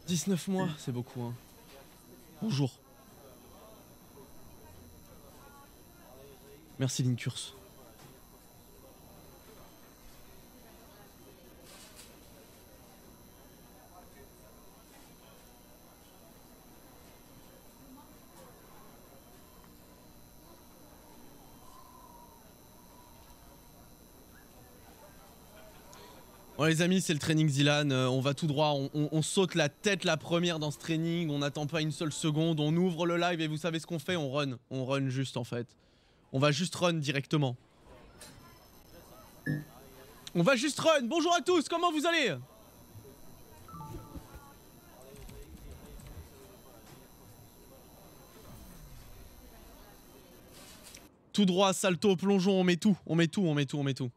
19 mois, c'est beaucoup, hein. Bonjour. Merci Lincurs. Bon les amis, c'est le training Zilan, on va tout droit, on saute la tête la première dans ce training, on n'attend pas une seule seconde, on ouvre le live et vous savez ce qu'on fait, on run juste en fait. On va juste run directement. On va juste run, bonjour à tous, comment vous allez? Tout droit, salto, plongeon, on met tout, on met tout, on met tout, on met tout.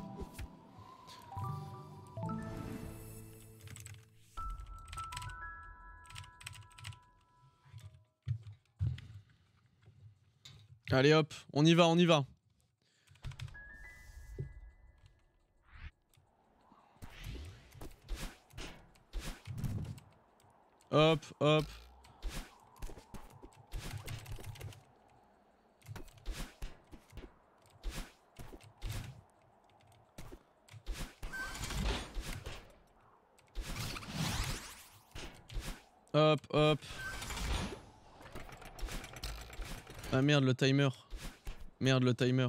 Allez hop, on y va, on y va. Hop, hop. Hop, hop. Ah merde, le timer. Merde, le timer.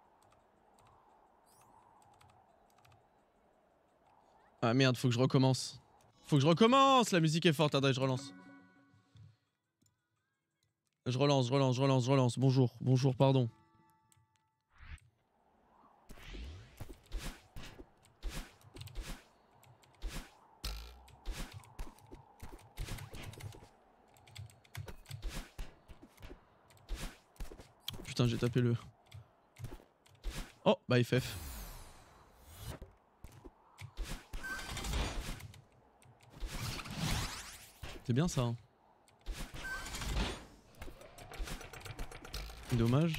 Ah merde, faut que je recommence. Faut que je recommence. La musique est forte, attendez, je relance. Je relance. Bonjour, bonjour, pardon. Putain, j'ai tapé le... Oh, bah FF. C'est bien ça. Hein. Dommage.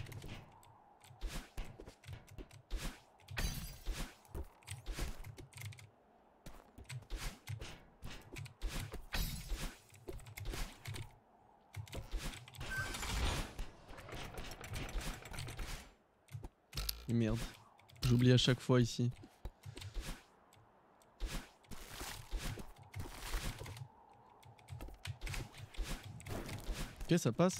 Et merde. J'oublie à chaque fois ici. Ok, ça passe.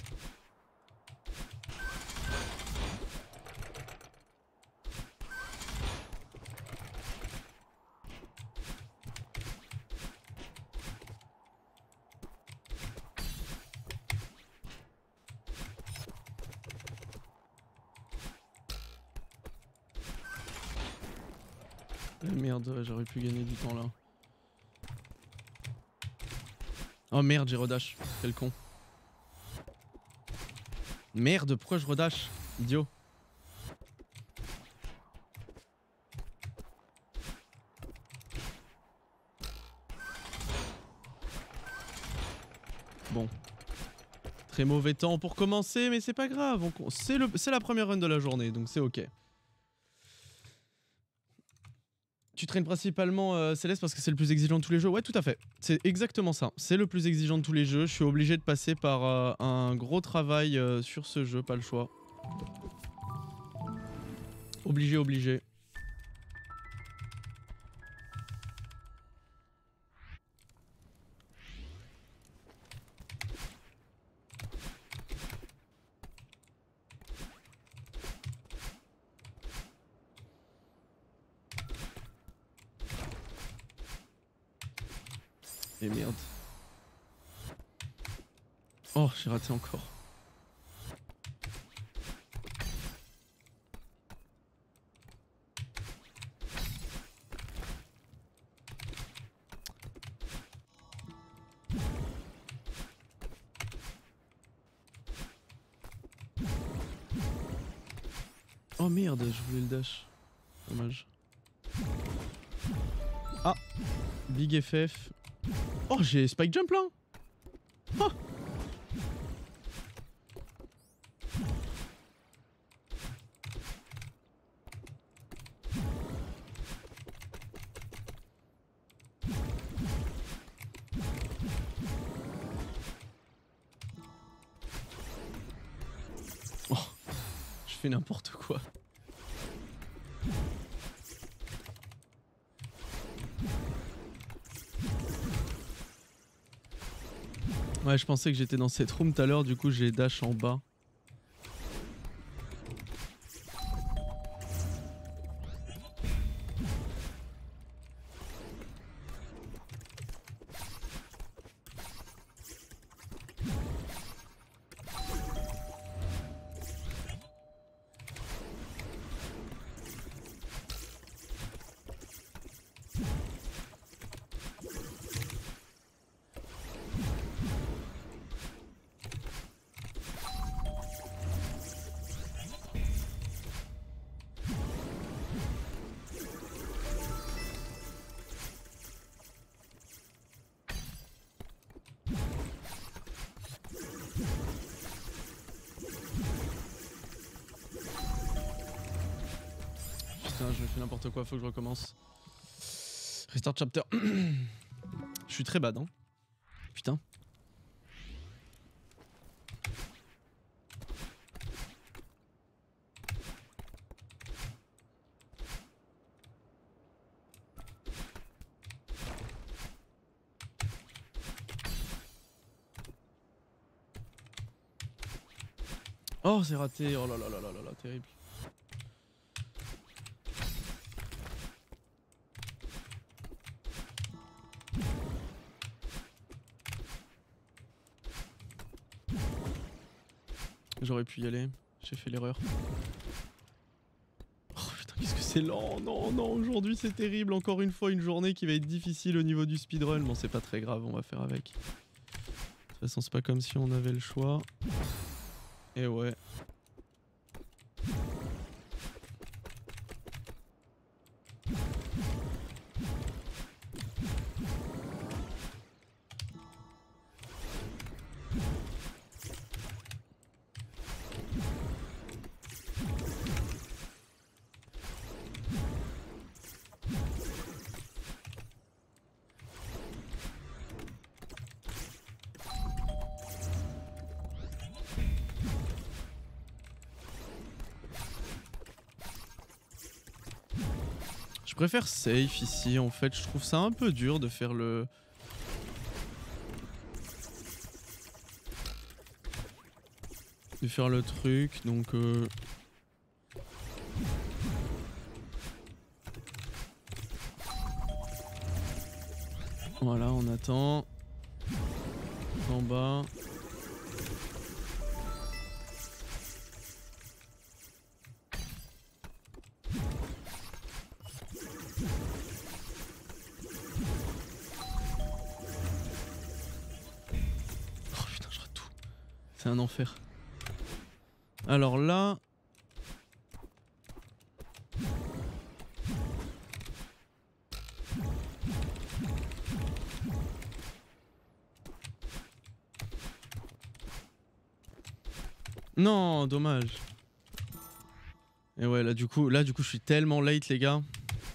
Merde, j'aurais pu gagner du temps là. Oh merde, j'ai redash. Quel con. Merde, pourquoi je redash? Idiot. Bon. Très mauvais temps pour commencer, mais c'est pas grave. C'est la première run de la journée, donc c'est ok. Tu traînes principalement Céleste parce que c'est le plus exigeant de tous les jeux? Ouais, tout à fait. C'est exactement ça. C'est le plus exigeant de tous les jeux. Je suis obligé de passer par un gros travail sur ce jeu, pas le choix. Obligé, obligé. Et merde. Oh, j'ai raté encore. Oh merde, je voulais le dash. Dommage. Ah, Big FF. Oh, j'ai Spike Jump là. Ah. fais n'importe quoi. Ouais, je pensais que j'étais dans cette room tout à l'heure, du coup j'ai dash en bas. Putain, je fais n'importe quoi, faut que je recommence. Restart chapter. Je suis très bad, hein. Putain. Oh, c'est raté. Oh là là là là là là, terrible. J'aurais pu y aller, j'ai fait l'erreur. Oh putain, qu'est-ce que c'est lent. Non, non, aujourd'hui c'est terrible. Encore une fois, une journée qui va être difficile au niveau du speedrun. Bon, c'est pas très grave, on va faire avec. De toute façon, c'est pas comme si on avait le choix. Et ouais. Je préfère safe ici en fait, je trouve ça un peu dur de faire le... truc, donc voilà, on attend. En bas. Oh putain, je rate tout. C'est un enfer. Alors là... Non, dommage. Et ouais, là du coup, je suis tellement late les gars.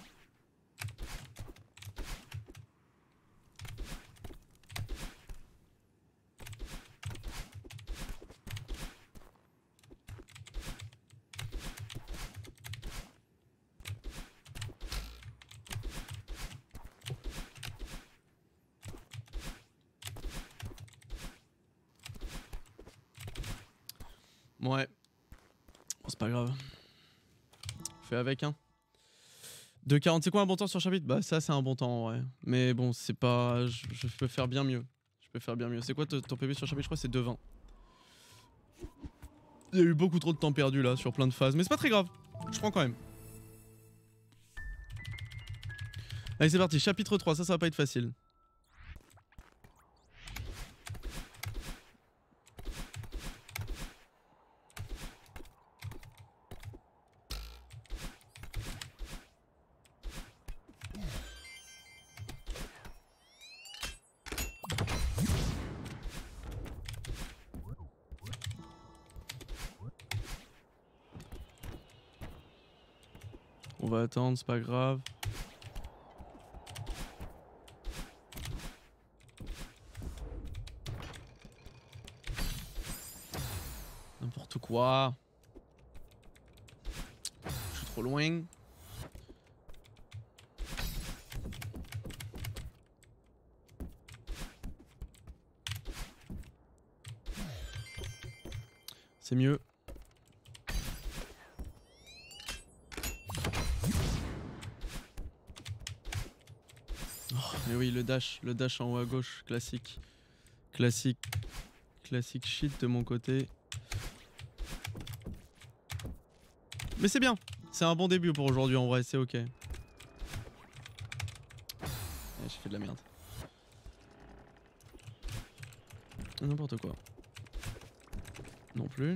Ouais. Bon, c'est pas grave. Fais avec, hein. 2,40, c'est quoi un bon temps sur chapitre? Bah ça c'est un bon temps, ouais. Mais bon, c'est pas... Je peux faire bien mieux. Je peux faire bien mieux. C'est quoi ton PV sur chapitre? Je crois que c'est 2,20. Il y a eu beaucoup trop de temps perdu là, sur plein de phases. Mais c'est pas très grave. Je prends quand même. Allez, c'est parti. Chapitre 3, ça va pas être facile. On va attendre, c'est pas grave. N'importe quoi. trop loin. C'est mieux. Oh, mais oui, le dash en haut à gauche, classique. Classique shit de mon côté. Mais c'est bien, c'est un bon début pour aujourd'hui en vrai, c'est ok. J'ai fait de la merde. N'importe quoi. Non plus.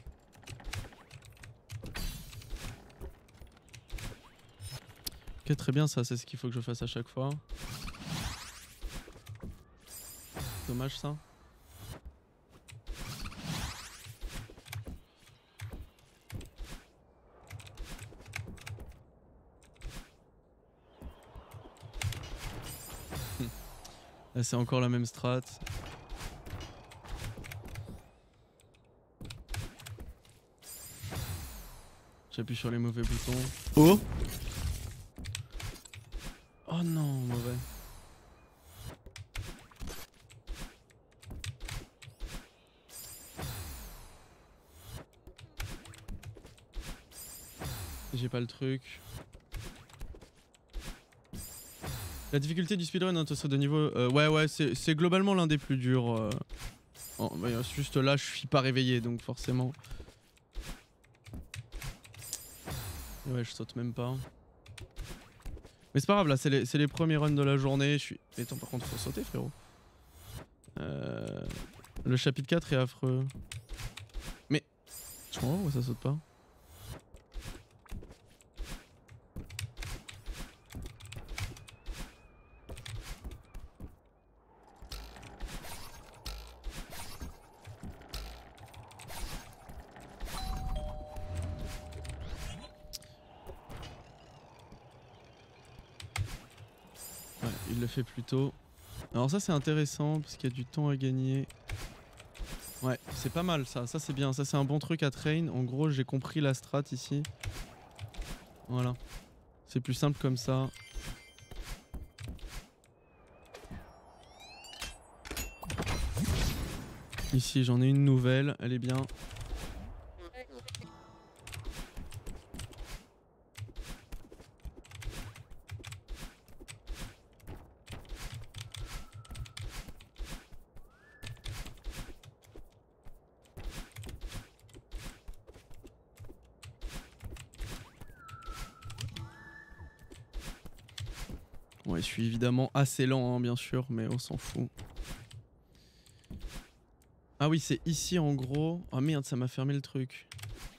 Ok, très bien, ça c'est ce qu'il faut que je fasse à chaque fois. Dommage ça. Là c'est encore la même strat. J'appuie sur les mauvais boutons. Oh! Oh non, mauvais. J'ai pas le truc. La difficulté du speedrun entre ce de niveau... ouais, c'est globalement l'un des plus durs. Oh, bah, juste là, je suis pas réveillé, donc forcément... Ouais, je saute même pas. Mais c'est pas grave, là, c'est les premiers runs de la journée. Je suis... Attends, par contre, faut sauter, frérot. Le chapitre 4 est affreux. Mais... Je comprends pourquoi ça saute pas. Ouais, il le fait plus tôt. Alors ça c'est intéressant parce qu'il y a du temps à gagner. Ouais, c'est pas mal ça, ça c'est bien, ça c'est un bon truc à train. En gros j'ai compris la strat ici. Voilà. C'est plus simple comme ça. Ici j'en ai une nouvelle, elle est bien. Ouais, je suis évidemment assez lent, hein, bien sûr, mais on s'en fout. Ah oui, c'est ici en gros. Oh merde, ça m'a fermé le truc.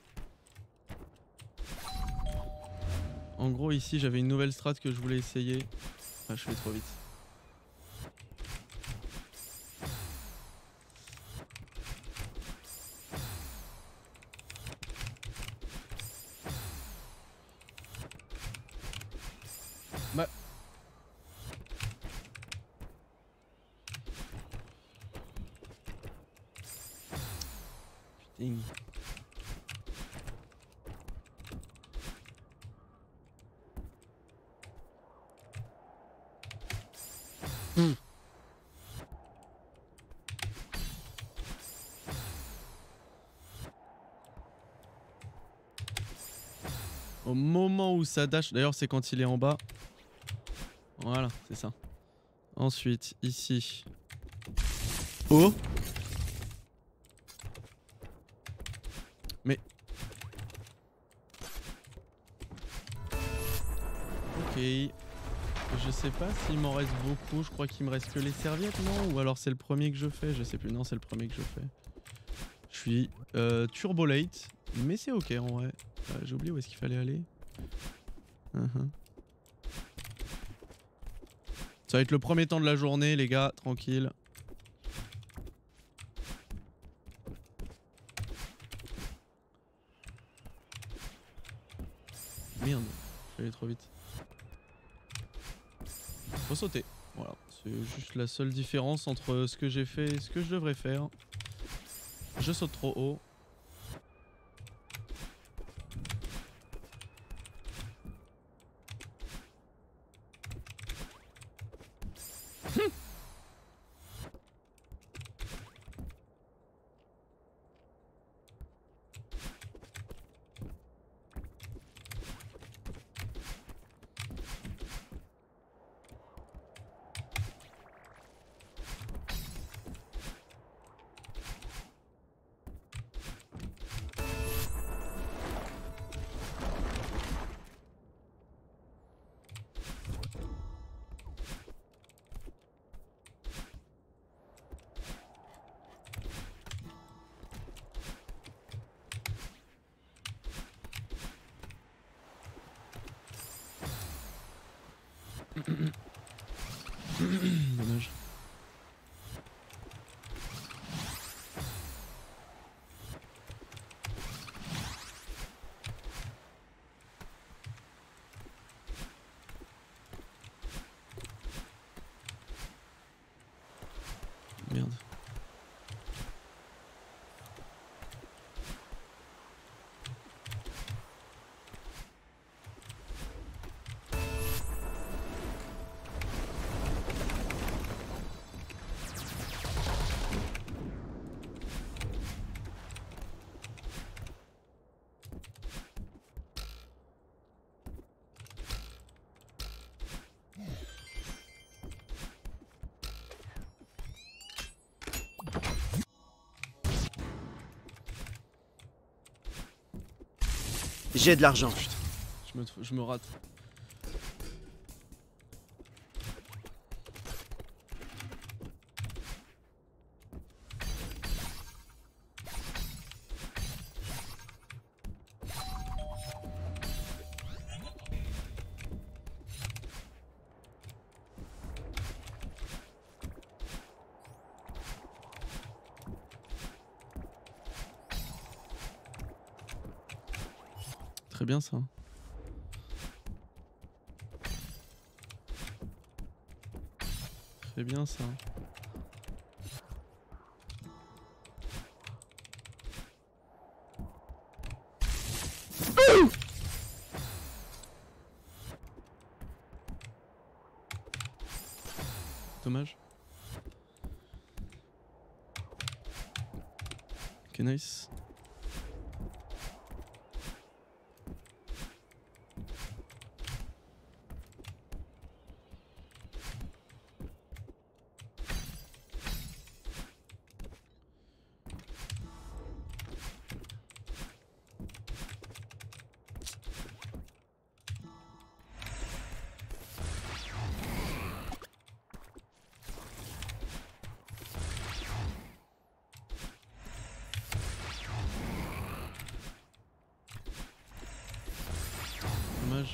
En gros, ici, j'avais une nouvelle strat que je voulais essayer. Ah, je fais trop vite. Bah... Putain. Au moment où ça dash, d'ailleurs c'est quand il est en bas. Voilà, c'est ça. Ensuite, ici. Oh! Mais... Ok. Je sais pas s'il m'en reste beaucoup, je crois qu'il me reste que les serviettes, non? Ou alors c'est le premier que je fais, je sais plus, non c'est le premier que je fais. Je suis turbo late, mais c'est ok en vrai. J'ai oublié où est-ce qu'il fallait aller. Ça va être le premier temps de la journée les gars, tranquille. Merde, je suis allé trop vite. Faut sauter, voilà. C'est juste la seule différence entre ce que j'ai fait et ce que je devrais faire. Je saute trop haut. Dommage. Merde. J'ai de l'argent. Je me rate. Très bien ça. Très bien ça. Dommage. Ok, nice. Dommage.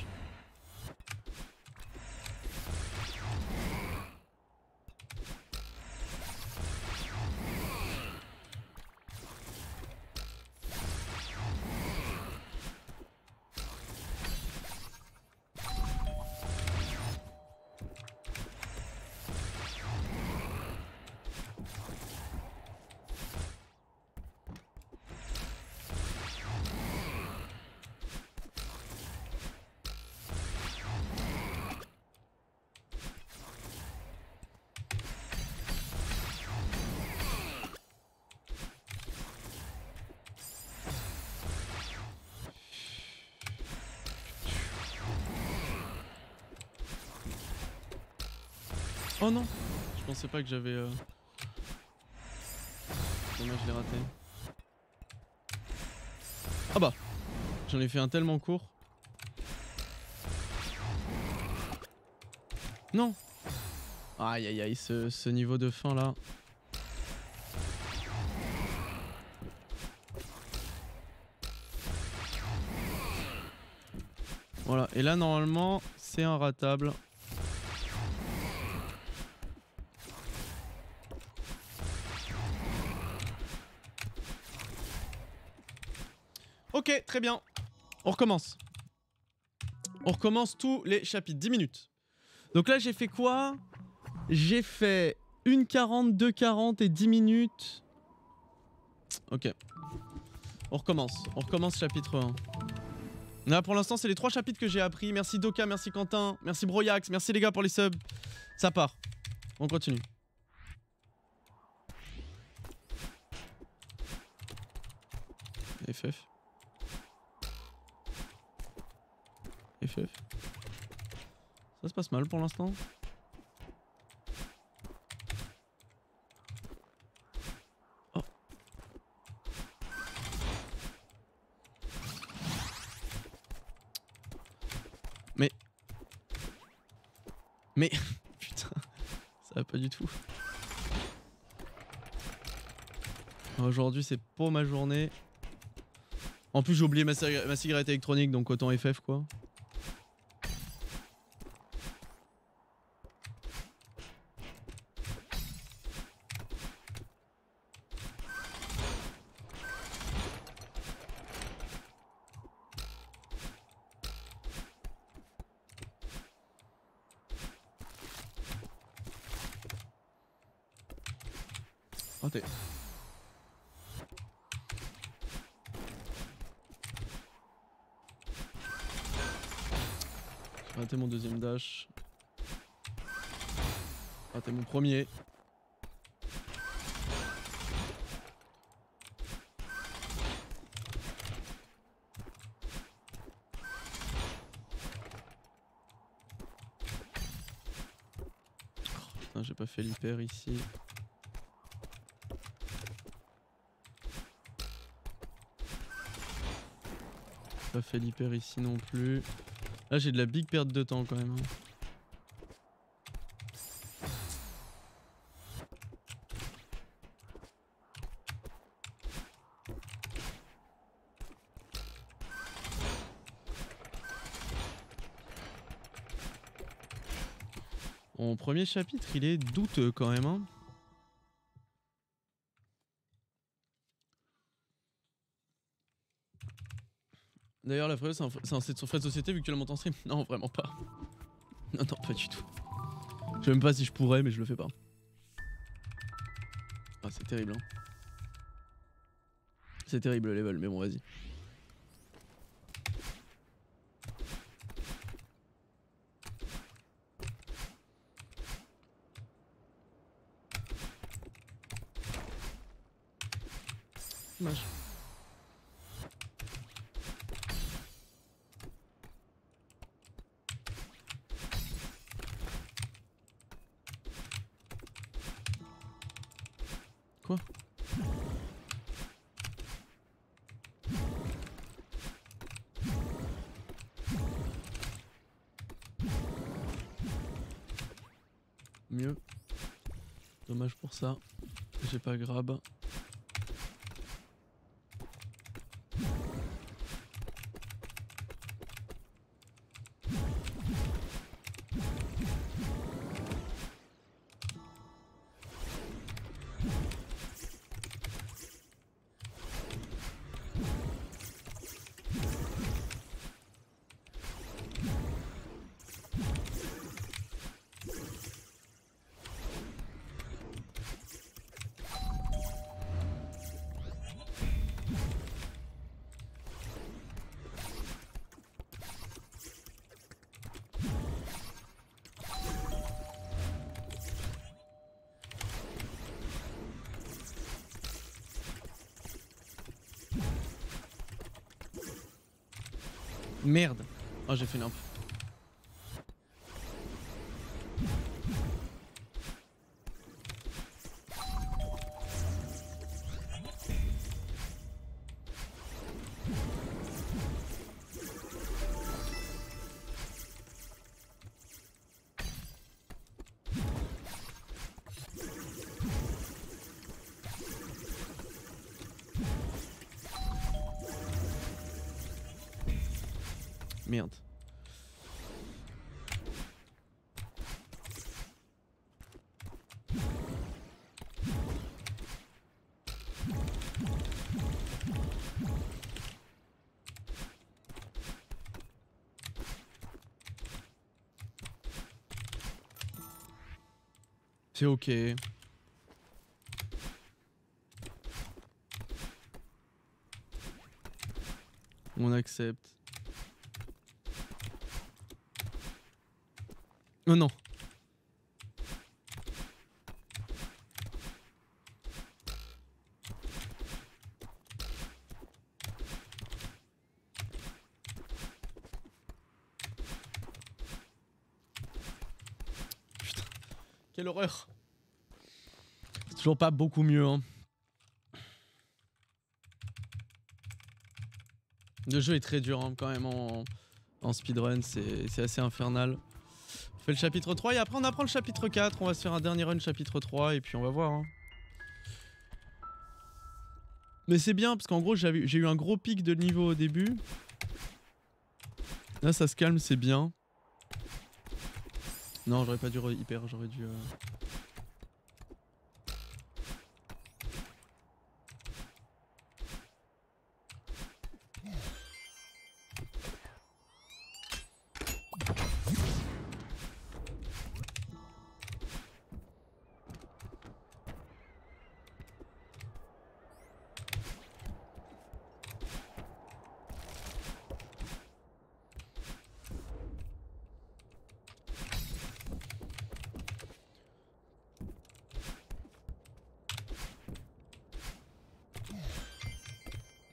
Oh non, je pensais pas que j'avais... Dommage, je l'ai raté. Ah bah, j'en ai fait un tellement court. Non. Aïe aïe aïe, ce niveau de fin là. Voilà, et là normalement c'est un ratable. Ok, très bien. On recommence. On recommence tous les chapitres, 10 minutes. Donc là j'ai fait quoi? J'ai fait 1:40, 2:40 et 10 minutes. Ok. On recommence chapitre 1. Là pour l'instant c'est les 3 chapitres que j'ai appris. Merci Doka, merci Quentin, merci Broyax, merci les gars pour les subs. Ça part. On continue. FF. FF. Ça se passe mal pour l'instant. Oh. Mais... Putain, ça va pas du tout. Aujourd'hui c'est pour ma journée. En plus j'ai oublié ma cigarette électronique donc autant FF quoi. Raté. J'ai raté mon deuxième dash. Raté mon premier. J'ai pas fait l'hyper ici. Pas fait l'hyper ici non plus. Là j'ai de la big perte de temps quand même. Mon premier chapitre il est douteux quand même hein. D'ailleurs la vraie c'est un frais de société vu que tu la montes en stream. Non vraiment pas. Non non pas du tout. Je sais même pas si je pourrais mais je le fais pas. Ah c'est terrible hein. C'est terrible le level mais bon vas-y. Dommage. Quoi? Mieux. Dommage pour ça. J'ai pas grab. Merde. Oh j'ai fait une imp. Merde. C'est ok. On accepte. Oh non. Putain. Quelle horreur. C'est toujours pas beaucoup mieux hein. Le jeu est très dur hein, quand même en speedrun, c'est assez infernal. On fait le chapitre 3 et après on apprend le chapitre 4, on va se faire un dernier run chapitre 3 et puis on va voir hein. Mais c'est bien parce qu'en gros j'ai eu un gros pic de niveau au début. Là ça se calme, c'est bien. Non j'aurais pas dû hyper, j'aurais dû...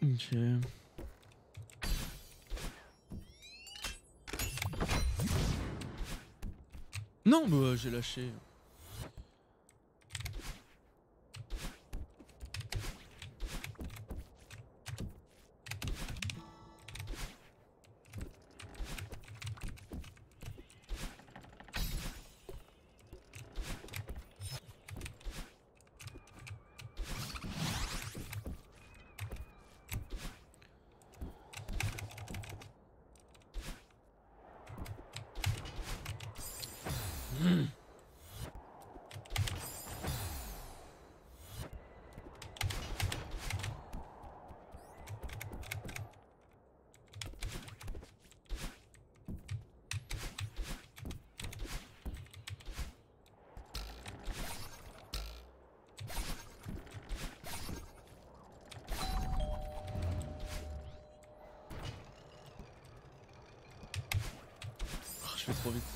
Ok. Non, bah j'ai lâché. Oh, je fais trop vite.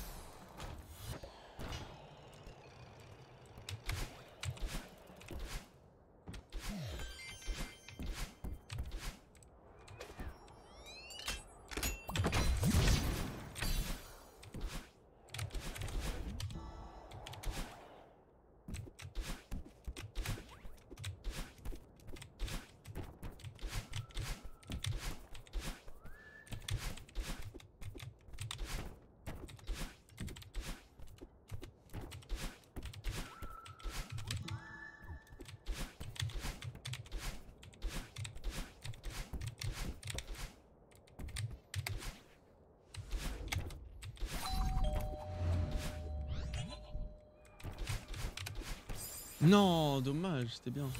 Non, dommage, c'était bien.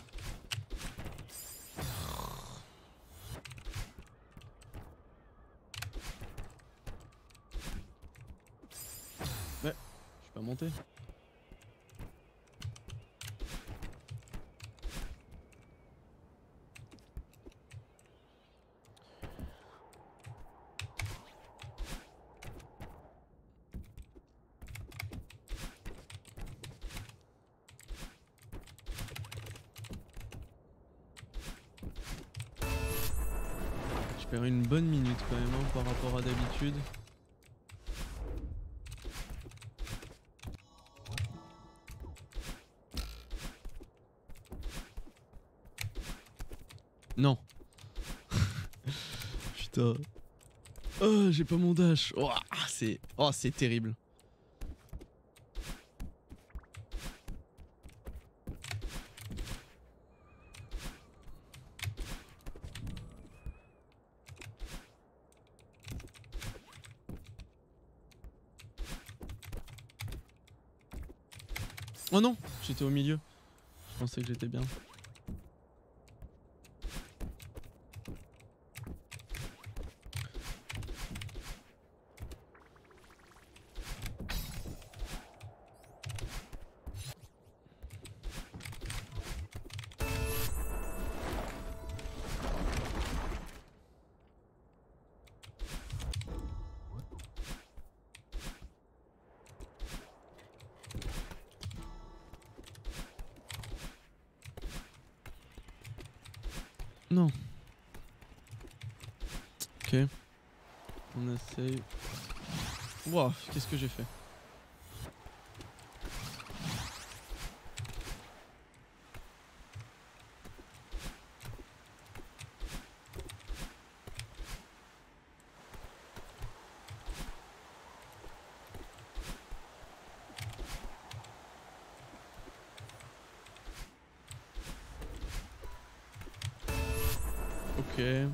Ouais, je suis pas monté. Je perds une bonne minute quand même hein, par rapport à d'habitude. Non. Putain. Oh, j'ai pas mon dash. Oh, c'est terrible. Oh non, j'étais au milieu. Je pensais que j'étais bien. Non. Ok. On essaye. Wouah, qu'est-ce que j'ai fait? Ok.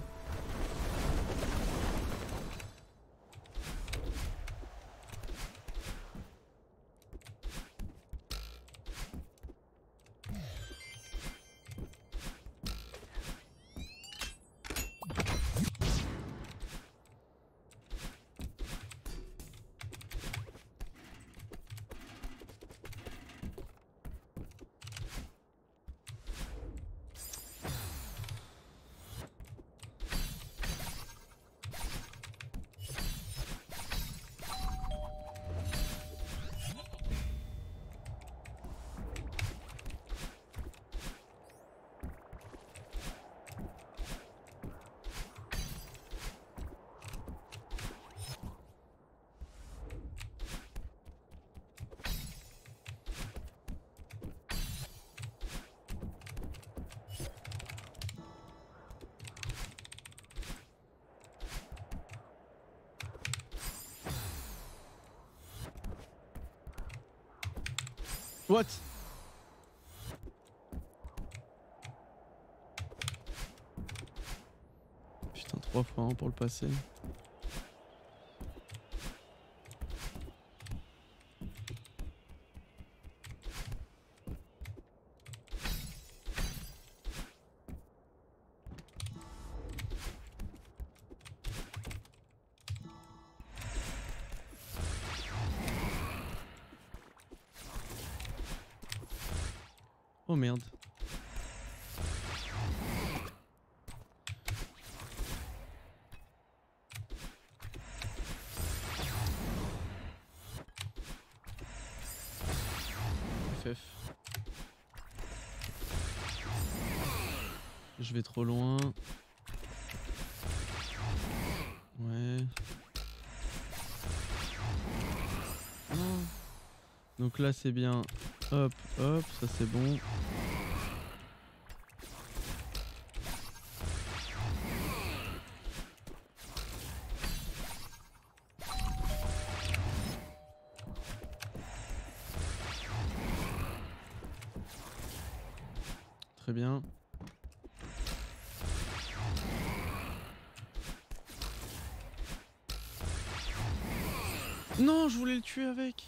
What? Putain, 3 fois 1 pour le passer. Oh merde. FF. Je vais trop loin. Ouais. Non. Donc là c'est bien. Hop, hop, ça c'est bon. Très bien. Non, je voulais le tuer avec.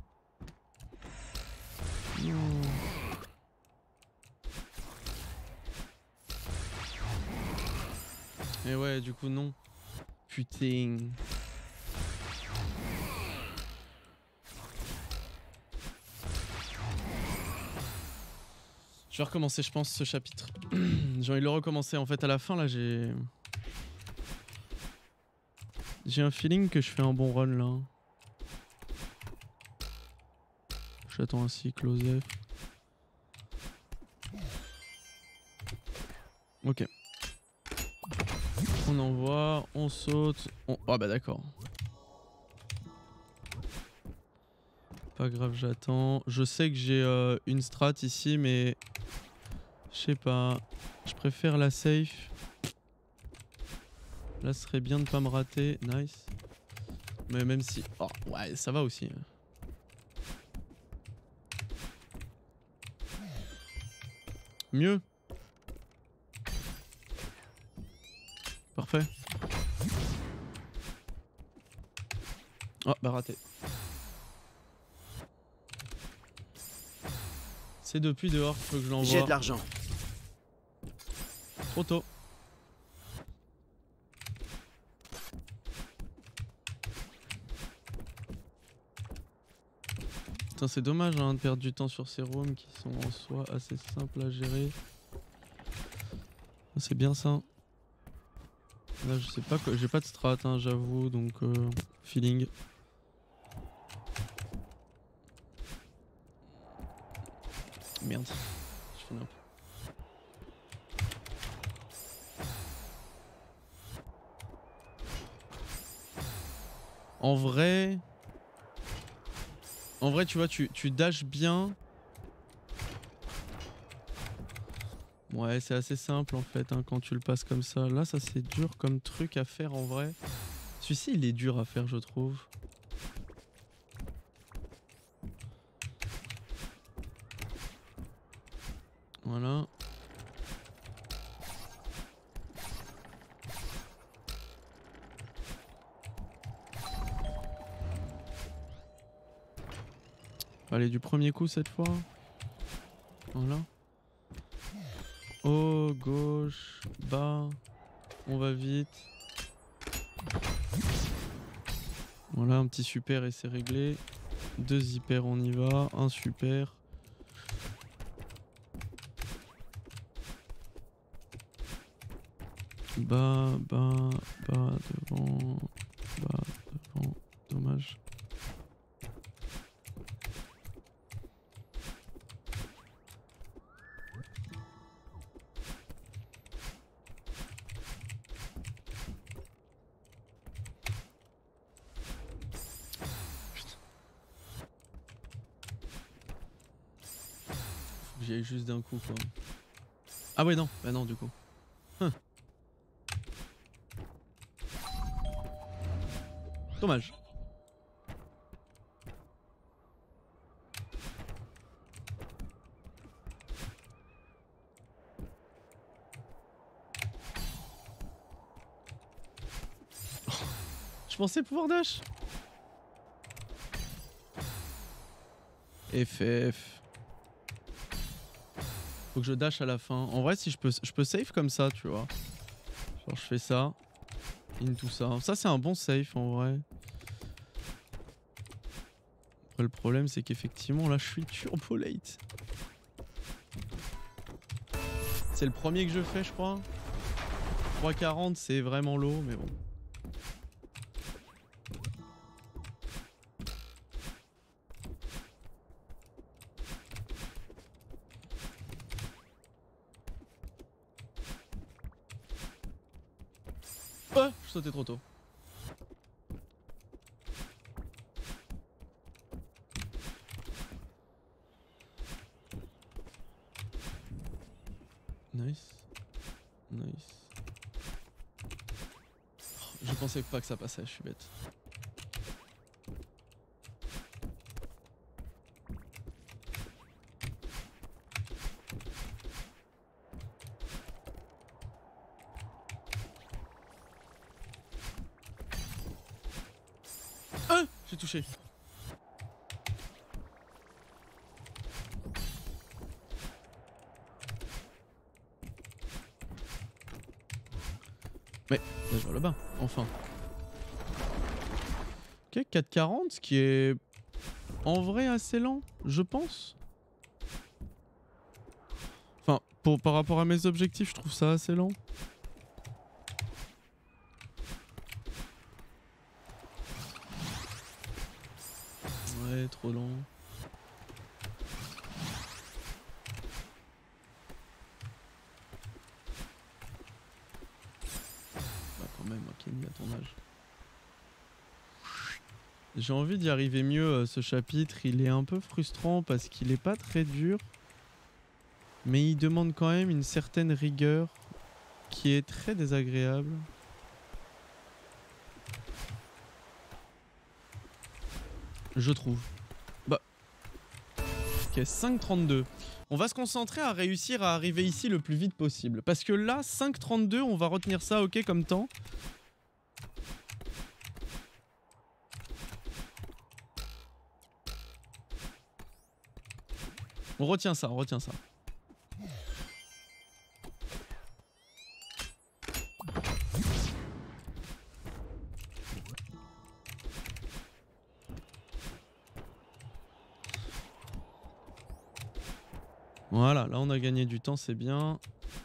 Non. Et ouais, du coup non. Putain. Je vais recommencer, je pense, ce chapitre. J'ai envie de le recommencer. En fait, à la fin, là, j'ai un feeling que je fais un bon run, là. J'attends un cycle, Osef. Ok. On envoie, on saute. Ah bah d'accord. Pas grave, j'attends. Je sais que j'ai une strat ici, mais... Je sais pas. Je préfère la safe. Là, ce serait bien de pas me rater. Nice. Mais même si... Oh, ouais, ça va aussi. Mieux. Parfait. Oh, bah raté. C'est depuis dehors qu'il faut que je l'envoie. J'ai de l'argent. Trop tôt. Putain, c'est dommage hein, de perdre du temps sur ces rooms qui sont en soi assez simples à gérer. C'est bien ça. Là, je sais pas quoi, j'ai pas de strat, hein, j'avoue, donc feeling. Merde, je fais n'importe. En vrai, tu vois, tu dashes bien. Ouais, c'est assez simple en fait hein, quand tu le passes comme ça. Là, ça c'est dur comme truc à faire en vrai. Celui-ci, il est dur à faire, je trouve. Voilà. Allez, du premier coup cette fois. Voilà. Haut, gauche, bas. On va vite. Voilà, un petit super et c'est réglé. 2 hyper, on y va. Un super. Bas, bas, bas, devant. Bas, devant. Dommage. J'y aille juste d'un coup quoi. Ah ouais non, bah non du coup. Dommage. pensais pouvoir dash. FF. Faut que je dash à la fin. En vrai, si je peux save comme ça, tu vois. Genre, je fais ça. In tout ça. Ça, c'est un bon safe en vrai. Après, le problème, c'est qu'effectivement, là, je suis turbo late. C'est le premier que je fais, je crois. 3,40, c'est vraiment low, mais bon. Oh, je sautais trop tôt. Nice. Nice. Oh, je pensais pas que ça passait, je suis bête. Ah, j'ai touché. Mais là je vois le bas, enfin. Ok, 4,40, ce qui est en vrai assez lent, je pense. Enfin, par rapport à mes objectifs, je trouve ça assez lent. Ouais, trop lent. Bah quand même, Kenny à ton âge. J'ai envie d'y arriver mieux, ce chapitre. Il est un peu frustrant parce qu'il est pas très dur. Mais il demande quand même une certaine rigueur qui est très désagréable. Je trouve. Bah. Ok, 5,32. On va se concentrer à réussir à arriver ici le plus vite possible. Parce que là, 5,32, on va retenir ça ok comme temps. On retient ça, on retient ça. Voilà, là on a gagné du temps, c'est bien.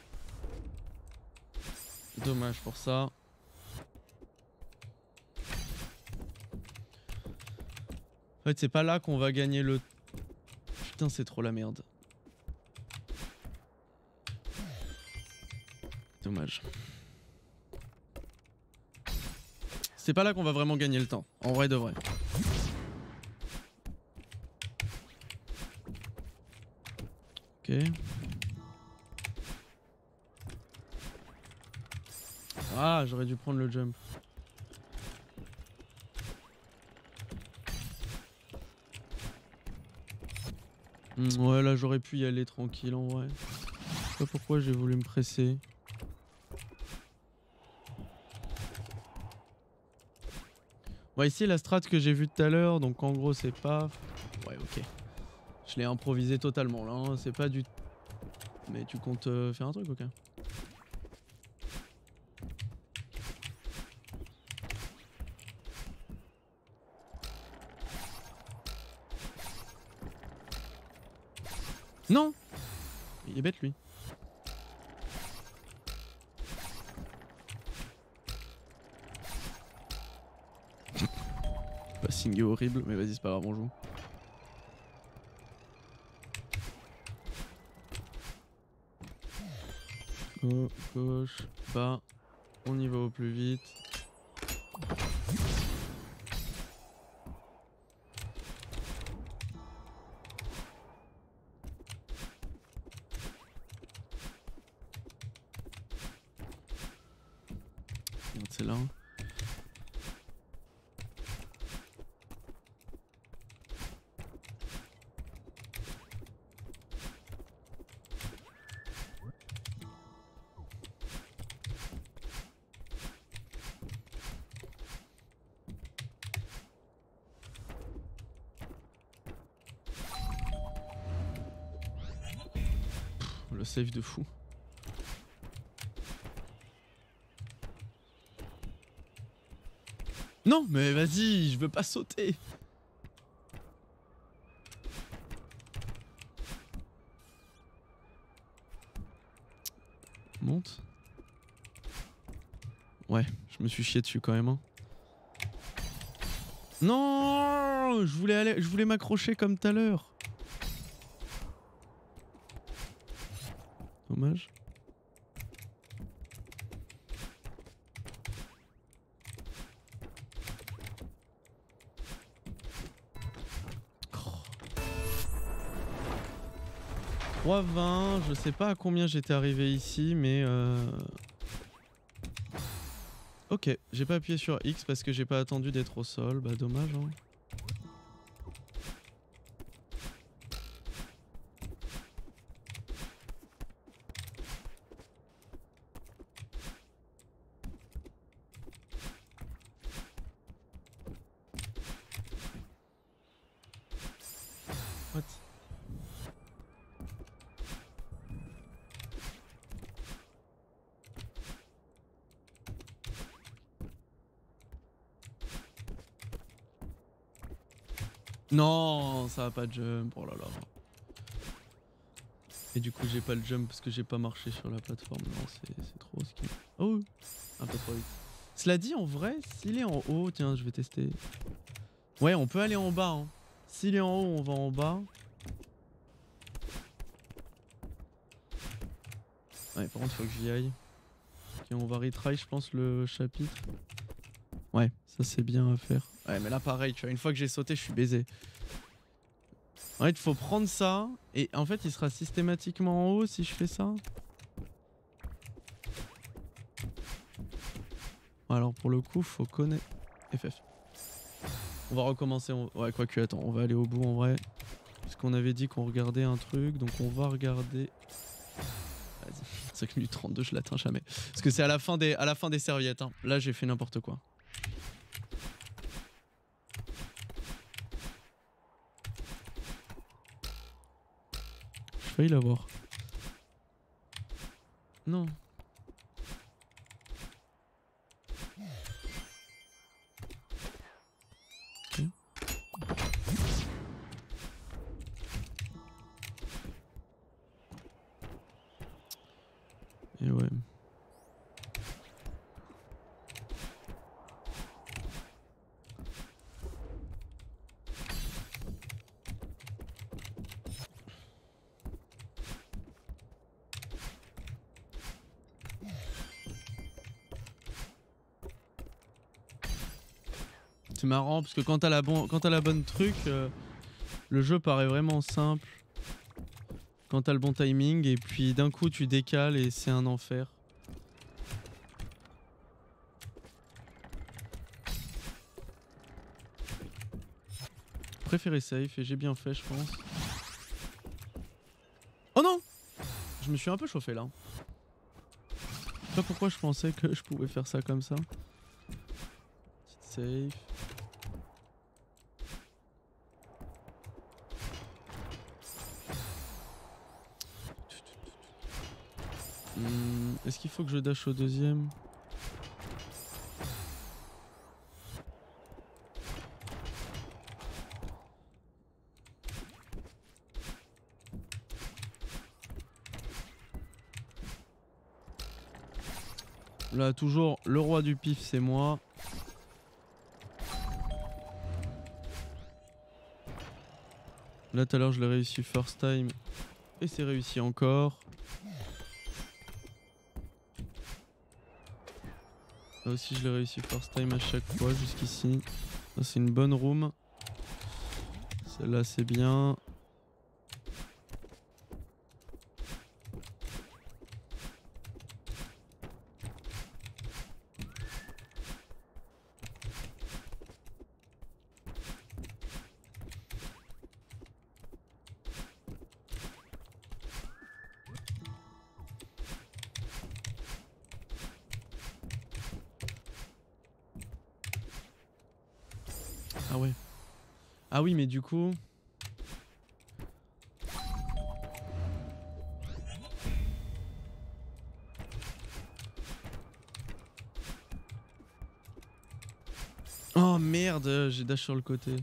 Dommage pour ça. En fait, c'est pas là qu'on va gagner le... Putain, c'est trop la merde. Dommage. C'est pas là qu'on va vraiment gagner le temps, en vrai de vrai. Ok. Ah, j'aurais dû prendre le jump. Ouais, là j'aurais pu y aller tranquille en vrai. Je sais pas pourquoi j'ai voulu me presser. Bon, ici la strat que j'ai vue tout à l'heure, donc en gros c'est pas... Ouais, ok. Je l'ai improvisé totalement là, hein. C'est pas du... Mais tu comptes faire un truc, ok? Non! Il est bête lui. Passing est horrible, mais vas-y c'est pas grave, on joue. Gauche, bas, on y va au plus vite. C'est là. le save de fou. Non, mais vas-y, je veux pas sauter. Monte. Ouais, je me suis chié dessus quand même. Hein. Non, je voulais m'accrocher comme tout à l'heure. Dommage. Oh. 3,20, je sais pas à combien j'étais arrivé ici, mais ok, j'ai pas appuyé sur X parce que j'ai pas attendu d'être au sol, bah dommage hein. What? Non, ça va pas de jump, oh là là. Et du coup j'ai pas le jump parce que j'ai pas marché sur la plateforme, non c'est trop ski. Oh, un peu trop vite. Cela dit en vrai, s'il est en haut, tiens je vais tester. Ouais on peut aller en bas hein. S'il est en haut on va en bas. Ouais par contre faut que j'y aille. Ok on va retry je pense le chapitre. Ouais ça c'est bien à faire. Ouais mais là pareil tu vois une fois que j'ai sauté je suis baisé. En fait il faut prendre ça et en fait il sera systématiquement en haut si je fais ça. Alors pour le coup faut connaître FF. On va recommencer, ouais quoique attends on va aller au bout en vrai. Parce qu'on avait dit qu'on regardait un truc donc on va regarder. Vas-y 5 minutes 32 je l'atteins jamais. Parce que c'est à la fin des serviettes hein. Là j'ai fait n'importe quoi. J'ai failli l'avoir. Non. Okay. Et ouais. C'est marrant parce que quand t'as la bonne truc, le jeu paraît vraiment simple. Quand t'as le bon timing et puis d'un coup tu décales et c'est un enfer. Préféré safe et j'ai bien fait je pense. Oh non! Je me suis un peu chauffé là. Je sais pas pourquoi je pensais que je pouvais faire ça comme ça. Petite safe. Est-ce qu'il faut que je dash au deuxième? Là toujours le roi du pif c'est moi. Là tout à l'heure je l'ai réussi first time et c'est réussi encore. Là aussi je l'ai réussi first time à chaque fois jusqu'ici. Là c'est une bonne room. Celle-là c'est bien. Ah ouais. Ah oui mais du coup... Oh merde, j'ai dash sur le côté.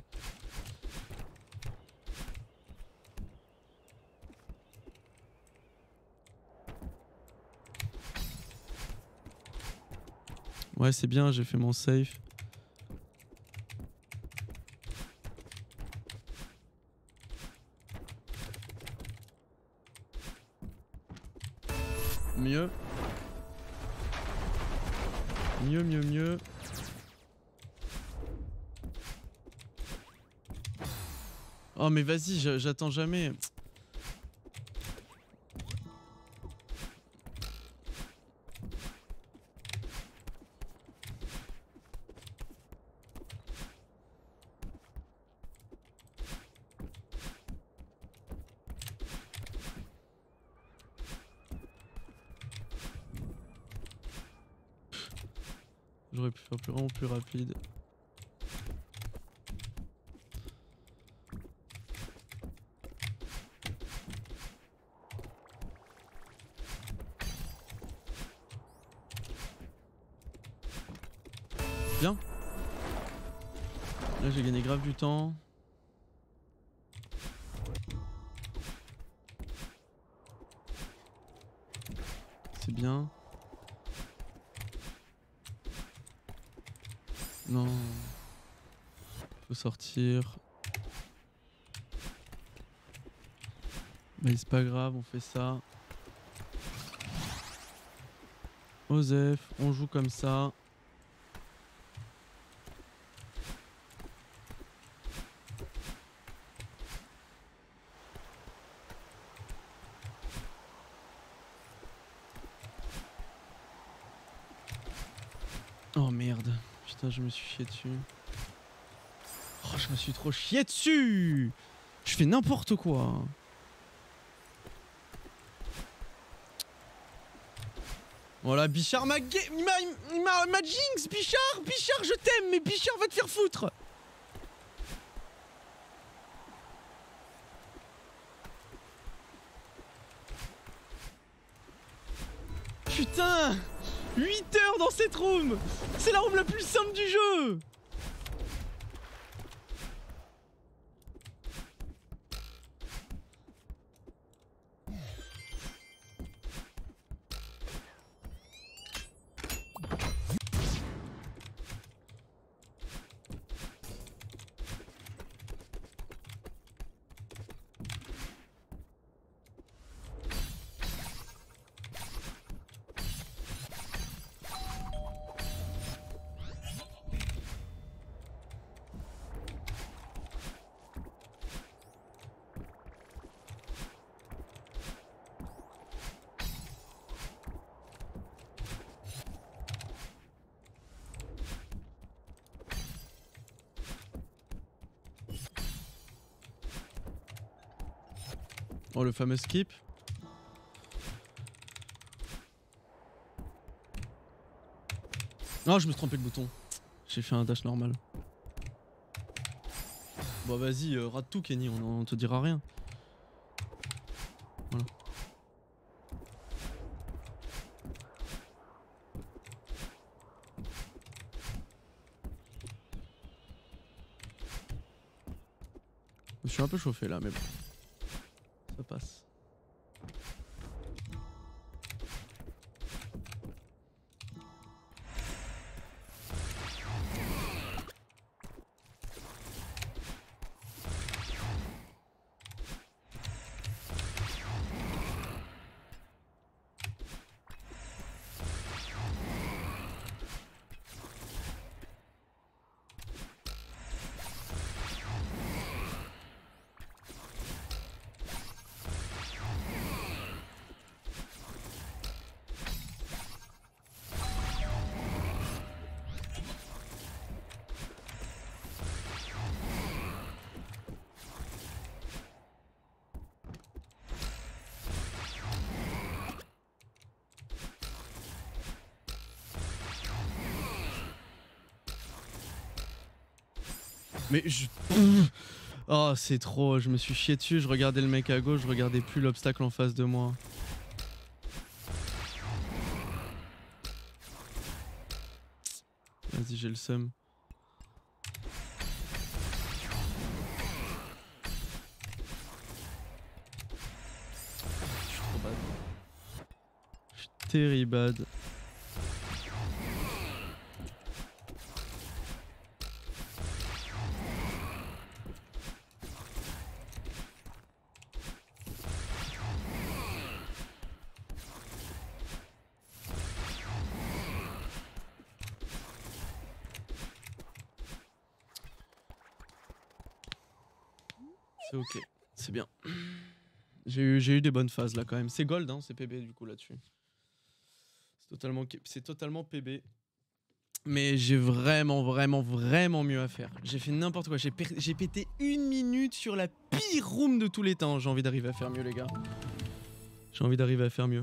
Ouais, c'est bien, j'ai fait mon safe. Mieux. Mieux. Oh mais vas-y, j'attends jamais. J'aurais pu faire vraiment plus rapide. Bien. Là j'ai gagné grave du temps. C'est bien. Non. Faut sortir. Mais c'est pas grave, on fait ça. Osef, on joue comme ça. Oh merde. Putain, je me suis chié dessus. Oh, je me suis trop chié dessus. Je fais n'importe quoi. Voilà, Bichard m'a jinx, Bichard, je t'aime, mais Bichard va te faire foutre. Putain, 8 heures dans cette room. C'est la room la plus simple du jeu. Oh, le fameux skip. Non, je me suis trompé le bouton. J'ai fait un dash normal. Bon, vas-y, rate tout, Kenny, on te dira rien. Voilà. Je suis un peu chauffé là, mais bon. Ça passe. Mais je... Oh, c'est trop, je me suis chié dessus, je regardais le mec à gauche, je regardais plus l'obstacle en face de moi. Vas-y, j'ai le seum. Terribad. C'est ok, c'est bien. J'ai eu des bonnes phases là quand même. C'est gold, hein, c'est PB du coup là-dessus. C'est totalement PB. Mais j'ai vraiment mieux à faire. J'ai fait n'importe quoi. J'ai pété 1 minute sur la pire room de tous les temps. J'ai envie d'arriver à faire mieux, les gars. J'ai envie d'arriver à faire mieux.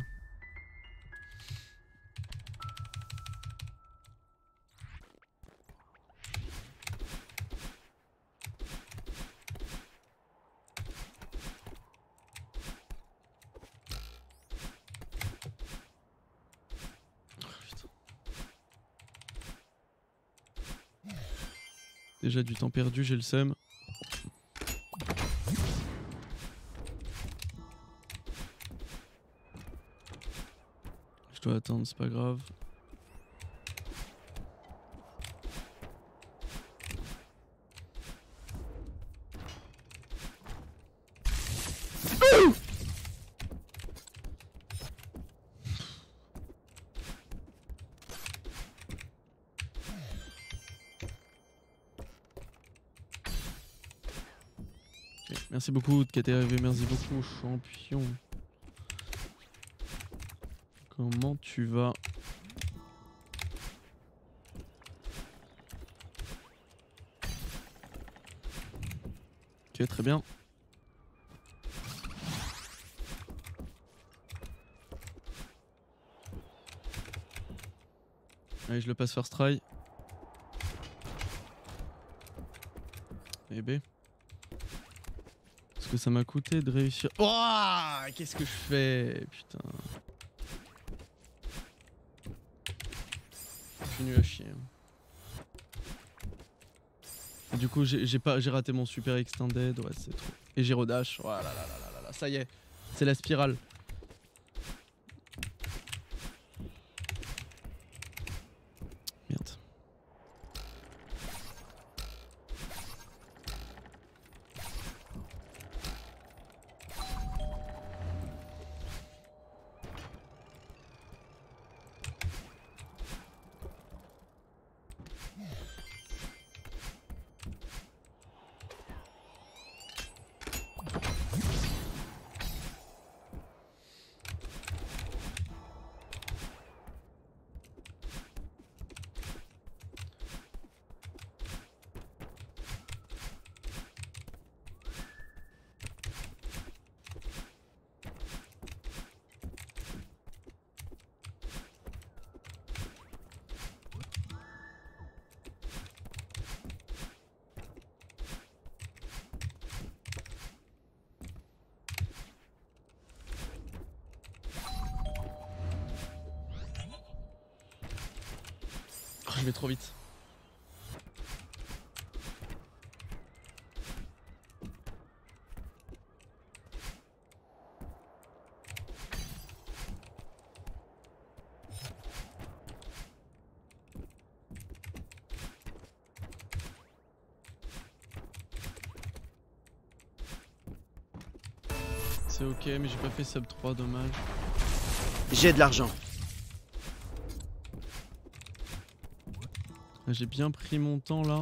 Déjà du temps perdu, j'ai le seum. Je dois attendre, c'est pas grave. Merci beaucoup de KTRV, merci beaucoup champion. Comment tu vas? Ok, très bien. Allez, je le passe first try. Et B. Ce que ça m'a coûté de réussir. Oh, qu'est-ce que je fais? Putain. Je suis nul à chier. Et du coup, j'ai raté mon super extended. Ouais, c'est trop. Et j'ai redash. Oh là là là là là, ça y est. C'est la spirale. Merde. Je vais trop vite. C'est ok, mais j'ai pas fait sub 3, dommage. J'ai de l'argent. J'ai bien pris mon temps là.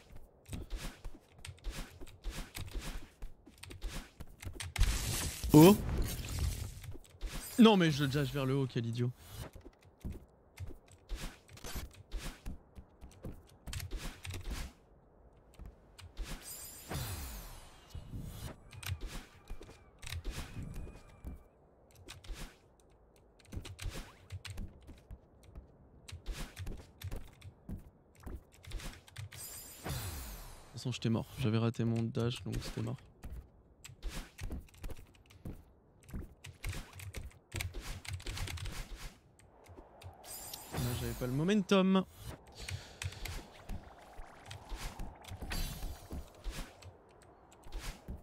Oh. Non mais je le dash vers le haut, quel idiot. De toute façon j'étais mort, j'avais raté mon dash donc c'était mort. Là j'avais pas le momentum.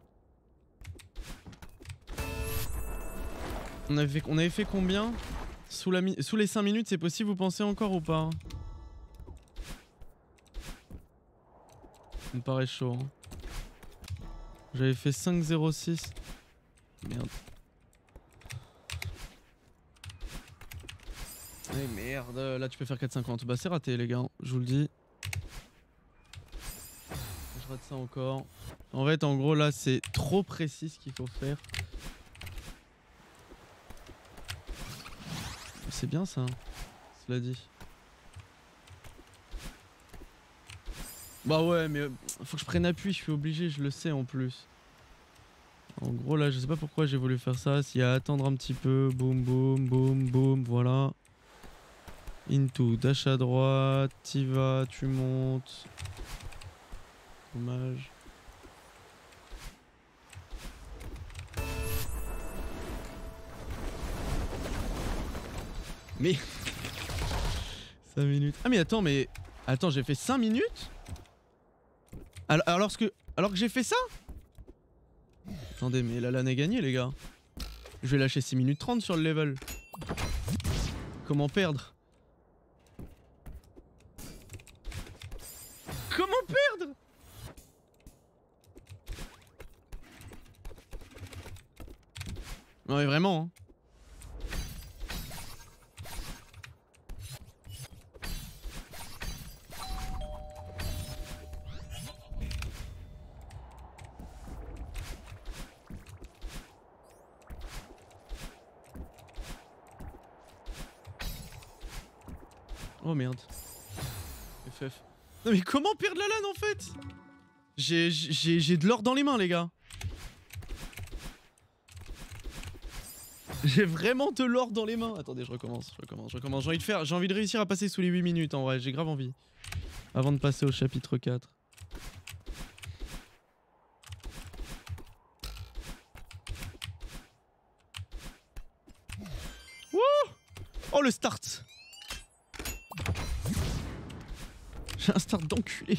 On avait fait combien? Sous les 5 minutes, c'est possible, vous pensez encore ou pas? Ça me paraît chaud. Hein. J'avais fait 5,06. Merde. Eh merde, là tu peux faire 4,50. Bah c'est raté les gars, je vous le dis. Je rate ça encore. En fait, en gros là c'est trop précis ce qu'il faut faire. C'est bien ça, cela dit. Bah ouais, mais faut que je prenne appui, je suis obligé, je le sais en plus. En gros là, je sais pas pourquoi j'ai voulu faire ça. S'il y a à attendre un petit peu, boum boum boum boum, voilà. Into, dash à droite, t'y vas, tu montes. Dommage. Mais 5 minutes. Ah mais attends, Attends, j'ai fait 5 minutes alors que j'ai fait ça. Attendez, mais la LAN est gagnée les gars. Je vais lâcher 6 minutes 30 sur le level. Comment perdre? Comment perdre? Non mais vraiment hein. Oh merde. FF. Non mais comment perdre la LAN en fait? J'ai de l'or dans les mains les gars. J'ai vraiment de l'or dans les mains. Attendez, je recommence. J'ai envie de réussir à passer sous les 8 minutes en vrai, j'ai grave envie. Avant de passer au chapitre 4. Wouh! Oh le start! J'ai un start d'enculé.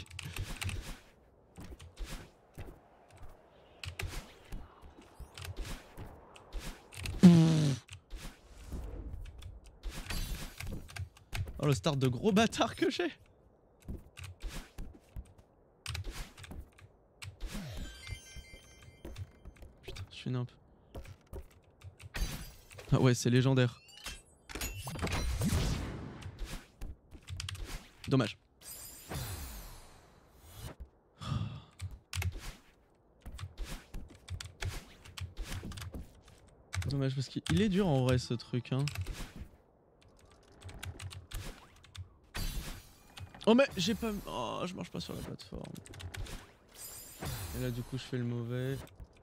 Oh le start de gros bâtard que j'ai. Putain, je suis nimp. Ah ouais, c'est légendaire. Dommage. Dommage parce qu'il est dur en vrai ce truc hein. Oh mais j'ai pas... Oh je marche pas sur la plateforme. Et là du coup je fais le mauvais.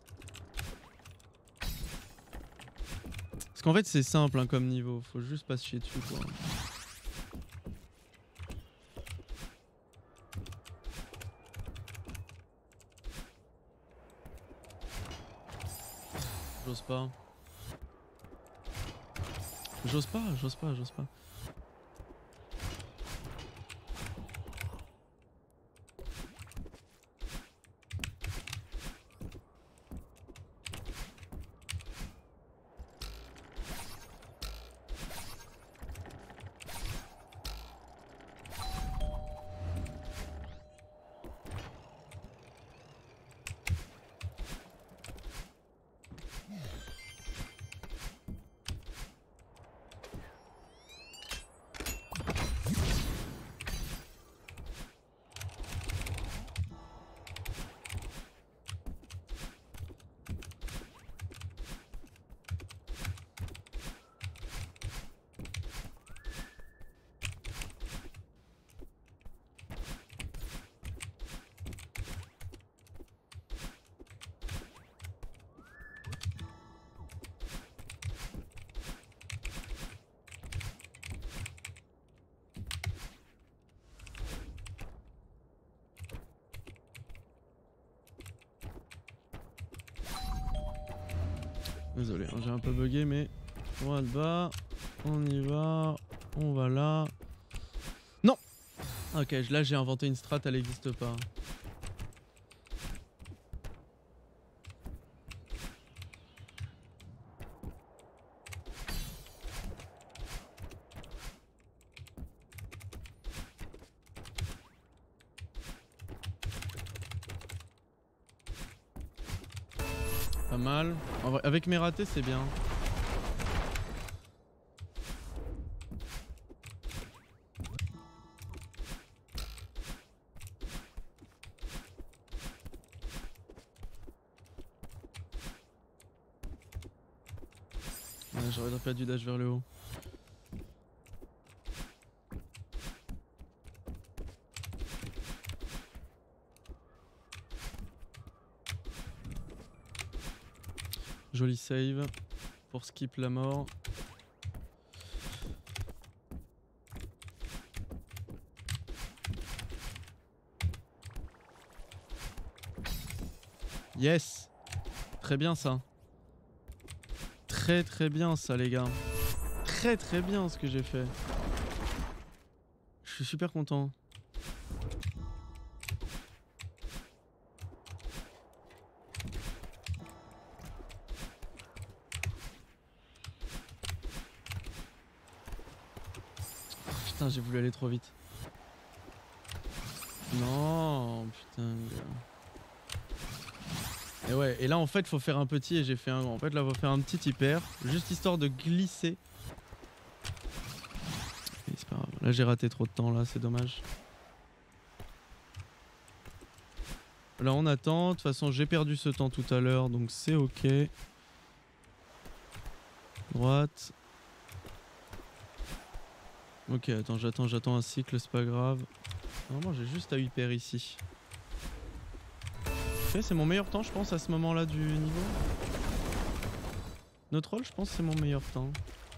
Parce qu'en fait c'est simple hein, comme niveau, faut juste pas se chier dessus quoi. J'ose pas. J'ose pas. Désolé, hein, j'ai un peu bugué mais droite bas, on y va, on va là. Non. Ok, là j'ai inventé une strat, elle n'existe pas. Pas mal. En vrai, avec mes ratés, c'est bien. Ouais, j'aurais pas dû dash vers le haut. Joli save pour skip la mort. Yes! Très bien ça. Très bien ça les gars. Très bien ce que j'ai fait. Je suis super content. Putain, j'ai voulu aller trop vite. Non, putain. Et ouais, et là en fait faut faire un petit et j'ai fait un grand. En fait là on va faire un petit hyper, juste histoire de glisser. C'est pas grave. Là j'ai raté trop de temps là, c'est dommage. Là on attend, de toute façon j'ai perdu ce temps tout à l'heure donc c'est ok. Droite. Ok, attends, j'attends un cycle, c'est pas grave. Normalement j'ai juste à hyper ici. Ok, c'est mon meilleur temps je pense à ce moment là du niveau. Notre rôle je pense c'est mon meilleur temps.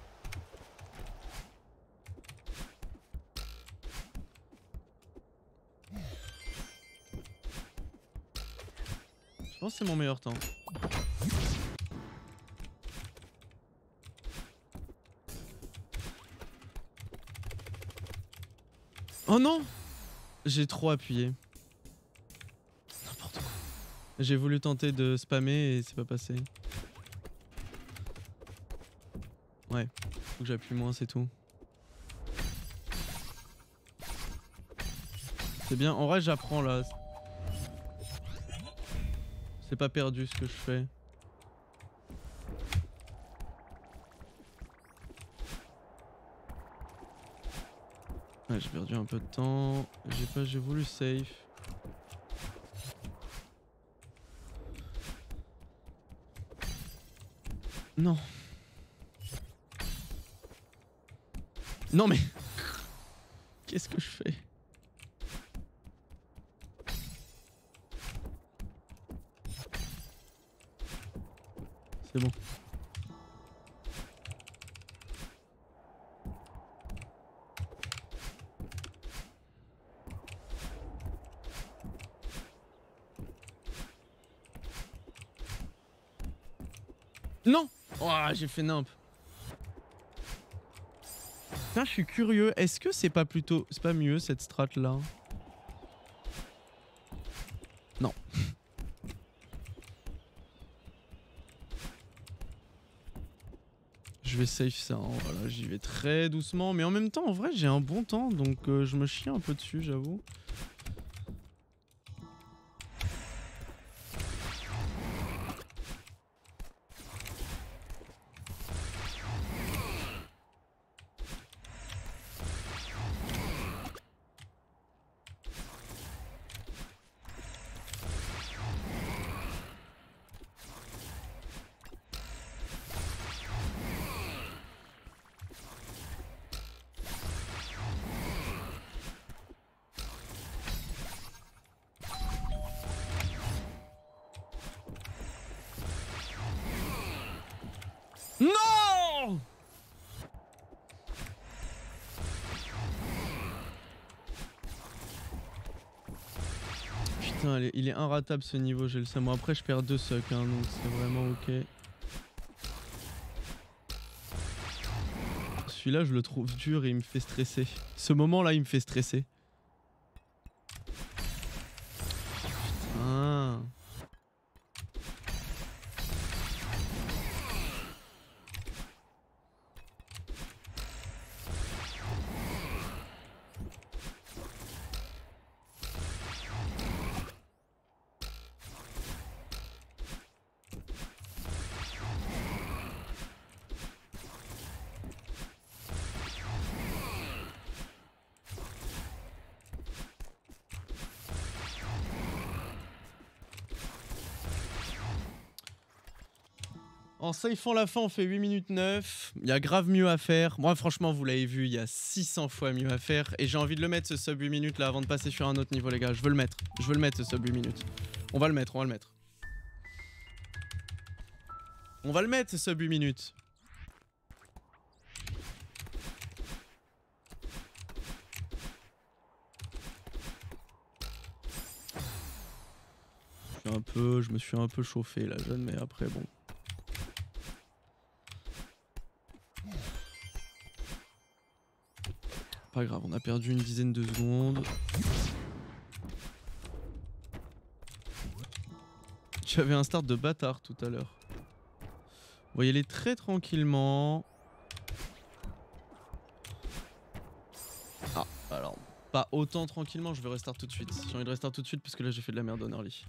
Je pense que c'est mon meilleur temps. Oh non! J'ai trop appuyé. N'importe quoi. J'ai voulu tenter de spammer et c'est pas passé. Ouais, faut que j'appuie moins, c'est tout. C'est bien, en vrai j'apprends là. C'est pas perdu ce que je fais. Ouais, j'ai perdu un peu de temps. J'ai voulu safe. Non. Non mais qu'est-ce que je fais? C'est bon. Non! Oh, j'ai fait nimp. Putain, je suis curieux. Est-ce que c'est pas plutôt... C'est pas mieux cette strat là? Non. Je vais save ça, hein. Voilà, j'y vais très doucement. Mais en même temps, en vrai, j'ai un bon temps. Donc je me chie un peu dessus, j'avoue. Non! Putain, il est inratable ce niveau, j'ai le seum. Après, je perds 2 sucks, hein, donc c'est vraiment ok. Celui-là, je le trouve dur et il me fait stresser. Ce moment-là, il me fait stresser. Putain. En safeant la fin, on fait 8 minutes 9. Il y a grave mieux à faire. Moi, franchement, vous l'avez vu, il y a 600 fois mieux à faire. Et j'ai envie de le mettre, ce sub 8 minutes là, avant de passer sur un autre niveau, les gars. Je veux le mettre. Je veux le mettre, ce sub 8 minutes. On va le mettre, on va le mettre. On va le mettre, ce sub 8 minutes. Je me suis un peu chauffé là, jeune, mais après, bon. Pas grave, on a perdu une dizaine de secondes. J'avais un start de bâtard tout à l'heure. On va y aller très tranquillement. Ah, alors, pas autant tranquillement, je vais restart tout de suite. J'ai envie de restart tout de suite parce que là j'ai fait de la merde en early.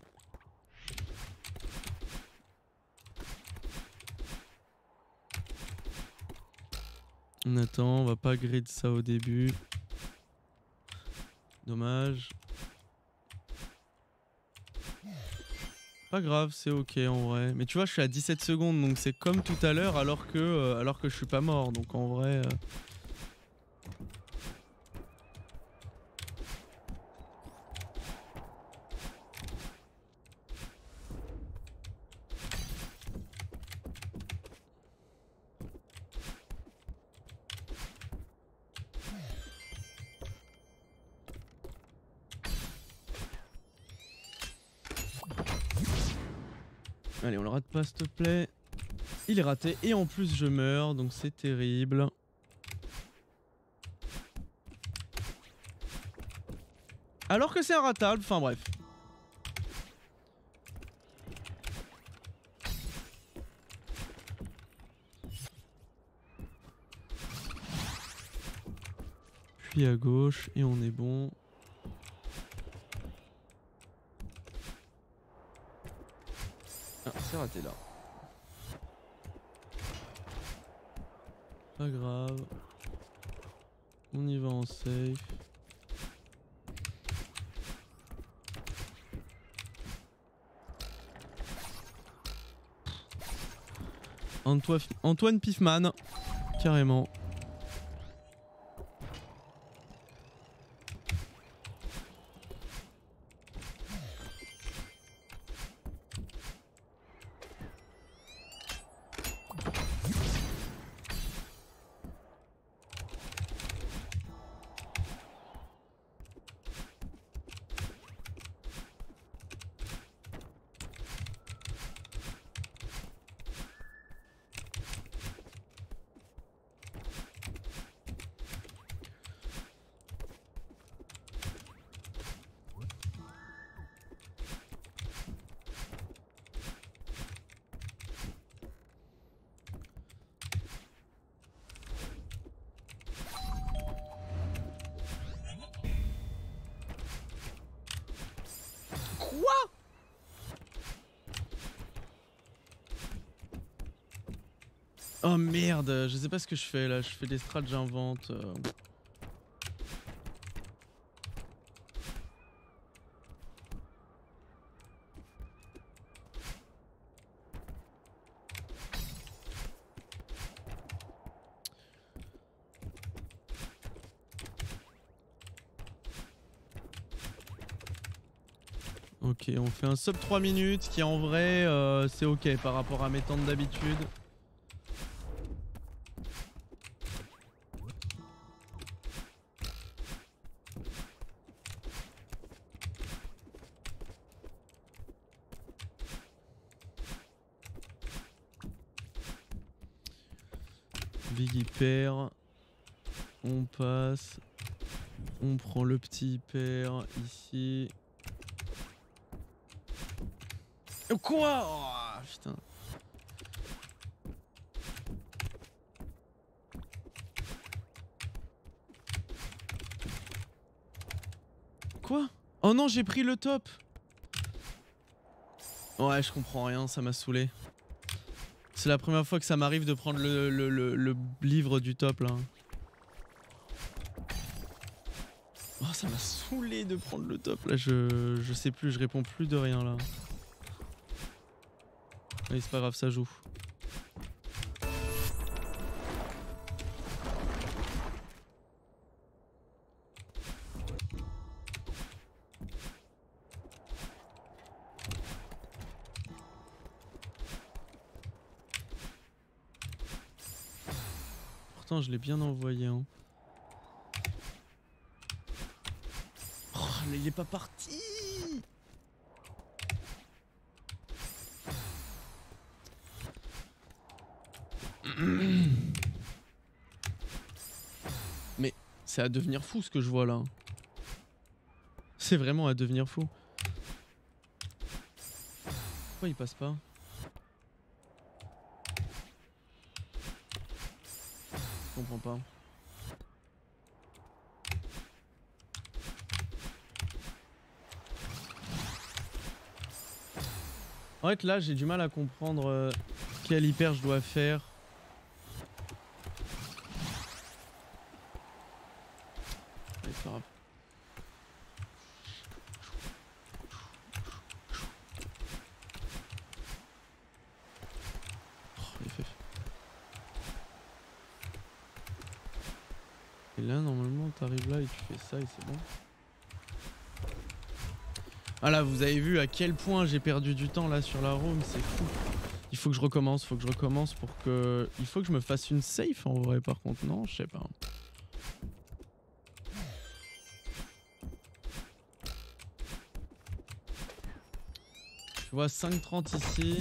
On attend, on va pas grid ça au début. Dommage. Pas grave, c'est ok en vrai. Mais tu vois, je suis à 17 secondes, donc c'est comme tout à l'heure alors que je suis pas mort. Donc en vrai... Allez, on le rate pas s'il te plaît. Il est raté et en plus je meurs, donc c'est terrible. Alors que c'est un ratable, enfin bref. Puis à gauche et on est bon. Ah, c'est raté là. Pas grave. On y va en safe. Antoine Piffman, carrément. Oh merde, je sais pas ce que je fais là, je fais des strats, j'invente. Ok, on fait un sub 3 minutes qui en vrai c'est ok par rapport à mes temps d'habitude. Big hyper. On passe. On prend le petit hyper ici. Quoi? Oh, putain. Quoi? Oh non, j'ai pris le top. Ouais, je comprends rien, ça m'a saoulé. C'est la première fois que ça m'arrive de prendre le livre du top là. Oh, ça m'a saoulé de prendre le top là, je sais plus, je réponds plus de rien là. Allez, c'est pas grave, ça joue. l'instant, je l'ai bien envoyé. Hein. Oh, là, il est pas parti. Mais c'est à devenir fou ce que je vois là. C'est vraiment à devenir fou. Pourquoi il passe pas? Je comprends pas. En fait là j'ai du mal à comprendre quel hyper je dois faire. Allez, c'est pas grave. Et là normalement t'arrives là et tu fais ça et c'est bon. Voilà, vous avez vu à quel point j'ai perdu du temps là sur la roam, c'est fou. Il faut que je recommence, pour que... Il faut que je me fasse une safe en vrai par contre, non, je sais pas. Je vois 5,30 ici.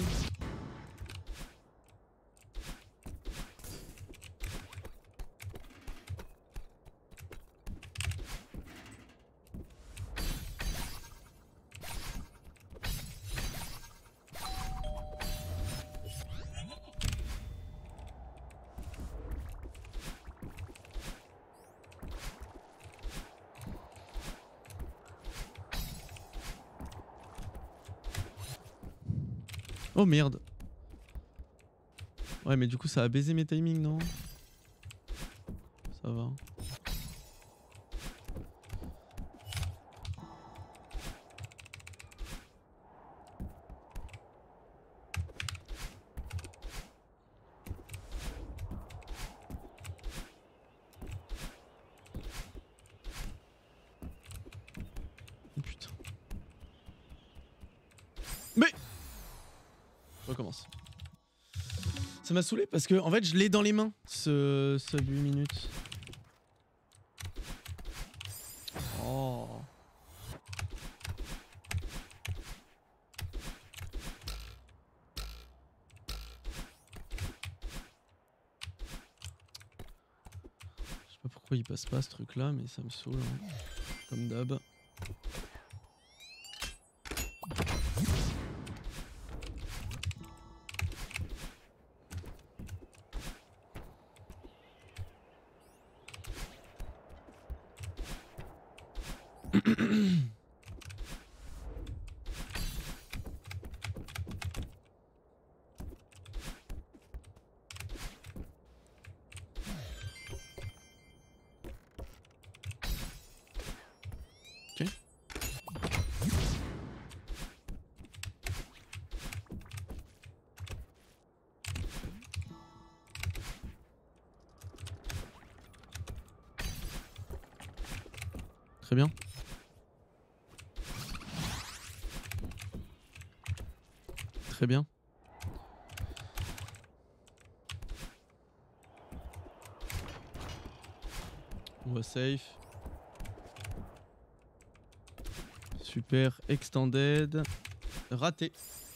Oh merde. Ouais mais du coup ça a baisé mes timings non? Ça va. Oh putain. Mais recommence. Ça m'a saoulé parce que en fait je l'ai dans les mains ce 8 minutes. Oh. Je sais pas pourquoi il passe pas ce truc là mais ça me saoule hein. Comme d'hab. Ok. Très bien. Très bien. On va safe. Super. Extended. Raté.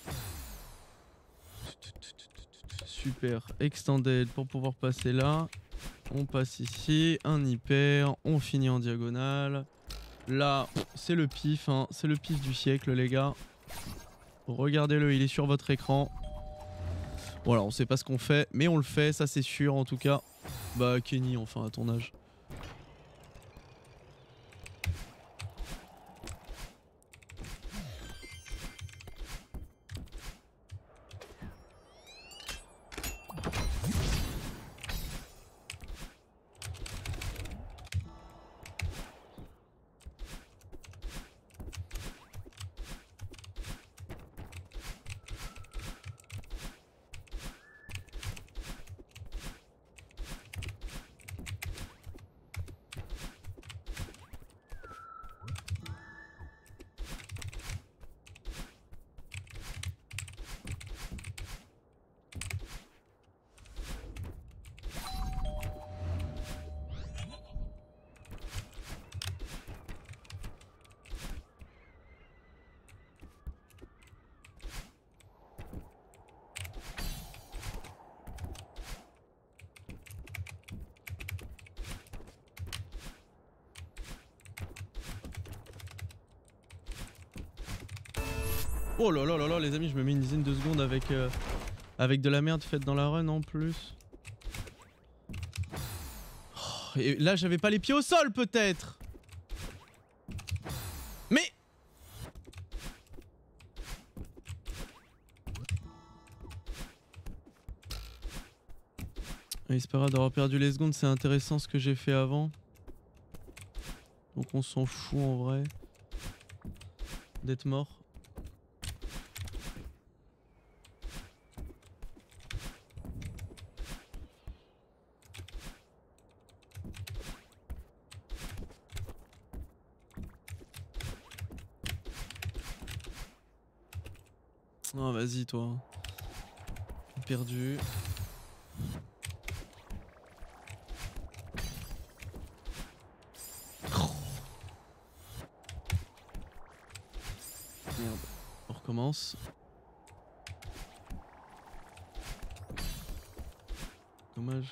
Super. Extended pour pouvoir passer là. On passe ici. Un hyper. On finit en diagonale. Là, c'est le pif. Hein. C'est le pif du siècle, les gars. Regardez-le, il est sur votre écran. Voilà, on sait pas ce qu'on fait, mais on le fait, ça c'est sûr en tout cas. Bah Kenny, enfin à ton âge. Oh là là là là les amis, je me mets une dizaine de secondes avec de la merde faite dans la run en plus. Oh, et là j'avais pas les pieds au sol peut-être. Mais... Et c'est pas grave d'avoir perdu les secondes, c'est intéressant ce que j'ai fait avant. Donc on s'en fout en vrai d'être mort. Oh vas-y toi. Perdu. Merde. On recommence. Dommage.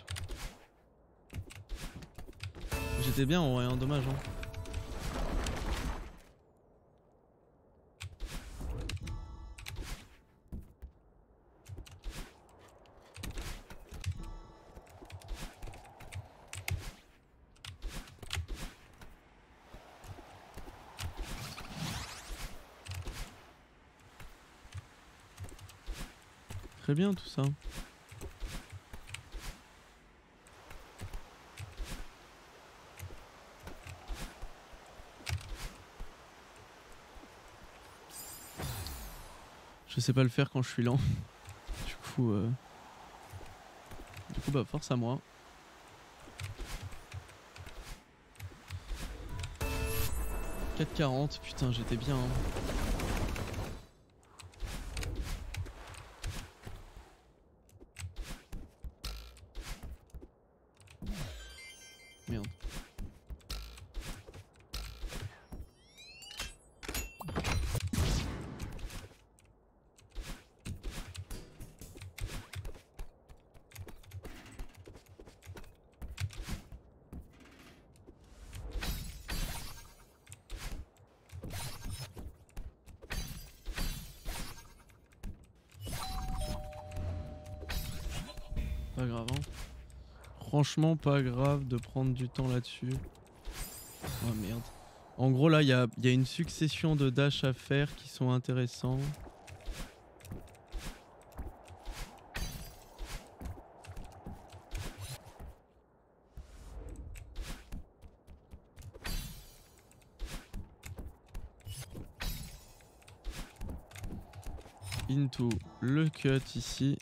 J'étais bien en vrai, hein, dommage hein. Très bien tout ça. Je sais pas le faire quand je suis lent. Du coup bah force à moi. 4,40, putain j'étais bien hein. Merde. Pas grave hein. Franchement pas grave de prendre du temps là-dessus. Oh merde. En gros là il y a une succession de dash à faire qui sont intéressants. Into le cut ici.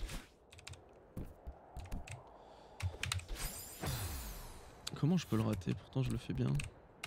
Comment je peux le rater? Pourtant je le fais bien.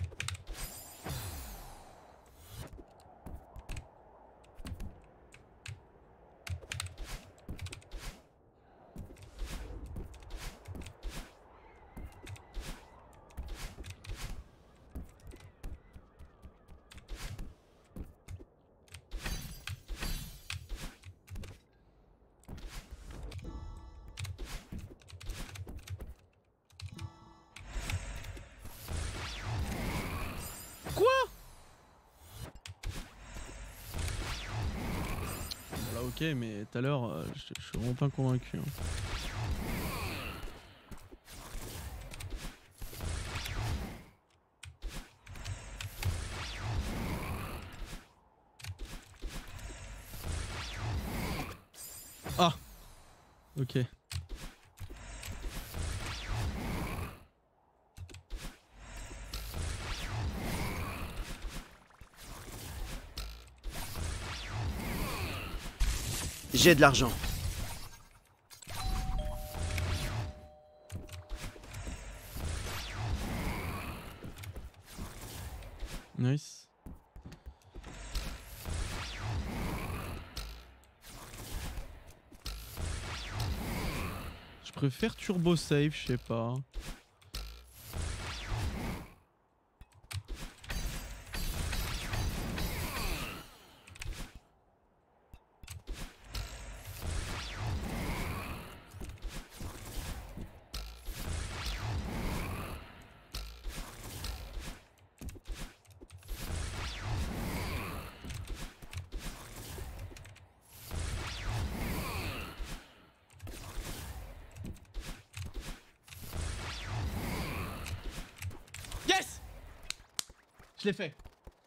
Ok, mais tout à l'heure, je suis vraiment pas convaincu. Hein. Ah, ok. J'ai de l'argent. Nice. Je préfère turbo save, je sais pas. Je l'ai fait.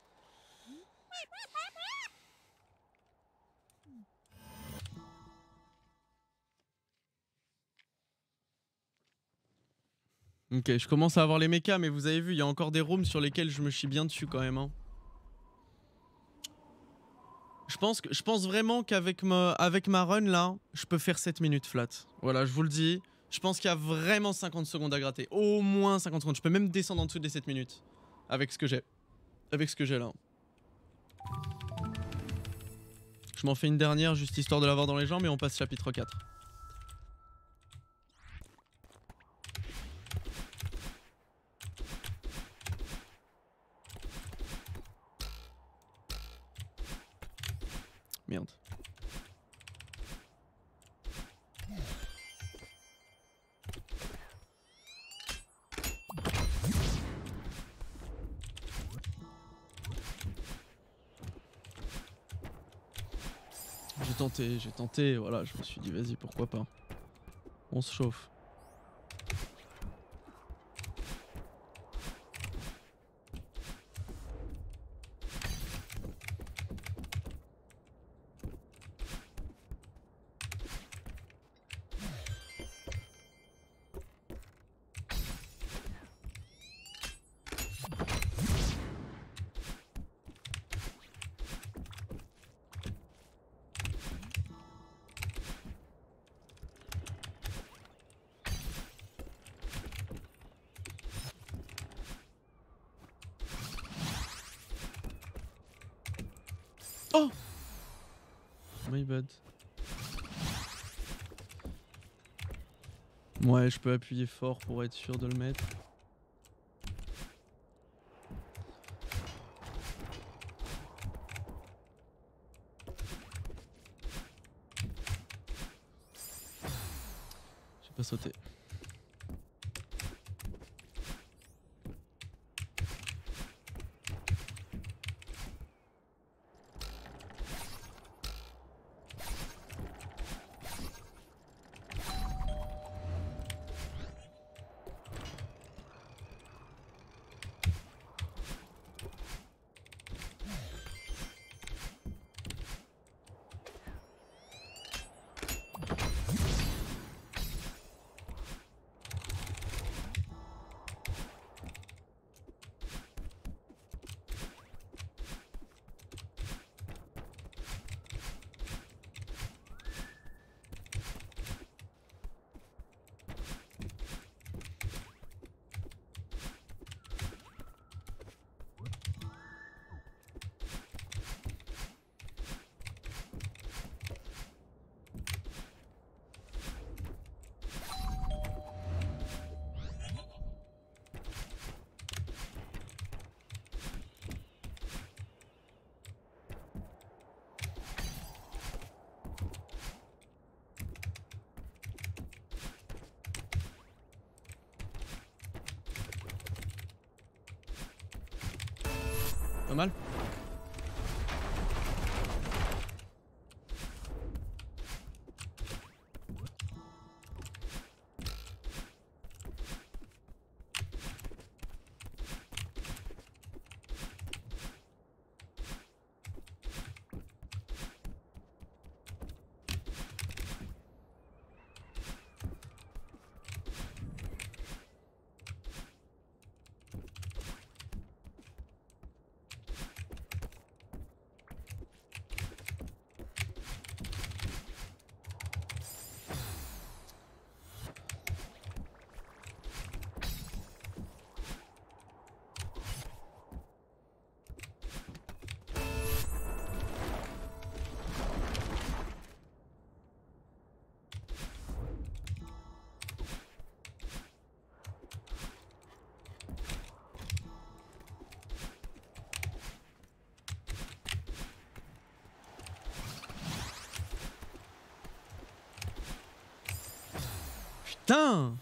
Ok, je commence à avoir les mechas, mais vous avez vu, il y a encore des rooms sur lesquels je me chie bien dessus quand même. Hein. Je pense vraiment qu'avec ma run là, je peux faire 7 minutes flat. Voilà, je vous le dis. Je pense qu'il y a vraiment 50 secondes à gratter. Au moins 50 secondes. Je peux même descendre en dessous des 7 minutes. Avec ce que j'ai. Avec ce que j'ai là. Je m'en fais une dernière juste histoire de l'avoir dans les jambes et on passe chapitre 4. Merde. J'ai tenté, voilà, je me suis dit vas-y, pourquoi pas. On se chauffe. Oh! My bad. Ouais, je peux appuyer fort pour être sûr de le mettre. J'ai pas sauté. Pas mal. Putain!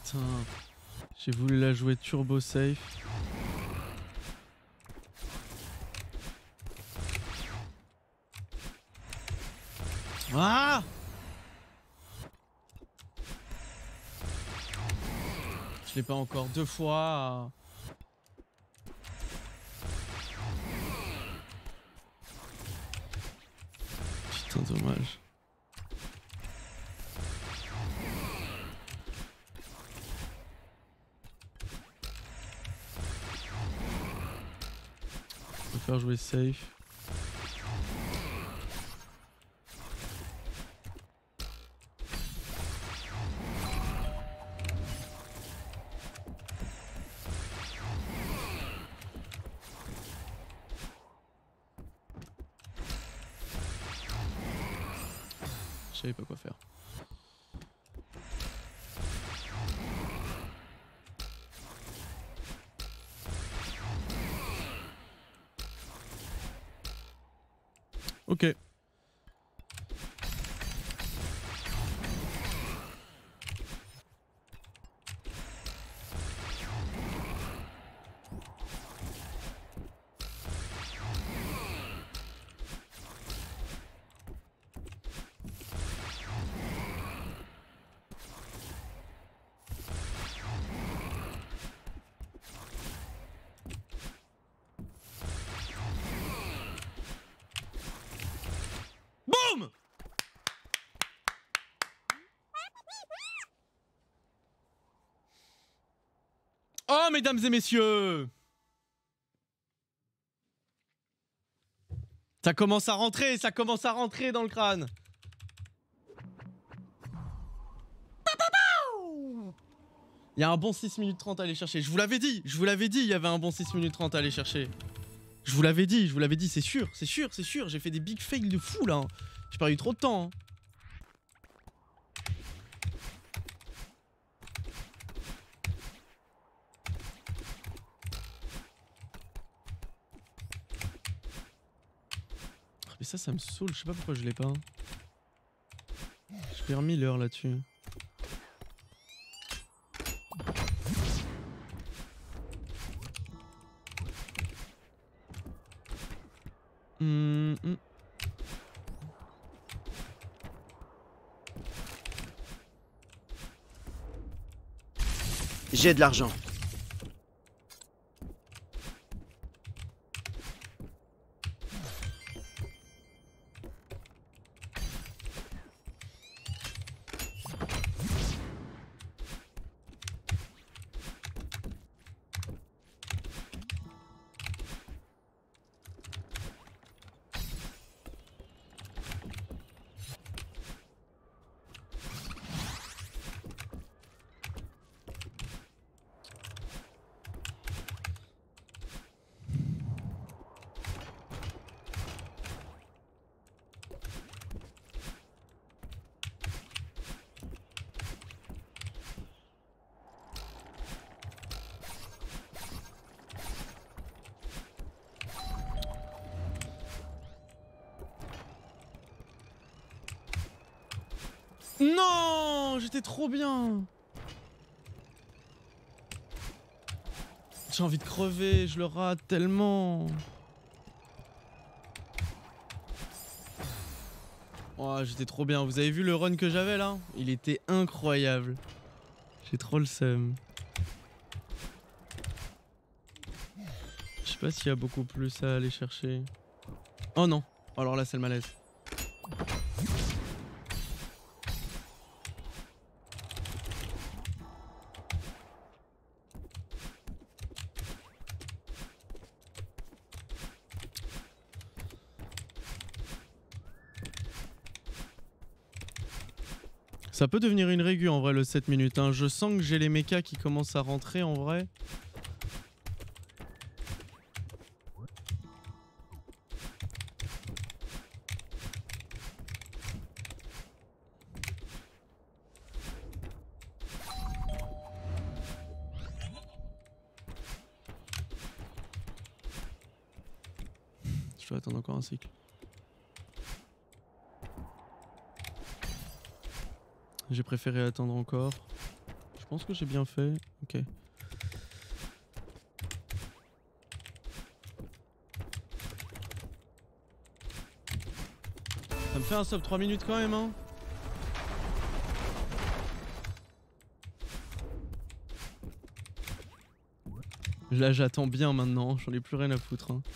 Putain. J'ai voulu la jouer turbo safe. Ah! Je l'ai pas encore 2 fois. Putain, dommage. Je préfère jouer safe. Je savais pas quoi faire. Ok. Boum! Oh, mesdames et messieurs! Ça commence à rentrer dans le crâne. Il y a un bon 6 minutes 30 à aller chercher. Je vous l'avais dit, il y avait un bon 6 minutes 30 à aller chercher. Je vous l'avais dit, c'est sûr. J'ai fait des big fails de fou là. J'ai perdu trop de temps. Hein. Mais ça me saoule, je sais pas pourquoi je l'ai pas. Je perds 1000 heures là-dessus. J'ai de l'argent. Non, j'étais trop bien. J'ai envie de crever, je le rate tellement. Oh, j'étais trop bien. Vous avez vu le run que j'avais là? Il était incroyable. J'ai trop le seum. Je sais pas s'il y a beaucoup plus à aller chercher. Oh non. Alors là, c'est le malaise. Ça peut devenir une régu en vrai le 7 minutes. Hein. Je sens que j'ai les mechas qui commencent à rentrer en vrai. Je dois attendre encore un cycle. J'ai préféré attendre encore. Je pense que j'ai bien fait. Ok. Ça me fait un sub 3 minutes quand même, hein. Là j'attends bien maintenant, j'en ai plus rien à foutre, hein.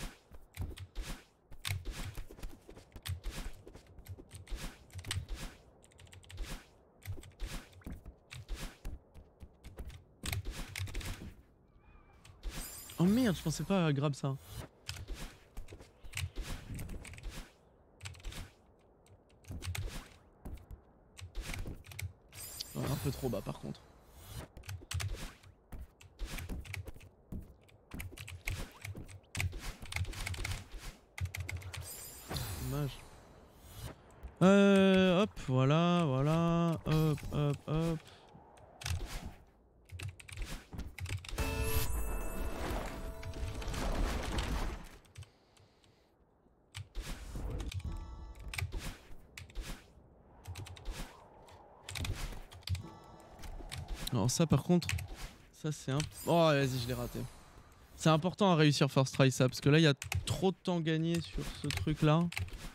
Oh merde, je pensais pas à grab ça. Oh, un peu trop bas par contre. Dommage. Hop, voilà, voilà. Hop, hop, hop. Alors ça par contre, ça c'est un... Oh vas-y je l'ai raté. C'est important à réussir first try ça, parce que là il y a trop de temps gagné sur ce truc là.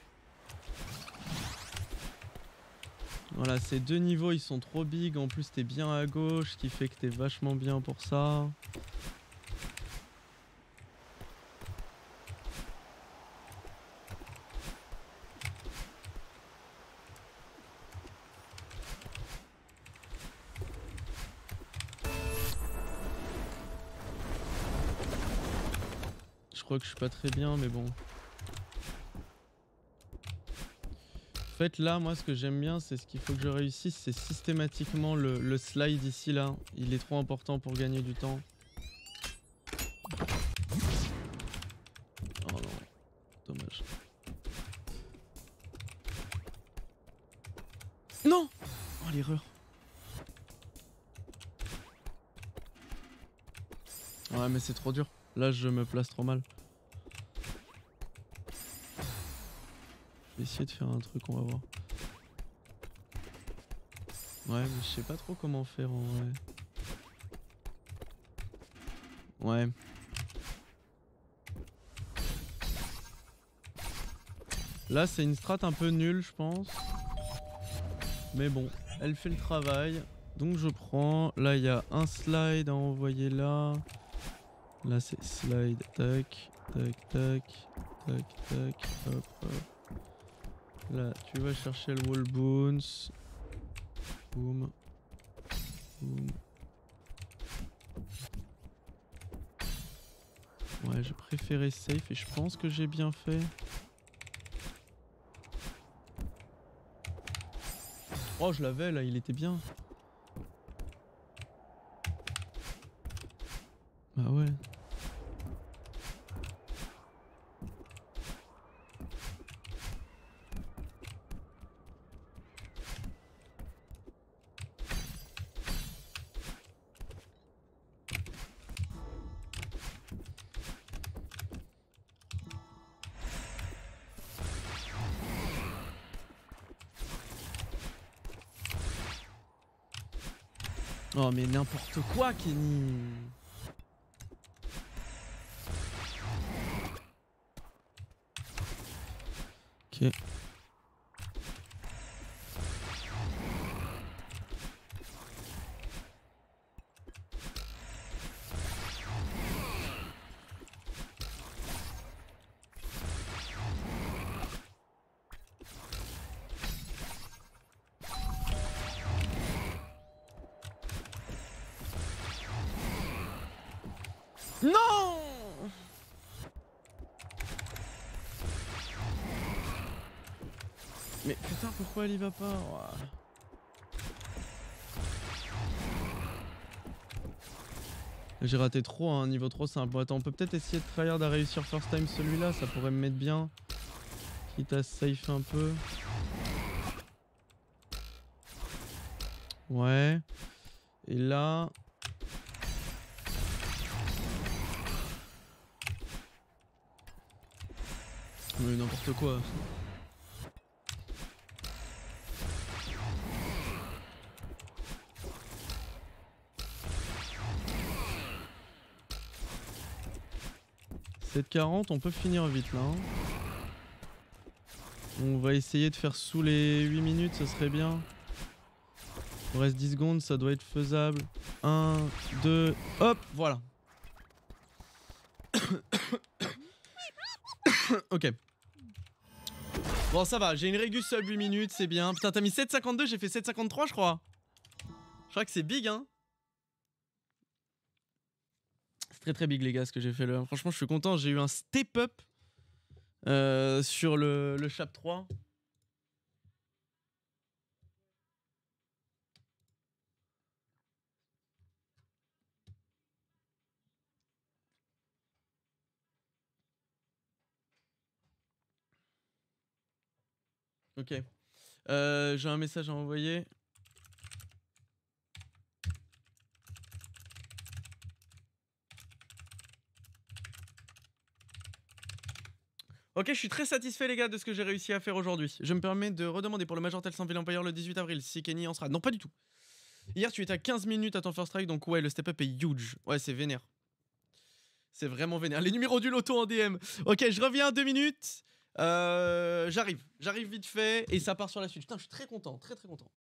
Voilà, ces deux niveaux ils sont trop big, en plus t'es bien à gauche, ce qui fait que t'es vachement bien pour ça. Je crois que je suis pas très bien, mais bon. En fait, là, moi, ce que j'aime bien, c'est ce qu'il faut que je réussisse, c'est systématiquement le slide ici, là. Il est trop important pour gagner du temps. Oh non, dommage. Non! Oh, l'erreur. Ouais, mais c'est trop dur. Là, je me place trop mal. Je vais essayer de faire un truc, on va voir. Ouais, mais je sais pas trop comment faire en vrai. Ouais. Là, c'est une strat un peu nulle, je pense. Mais bon, elle fait le travail. Donc je prends. Là, il y a un slide à envoyer là. Là, c'est slide. Tac, tac, tac, tac, tac. Hop, hop. Là, tu vas chercher le wall bounce. Boum. Boum. Ouais, j'ai préféré safe et je pense que j'ai bien fait. Oh, je l'avais là, il était bien. Bah ouais. Oh mais n'importe quoi Kenny. Ok. Non! Mais putain, pourquoi elle y va pas? Ouah. J'ai raté trop, hein, niveau trop simple. Bon, attends, on peut peut-être essayer de tryhard à réussir first time celui-là, ça pourrait me mettre bien. Quitte à safe un peu. Ouais. Et là... Mais n'importe quoi. 7h40, on peut finir vite là. Hein. On va essayer de faire sous les 8 minutes, ça serait bien. Il reste 10 secondes, ça doit être faisable. 1, 2, hop, voilà. Ok. Bon, ça va, j'ai une régus sub 8 minutes, c'est bien. Putain, t'as mis 7,52, j'ai fait 7,53, je crois. Je crois que c'est big, hein. C'est très très big, les gars, ce que j'ai fait là. Franchement, je suis content, j'ai eu un step up sur le chap 3. Ok. J'ai un message à envoyer. Ok, je suis très satisfait les gars de ce que j'ai réussi à faire aujourd'hui. Je me permets de redemander pour le Major Tel Saint-Ville Empire le 18 avril si Kenny en sera. Non, pas du tout. Hier, tu étais à 15 minutes à ton first strike, donc ouais, le step up est huge. Ouais, c'est vénère. C'est vraiment vénère. Les numéros du loto en DM. Ok, je reviens 2 minutes. J'arrive vite fait et ça part sur la suite. Putain, je suis très content, très très content.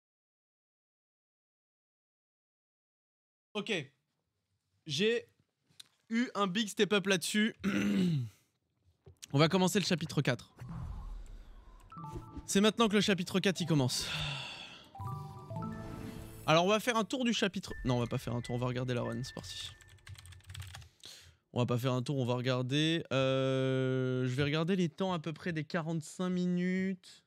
Ok. J'ai eu un big step up là-dessus. On va commencer le chapitre 4. C'est maintenant que le chapitre 4 il commence. Alors on va faire un tour du chapitre... Non, on va pas faire un tour, on va regarder la run, c'est parti. On va pas faire un tour, on va regarder... Je vais regarder les temps à peu près des 45 minutes.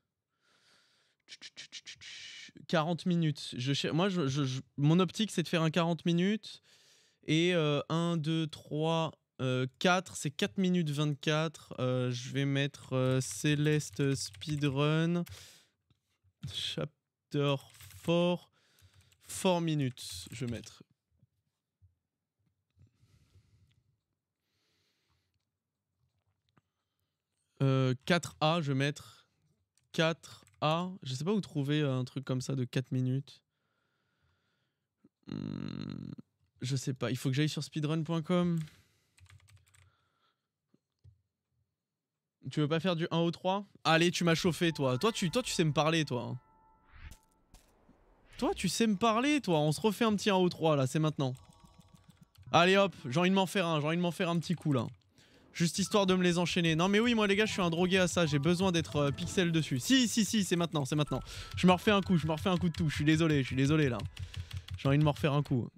40 minutes. Moi, mon optique, c'est de faire un 40 minutes. Et 1, 2, 3, 4, c'est 4 minutes 24. Je vais mettre Céleste Speedrun. Chapter 4 minutes, je vais mettre. Euh, 4A, je vais mettre 4A. Je sais pas où trouver un truc comme ça de 4 minutes. Je sais pas, il faut que j'aille sur speedrun.com. Tu veux pas faire du 1 au 3? Allez, tu m'as chauffé, toi. Toi, tu sais me parler, toi. Toi, tu sais me parler, toi. On se refait un petit 1 au 3, là, c'est maintenant. Allez, hop, j'ai envie de m'en faire un. J'ai envie de m'en faire un petit coup, là. Juste histoire de me les enchaîner. Non, mais oui, moi, les gars, je suis un drogué à ça. J'ai besoin d'être pixel dessus. Si, c'est maintenant, c'est maintenant. Je me refais un coup, de tout. Je suis désolé, là. J'ai envie de me refaire un coup.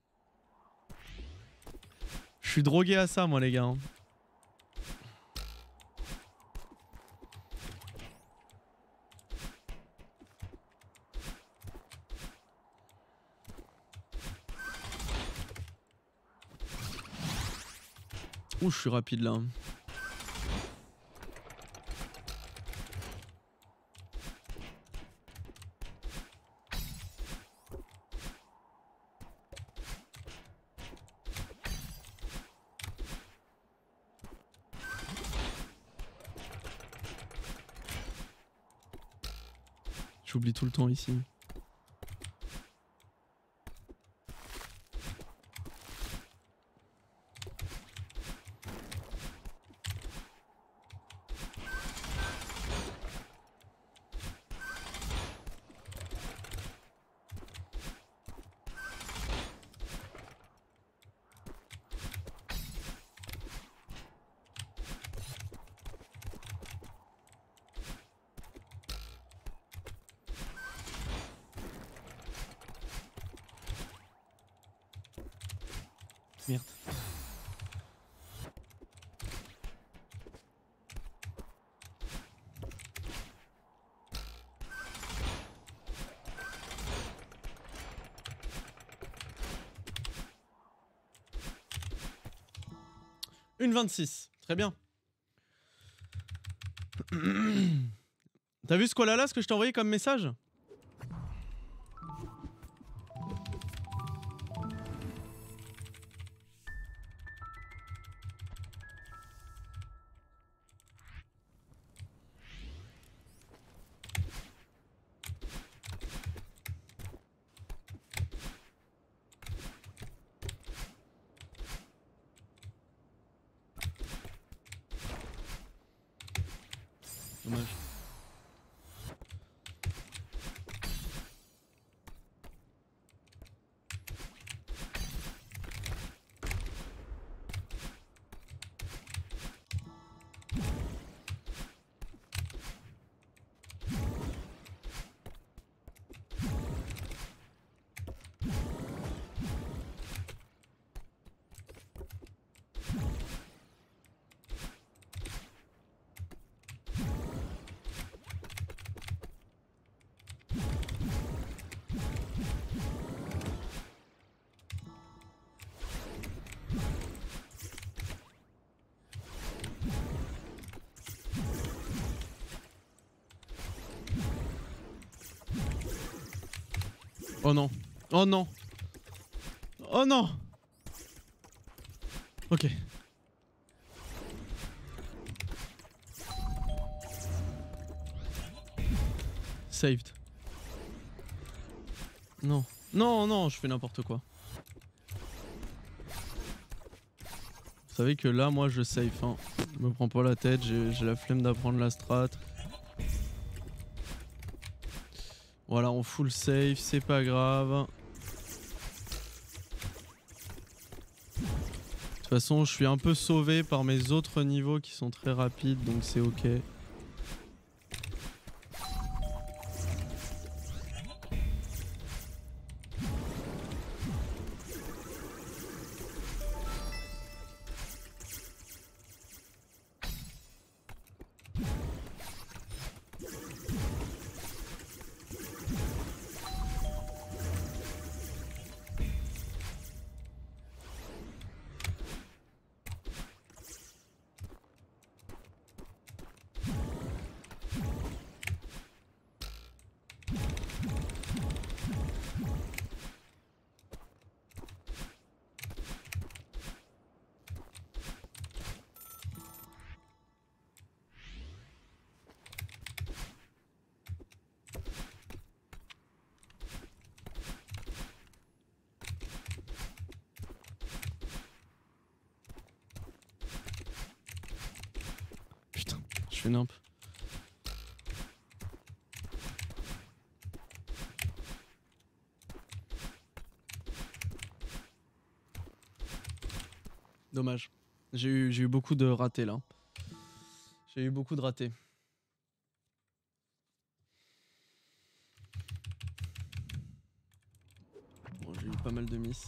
Je suis drogué à ça, moi, les gars. Ouh, je suis rapide, là. J'oublie tout le temps ici. Merde. Une 26. Très bien. T'as vu ce là ce que je t'ai envoyé comme message? Dommage. Oh non. Oh non. Oh non. Ok. Saved. Non. Non, non, je fais n'importe quoi. Vous savez que là, moi, je safe. Hein. Je me prends pas la tête, j'ai la flemme d'apprendre la strat. Voilà, on full safe, c'est pas grave. De toute façon, je suis un peu sauvé par mes autres niveaux qui sont très rapides, donc c'est ok. Putain, je fais nimp. Dommage. J'ai eu beaucoup de ratés là. J'ai eu beaucoup de ratés. Bon, j'ai eu pas mal de miss.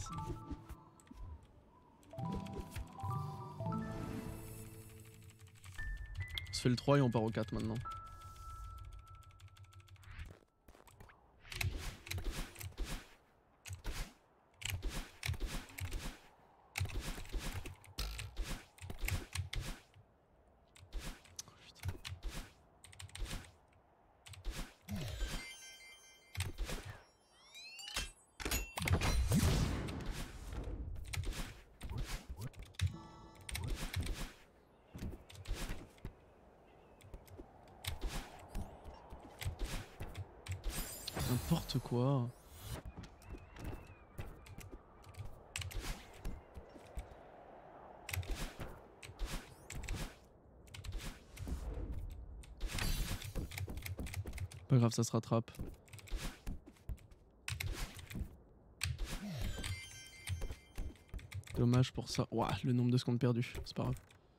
On se fait le 3 et on part au 4 maintenant. N'importe quoi. Pas grave, ça se rattrape. Dommage pour ça. Ouah, le nombre de secondes perdues, c'est pas grave.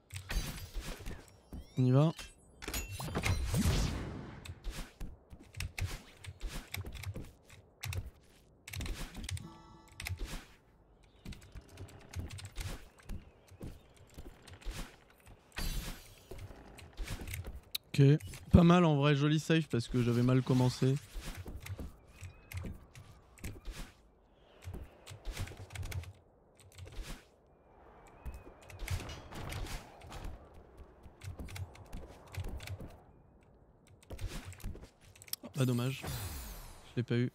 On y va. Ok, pas mal en vrai, joli save parce que j'avais mal commencé. Pas dommage, je l'ai pas eu.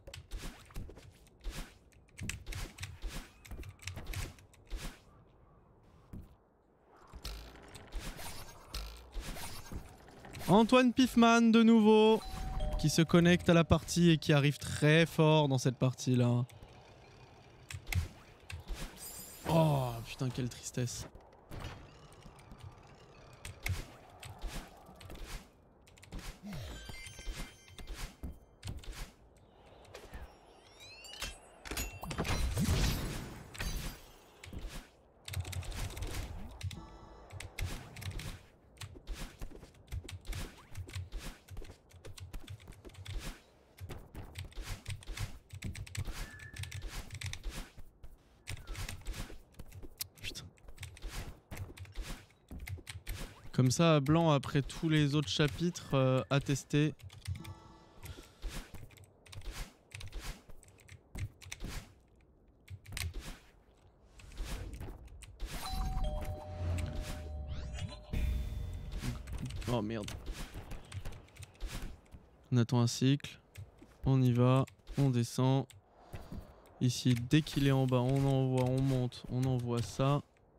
Antoine Piffman de nouveau, qui se connecte à la partie et qui arrive très fort dans cette partie là. Oh putain, quelle tristesse. Comme ça, blanc après tous les autres chapitres à tester. Oh merde. On attend un cycle. On y va. On descend. Ici, dès qu'il est en bas, on envoie, on monte, on envoie ça.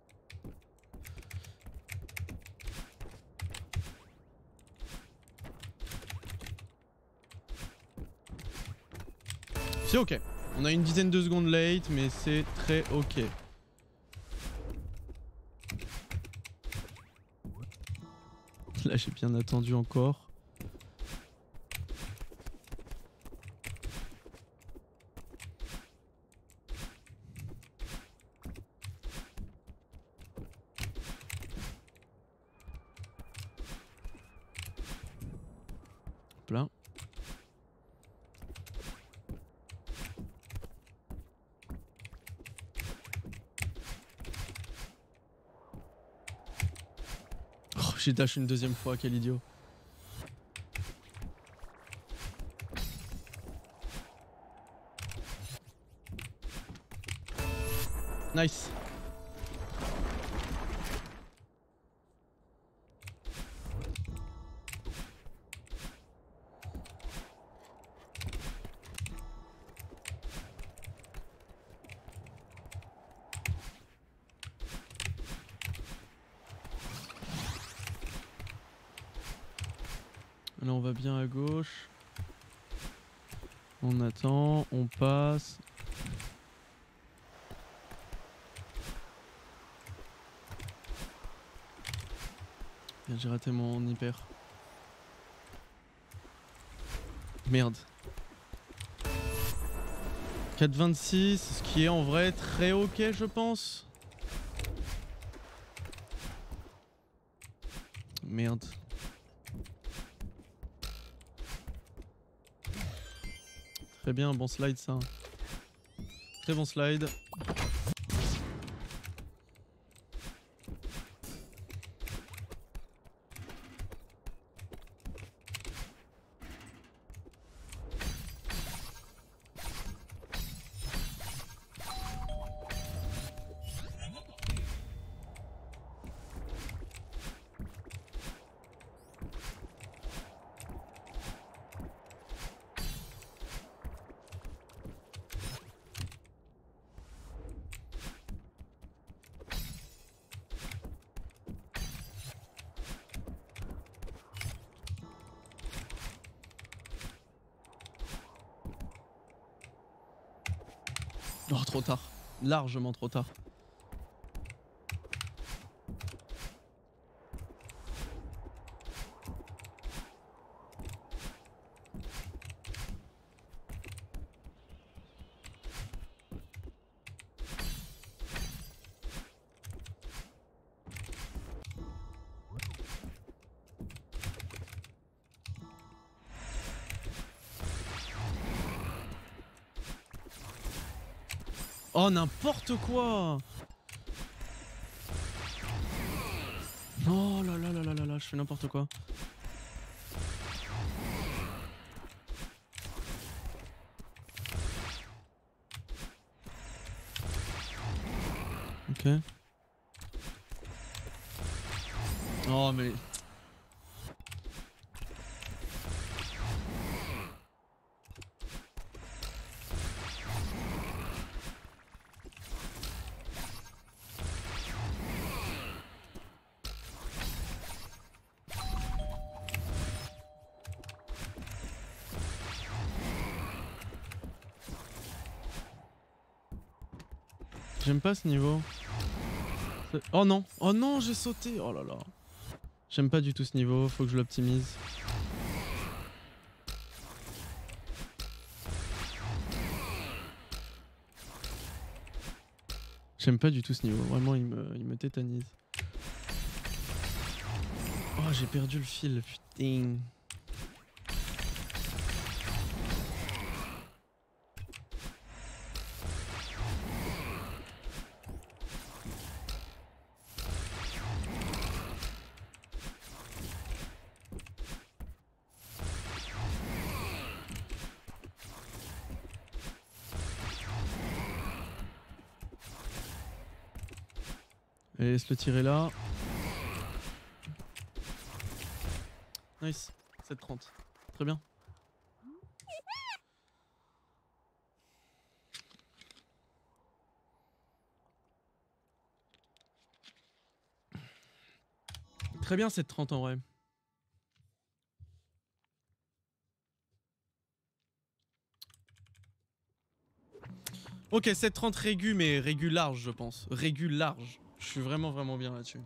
C'est ok. On a une dizaine de secondes late, mais c'est très ok. Là, j'ai bien attendu encore. J'ai dash une deuxième fois, quel idiot. Nice. Là on va bien à gauche. On attend, on passe. J'ai raté mon hyper. Merde. 4,26, ce qui est en vrai très ok je pense. Merde. Très bien, bon slide ça. Très bon slide. Oh, trop tard. Largement trop tard. Oh n'importe quoi. Oh là là là là là là, je fais n'importe quoi. Ok. Oh mais... J'aime pas ce niveau. Oh non, oh non, j'ai sauté. Oh là là. J'aime pas du tout ce niveau, faut que je l'optimise. J'aime pas du tout ce niveau, vraiment il me tétanise. Oh j'ai perdu le fil, putain. Et laisse le tirer là. Nice, 7,30. Très bien. Très bien 7,30 en vrai. Ok, 7,30 régu, mais régu large je pense. Régu large. Je suis vraiment bien là-dessus.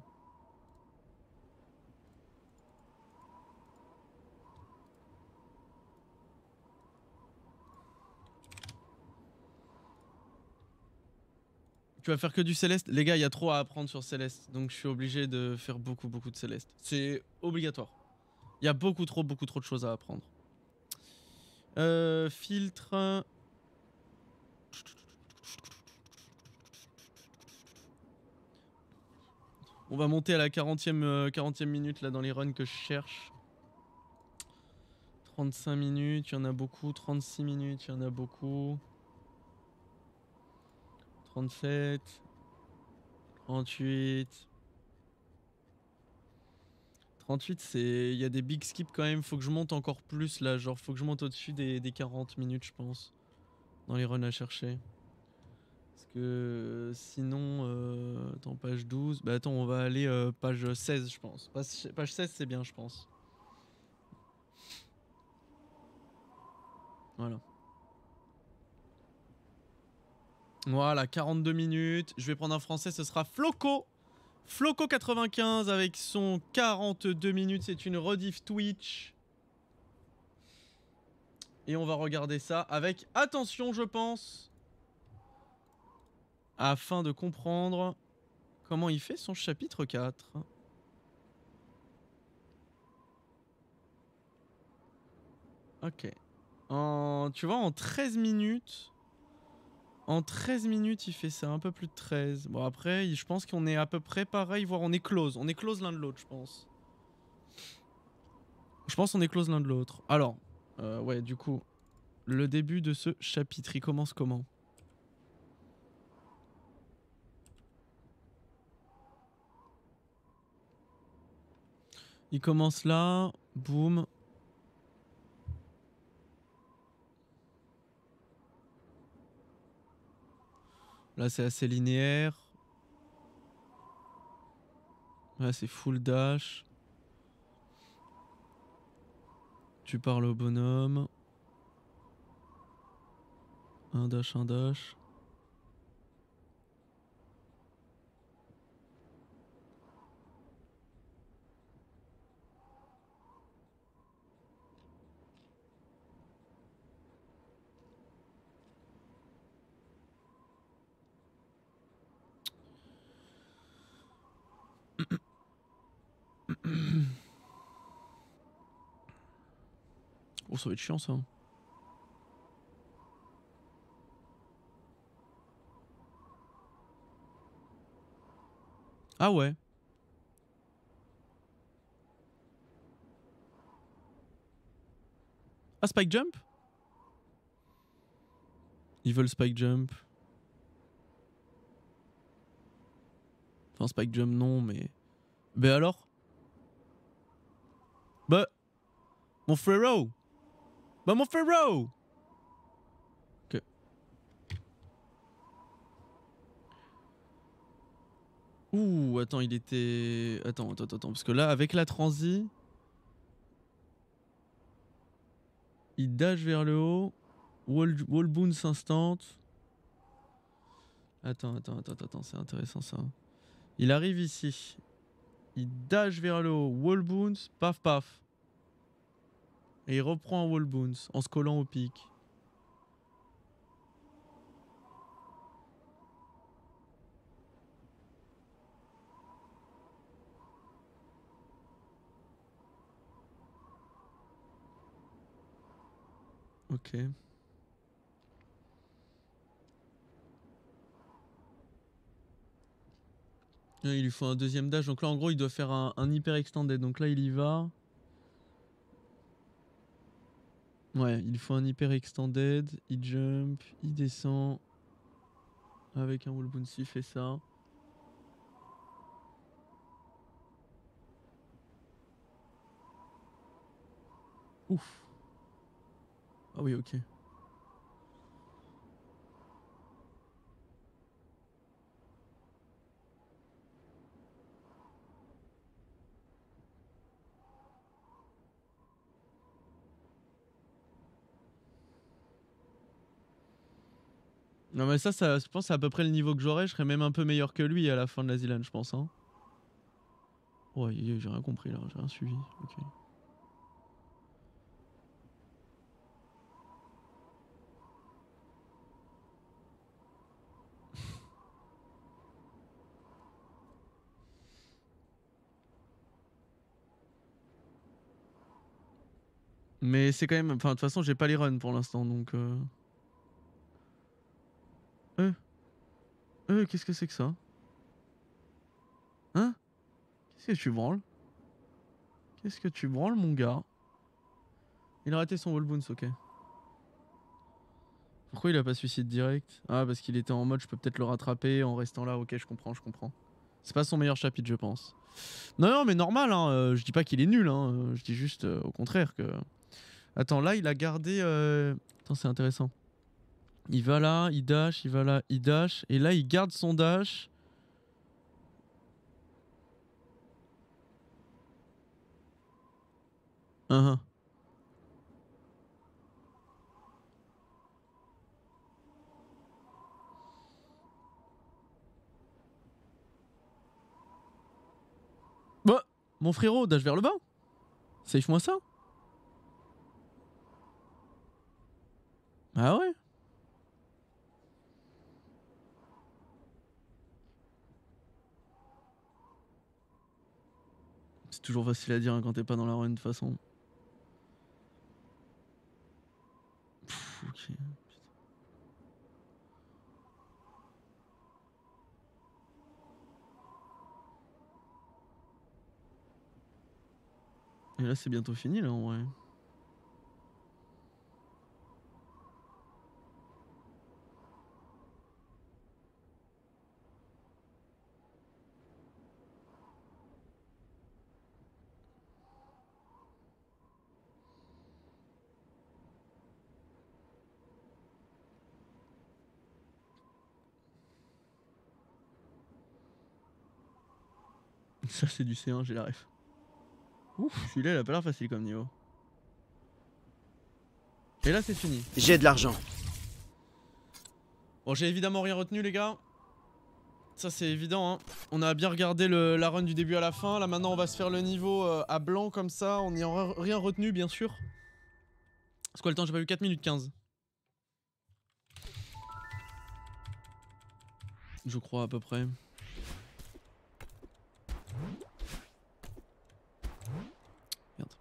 Tu vas faire que du Céleste? Les gars, il y a trop à apprendre sur Céleste, donc je suis obligé de faire beaucoup de Céleste. C'est obligatoire. Il y a beaucoup trop de choses à apprendre. Filtre... On va monter à la 40e minute là dans les runs que je cherche. 35 minutes, il y en a beaucoup. 36 minutes, il y en a beaucoup. 37. 38. 38, c'est... Il y a des big skips quand même. Faut que je monte encore plus là. Genre, faut que je monte au-dessus des 40 minutes, je pense. Dans les runs à chercher. Parce que sinon... attends, page 12. Bah attends, on va aller page 16, je pense. Page 16, c'est bien, je pense. Voilà. Voilà, 42 minutes. Je vais prendre un français, ce sera Floco. Floco 95 avec son 42 minutes. C'est une rediff Twitch. Et on va regarder ça avec attention, je pense. Afin de comprendre comment il fait son chapitre 4. Ok. Tu vois, en 13 minutes... En 13 minutes, il fait ça, un peu plus de 13. Bon, après, je pense qu'on est à peu près pareil, voire on est close. On est close l'un de l'autre, je pense. Je pense qu'on est close l'un de l'autre. Alors, ouais, du coup, le début de ce chapitre, il commence comment? Il commence là, boum. Là, c'est assez linéaire. Là, c'est full dash. Tu parles au bonhomme. Un dash, un dash. Oh, ça va être chiant, ça. Ah ouais. Ah, Spike Jump? Ils veulent Spike Jump. Enfin, Spike Jump, non, mais... Ben alors? Bah... Mon frérot! Bah mon frérot! Ok. Ouh, attends, il était... Attends, parce que là, avec la transi... Il dash vers le haut. Wall bounce instant. Attends, c'est intéressant ça. Il arrive ici. Il dash vers le haut. Wall bounce, paf paf. Et il reprend un wall bounce en se collant au pic. Ok. Là, il lui faut un deuxième dash. Donc là, en gros, il doit faire un hyper extended. Donc là, il y va. Ouais, il faut un hyper extended. Il jump, il descend. Avec un wall bounce, il fait ça. Ouf. Ah oui, ok. Non mais ça, je pense c'est à peu près le niveau que j'aurais. Je serais même un peu meilleur que lui à la fin de la Zilan, je pense. Hein. Ouais, j'ai rien compris là, j'ai rien suivi. Ok. Mais c'est quand même... Enfin, de toute façon, j'ai pas les runs pour l'instant, donc... qu'est-ce que c'est que ça? Hein? que tu branles? Qu'est-ce que tu branles, mon gars? Il a raté son wall bounce, ok. Pourquoi il a pas suicide direct? Ah, parce qu'il était en mode je peux peut-être le rattraper en restant là, ok, je comprends, je comprends. C'est pas son meilleur chapitre, je pense. Non, non, mais normal, hein, je dis pas qu'il est nul, hein, je dis juste au contraire que... Attends, là, il a gardé... Attends, c'est intéressant. Il va là, il dash, il va là, il dash, et là, il garde son dash. Uh-huh. Bah, mon frérot, dash vers le bas. Safe-moi ça. Ah ouais. C'est toujours facile à dire hein, quand t'es pas dans la run de toute façon. Pff, ok. Et là c'est bientôt fini là en vrai. Ça c'est du C1, j'ai la ref. Ouf, celui-là il a pas l'air facile comme niveau. Et là c'est fini. J'ai de l'argent. Bon, j'ai évidemment rien retenu les gars. Ça c'est évident hein. On a bien regardé la run du début à la fin. Là maintenant on va se faire le niveau à blanc comme ça. On n'y aura rien retenu bien sûr. C'est quoi le temps? J'ai pas vu 4 minutes 15. Je crois à peu près. Merde.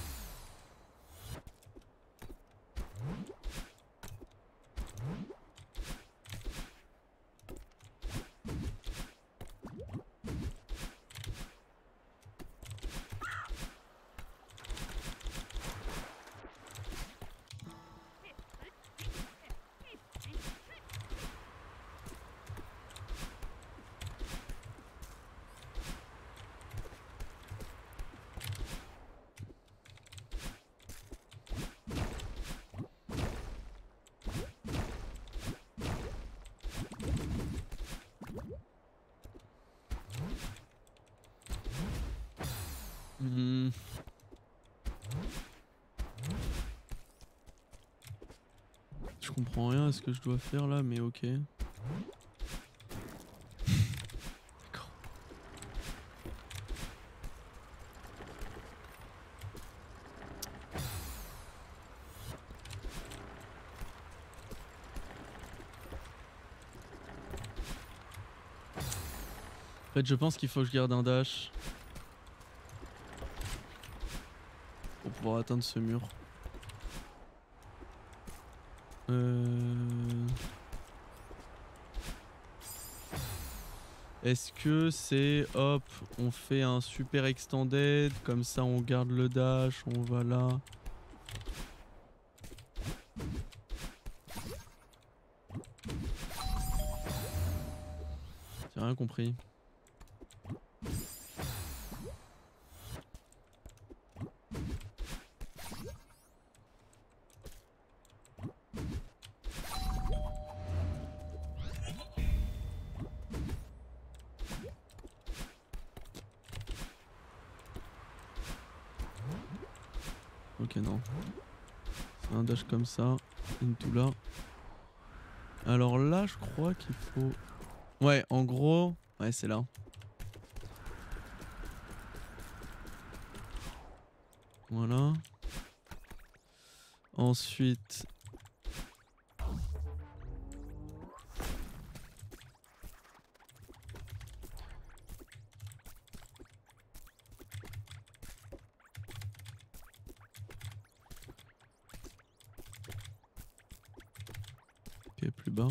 Je comprends rien à ce que je dois faire là, mais ok. D'accord. En fait, je pense qu'il faut que je garde un dash pour pouvoir atteindre ce mur. Est-ce que c'est hop, on fait un super extended, comme ça on garde le dash, on va là. J'ai rien compris. Ok non. C'est un dash comme ça, into là. Alors là je crois qu'il faut... Ouais en gros, ouais c'est là. Voilà. Ensuite... Ok, plus bas.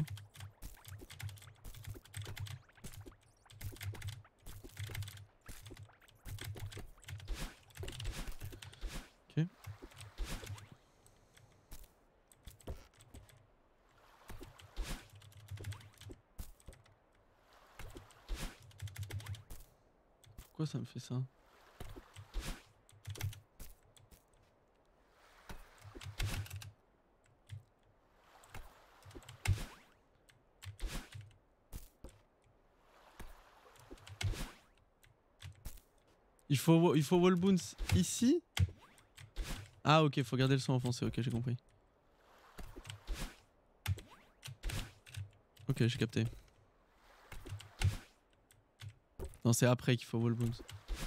Pourquoi ça me fait ça? Il faut wall bounce ici? Ah ok, faut garder le son enfoncé, ok j'ai compris. Ok, j'ai capté. Non, c'est après qu'il faut wall bounce.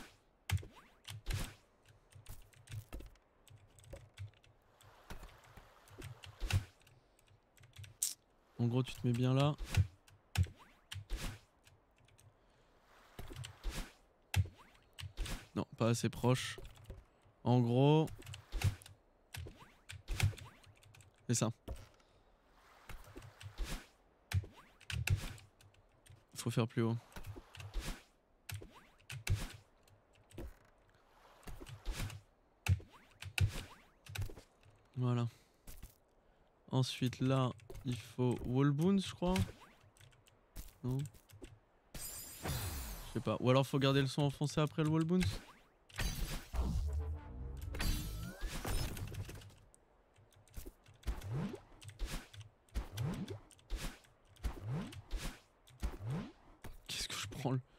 En gros, tu te mets bien là. Non, pas assez proche. En gros... C'est ça. Faut faire plus haut. Voilà. Ensuite là, il faut wall bounce je crois. Non? Je sais pas. Ou alors faut garder le son enfoncé après le wall bounce. Qu'est-ce que je prends le...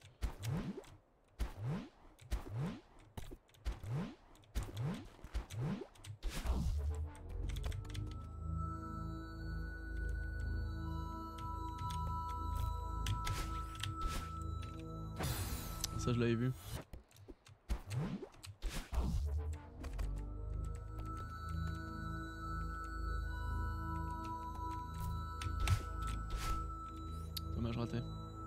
Ça je l'avais vu. Dommage raté.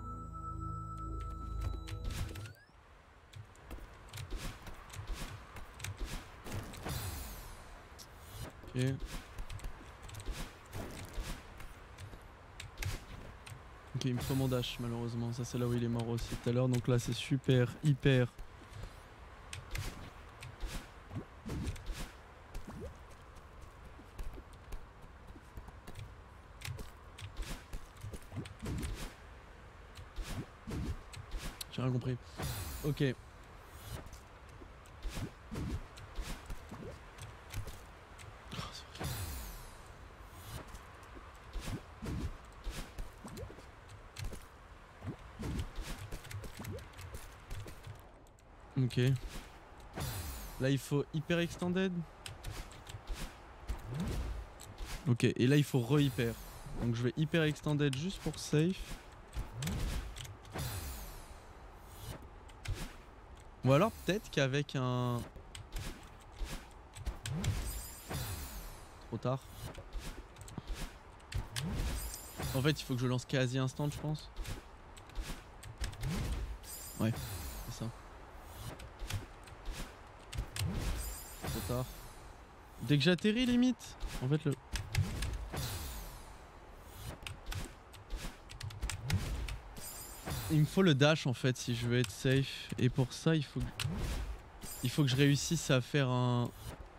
Ok. Ok, il me faut mon dash malheureusement. Ça c'est là où il est mort aussi tout à l'heure. Donc là c'est super, hyper... J'ai rien compris. Ok. Oh, c'est horrible. Ok. Là il faut hyper extended. Ok, et là il faut re-hyper. Donc je vais hyper extended juste pour safe. Ou alors peut-être qu'avec un... Trop tard. En fait il faut que je lance quasi instant je pense. Ouais, c'est ça. Trop tard. Dès que j'atterris limite. En fait le... Il me faut le dash en fait si je veux être safe. Et pour ça il faut que je réussisse à faire un...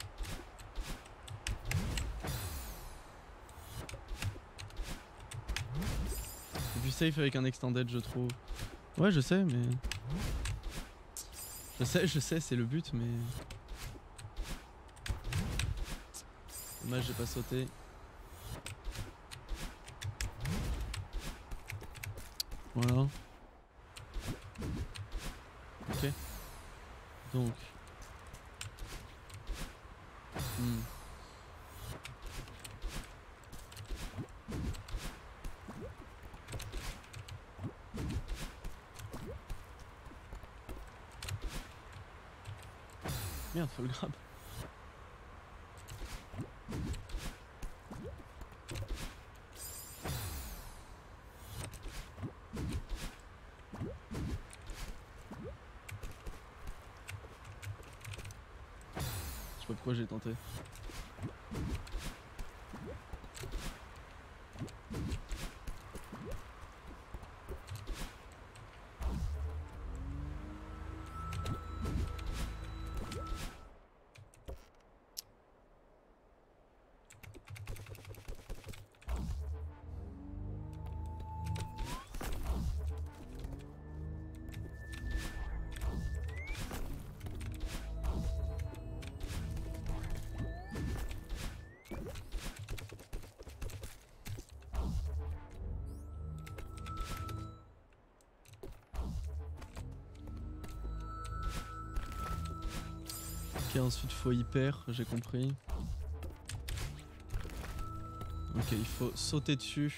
C'est plus safe avec un extended je trouve. Ouais je sais mais... Je sais c'est le but mais... Dommage j'ai pas sauté. Voilà. Ok. Donc. Merde, faut le grab. Je sais pas pourquoi j'ai tenté. ensuite faut hyper, j'ai compris. Ok, il faut sauter dessus.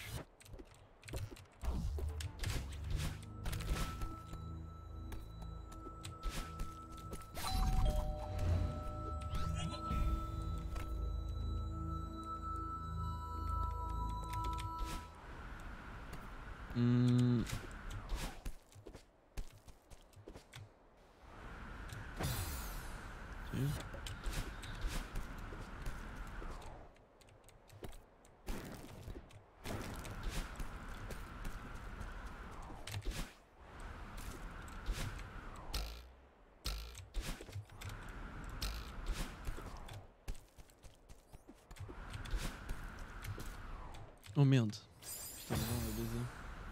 Oh merde. Putain, le vent va baiser.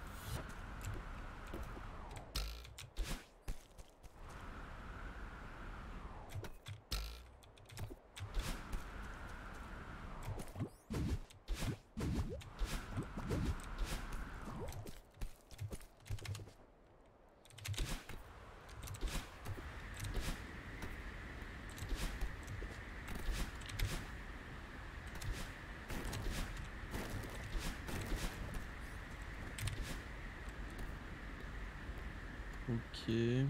Ok.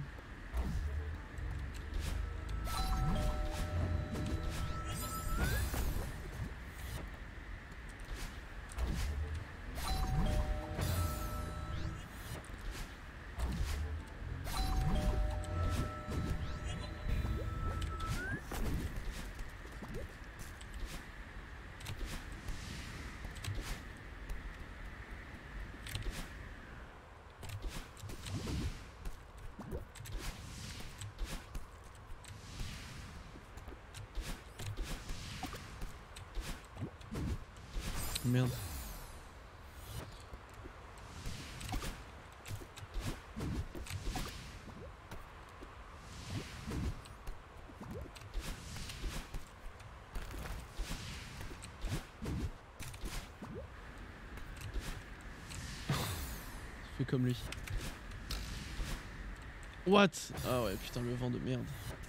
Merde. Fais comme lui. What? Ah ouais, putain, le vent de merde.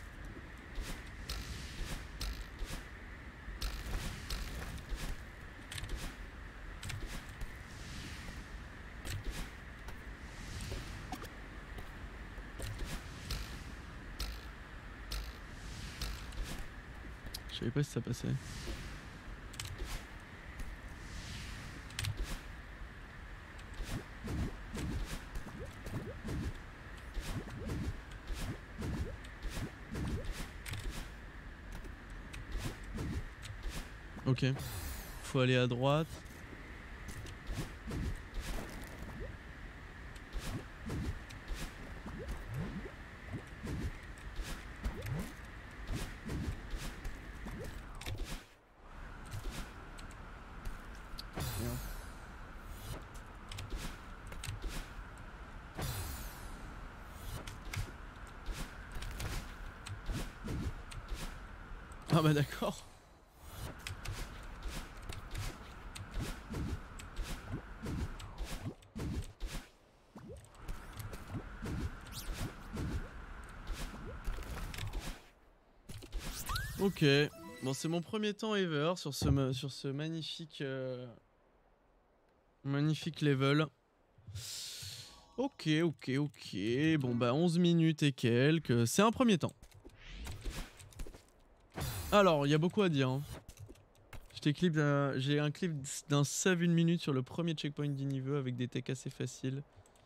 Je savais pas si ça passait. Ok. Faut aller à droite. Ah bah d'accord. Ok, bon c'est mon premier temps ever sur ce magnifique magnifique level. Ok, bon bah 11 minutes et quelques, c'est un premier temps. Alors, il y a beaucoup à dire. Hein. J'ai un clip d'un save 1 minute sur le premier checkpoint du niveau avec des techs assez faciles.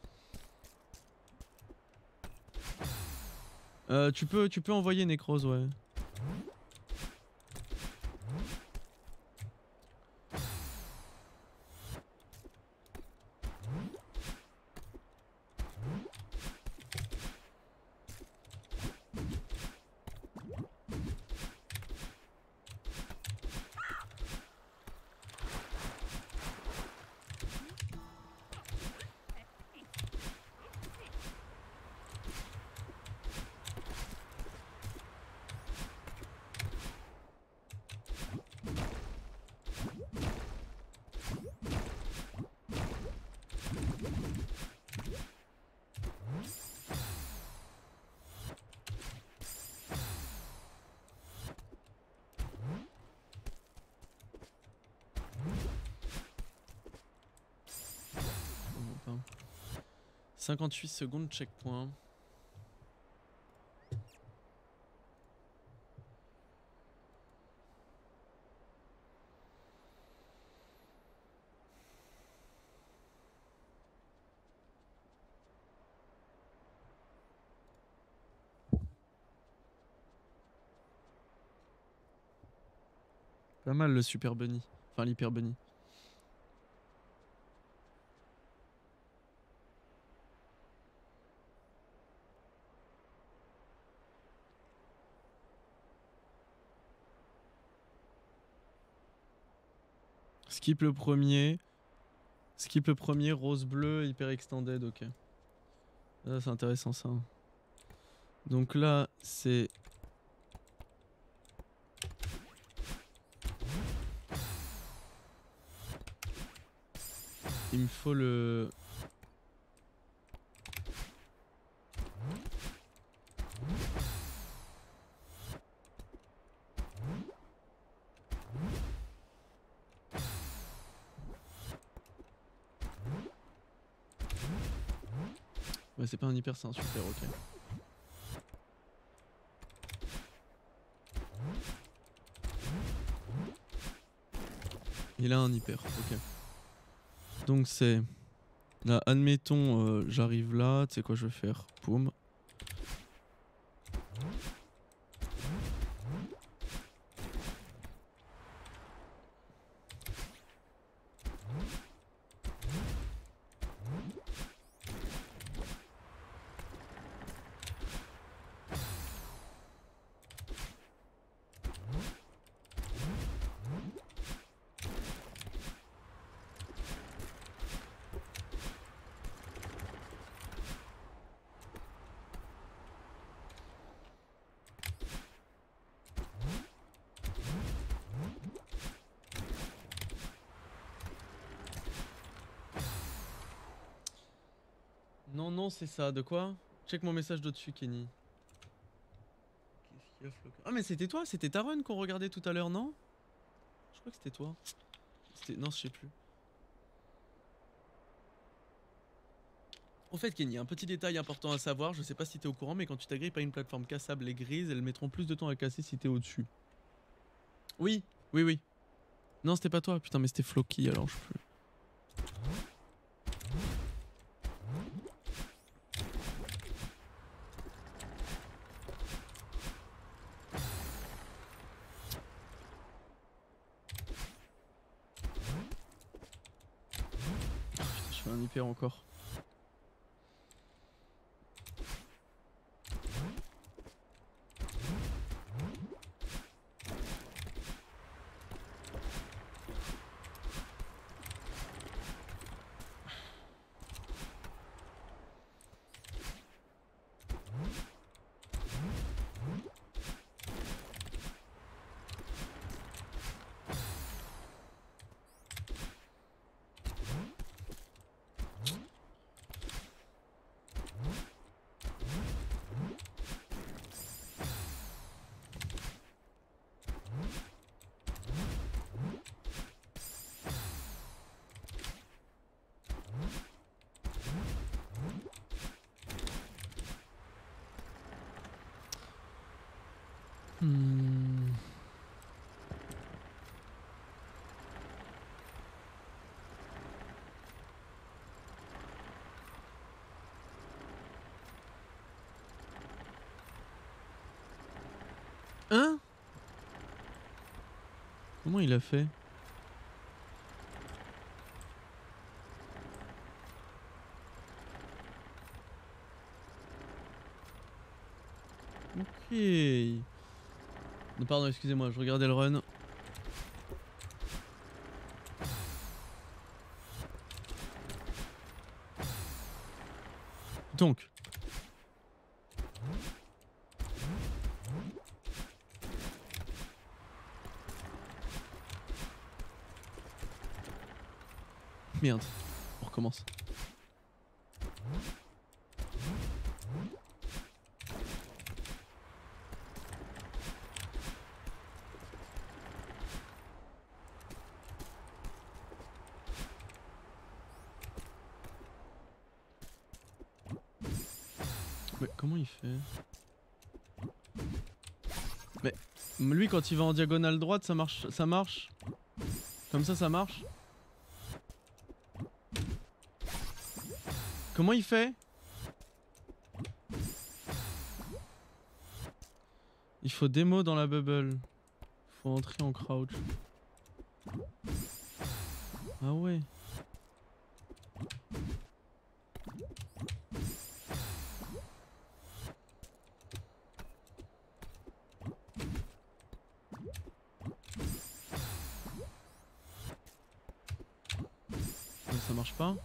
Tu peux envoyer Necros, ouais. 58 secondes checkpoint. Pas mal le super bunny. Enfin l'hyper bunny. Skip le premier. Skip le premier, rose bleu, hyper extended, ok. Ça c'est intéressant ça. Donc là c'est... Il me faut le... Ouais c'est pas un hyper, c'est un super, ok. Il a un hyper, ok. Donc c'est... Là, admettons, j'arrive là, tu sais quoi je vais faire? Poum. Non, non, c'est ça. De quoi? Check mon message d'au-dessus, Kenny. Qu'est-ce qu'il y a, Flock? Ah, mais c'était toi? C'était ta run qu'on regardait tout à l'heure, non? Je crois que c'était toi. Non, je sais plus. Au fait, Kenny, un petit détail important à savoir. Je sais pas si t'es au courant, mais quand tu t'agrippes à une plateforme cassable et grise, elles mettront plus de temps à casser si t'es au-dessus. Oui, oui, oui. Non, c'était pas toi. Putain, mais c'était Flocky, alors je peux. Je fais un hyper encore. Hein? Comment il a fait? Ok. Non, pardon, excusez-moi, je regardais le run. Donc. Merde, on recommence. Mais comment il fait? Mais lui quand il va en diagonale droite ça marche, ça marche. Comme ça marche. Comment il fait? Il faut démo dans la bubble. Faut entrer en crouch. Ah ouais. Ça marche pas?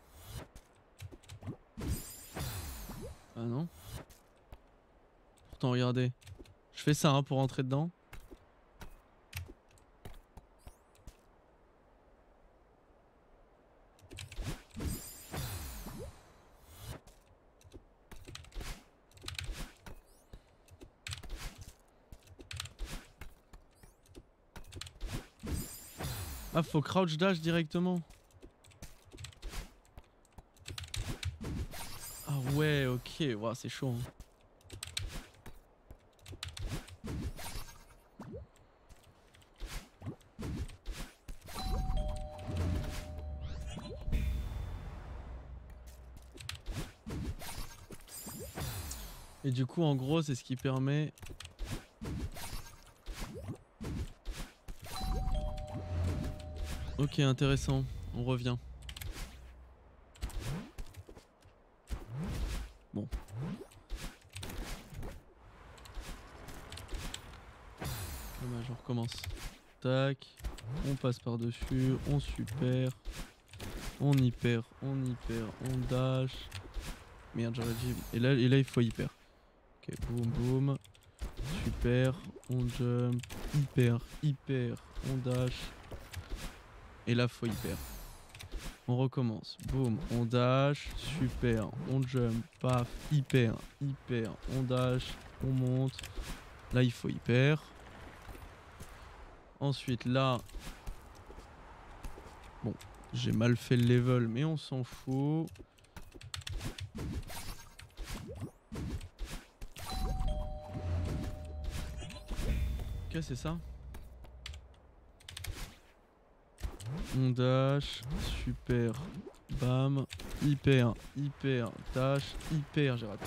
Ah non. Pourtant regardez. Je fais ça hein, pour rentrer dedans. Ah faut crouch dash directement. Ah ouais ok, wow, c'est chaud hein. Et du coup en gros c'est ce qui permet... Ok intéressant, on revient. Bon. Dommage, on recommence. Tac, on passe par dessus, on super, on hyper, on dash. Merde j'aurais dit... Et là il faut hyper. Ok, boum boum. Super, on jump, hyper, on dash. Et là faut hyper. On recommence. Boum, on dash, super, on jump, paf, hyper, on dash, on monte. Là il faut hyper. Ensuite là... Bon, j'ai mal fait le level mais on s'en fout. Ok c'est ça. On dash, super, bam, hyper, dash, hyper, j'ai raté.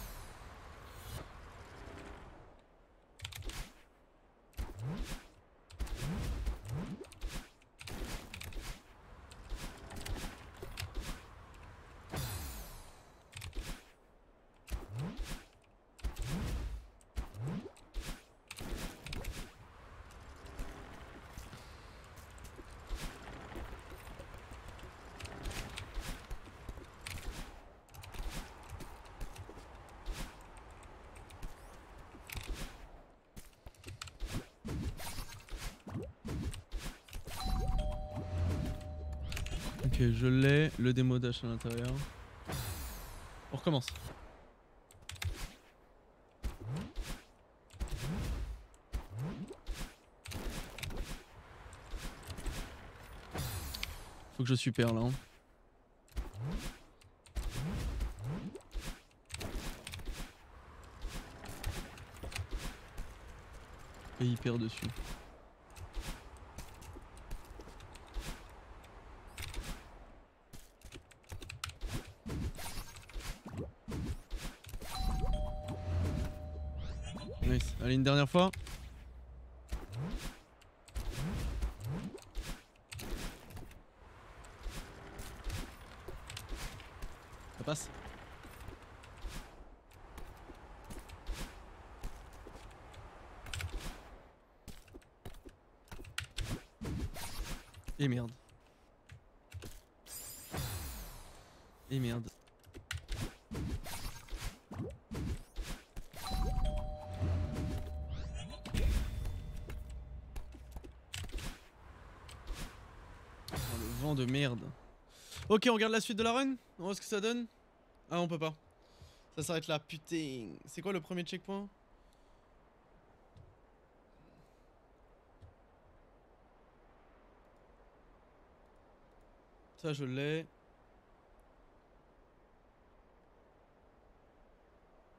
Ok, je l'ai, le démo dash à l'intérieur. On recommence. Faut que je super là. Hein. Et hyper dessus. Nice. Allez, une dernière fois. Ça passe. Et merde. Et merde. De merde. Ok, on regarde la suite de la run. On voit ce que ça donne. Ah, on peut pas. Ça s'arrête là. Putain. C'est quoi le premier checkpoint? Ça, je l'ai.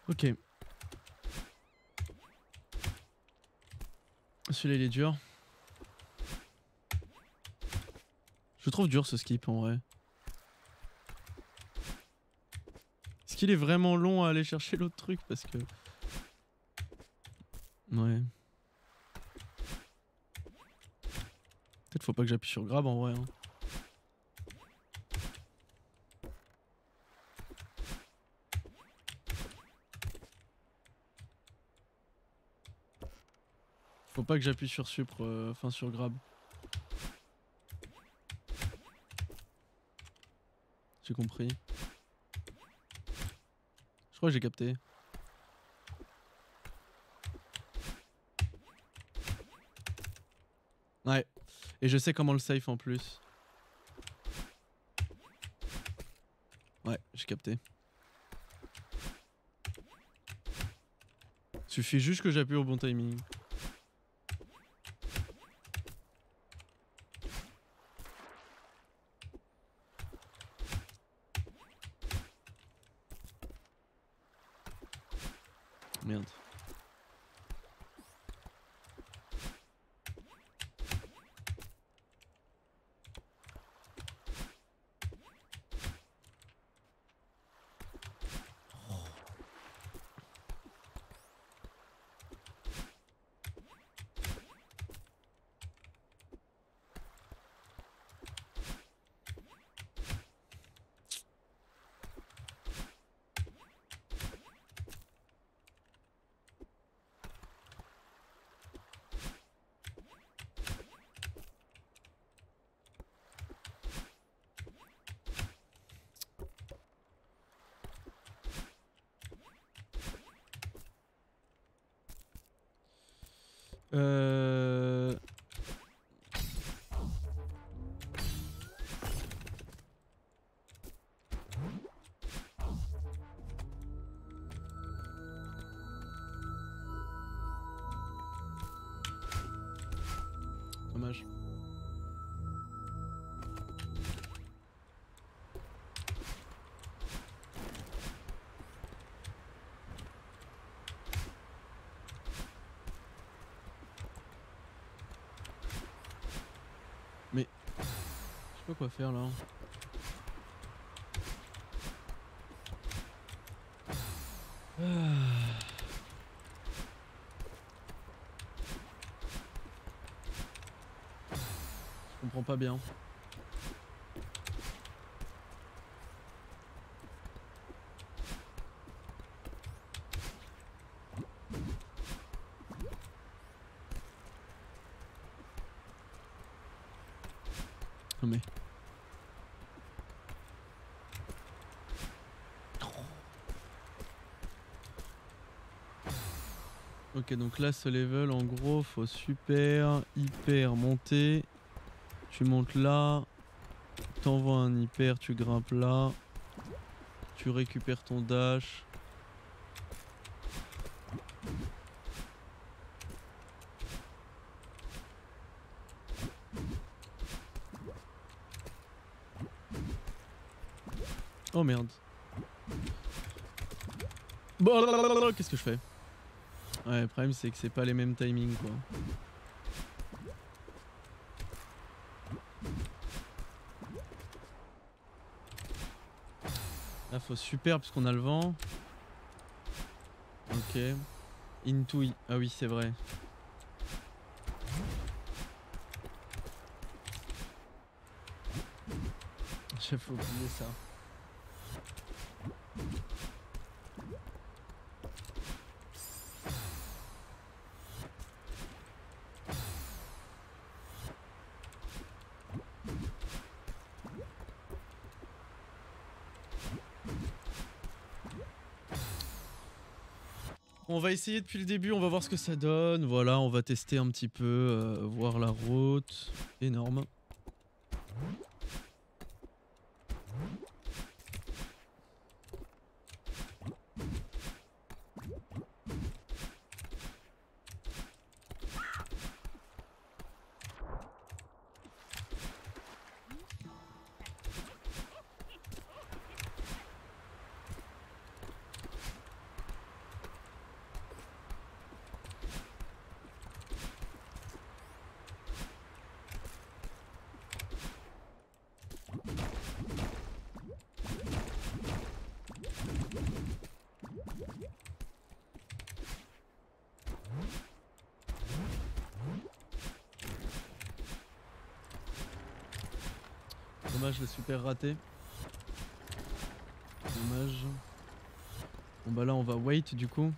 Ok. Celui-là il est dur. Je trouve dur ce skip en vrai. Est-ce qu'il est vraiment long à aller chercher l'autre truc parce que... Ouais. Peut-être faut pas que j'appuie sur grab en vrai. Hein. Faut pas que j'appuie sur supre, enfin sur grab. J'ai compris. Je crois que j'ai capté. Ouais. Et je sais comment le safe en plus. Ouais, j'ai capté. Suffit juste que j'appuie au bon timing. Merde. Dommage. Mais je sais pas quoi faire là. Je comprends pas bien. Oh mais... Ok, donc là ce level en gros faut super hyper monter. Tu montes là, t'envoies un hyper, tu grimpes là, tu récupères ton dash. Oh merde. Qu'est-ce que je fais? Ouais, le problème c'est que c'est pas les mêmes timings quoi. Là faut super parce qu'on a le vent. Ok. Into. Ah oui c'est vrai. J'avais oublié ça. On va essayer depuis le début, on va voir ce que ça donne. Voilà, on va tester un petit peu, voir la route. Énorme. Dommage, le super raté. Dommage. Bon bah là on va wait du coup.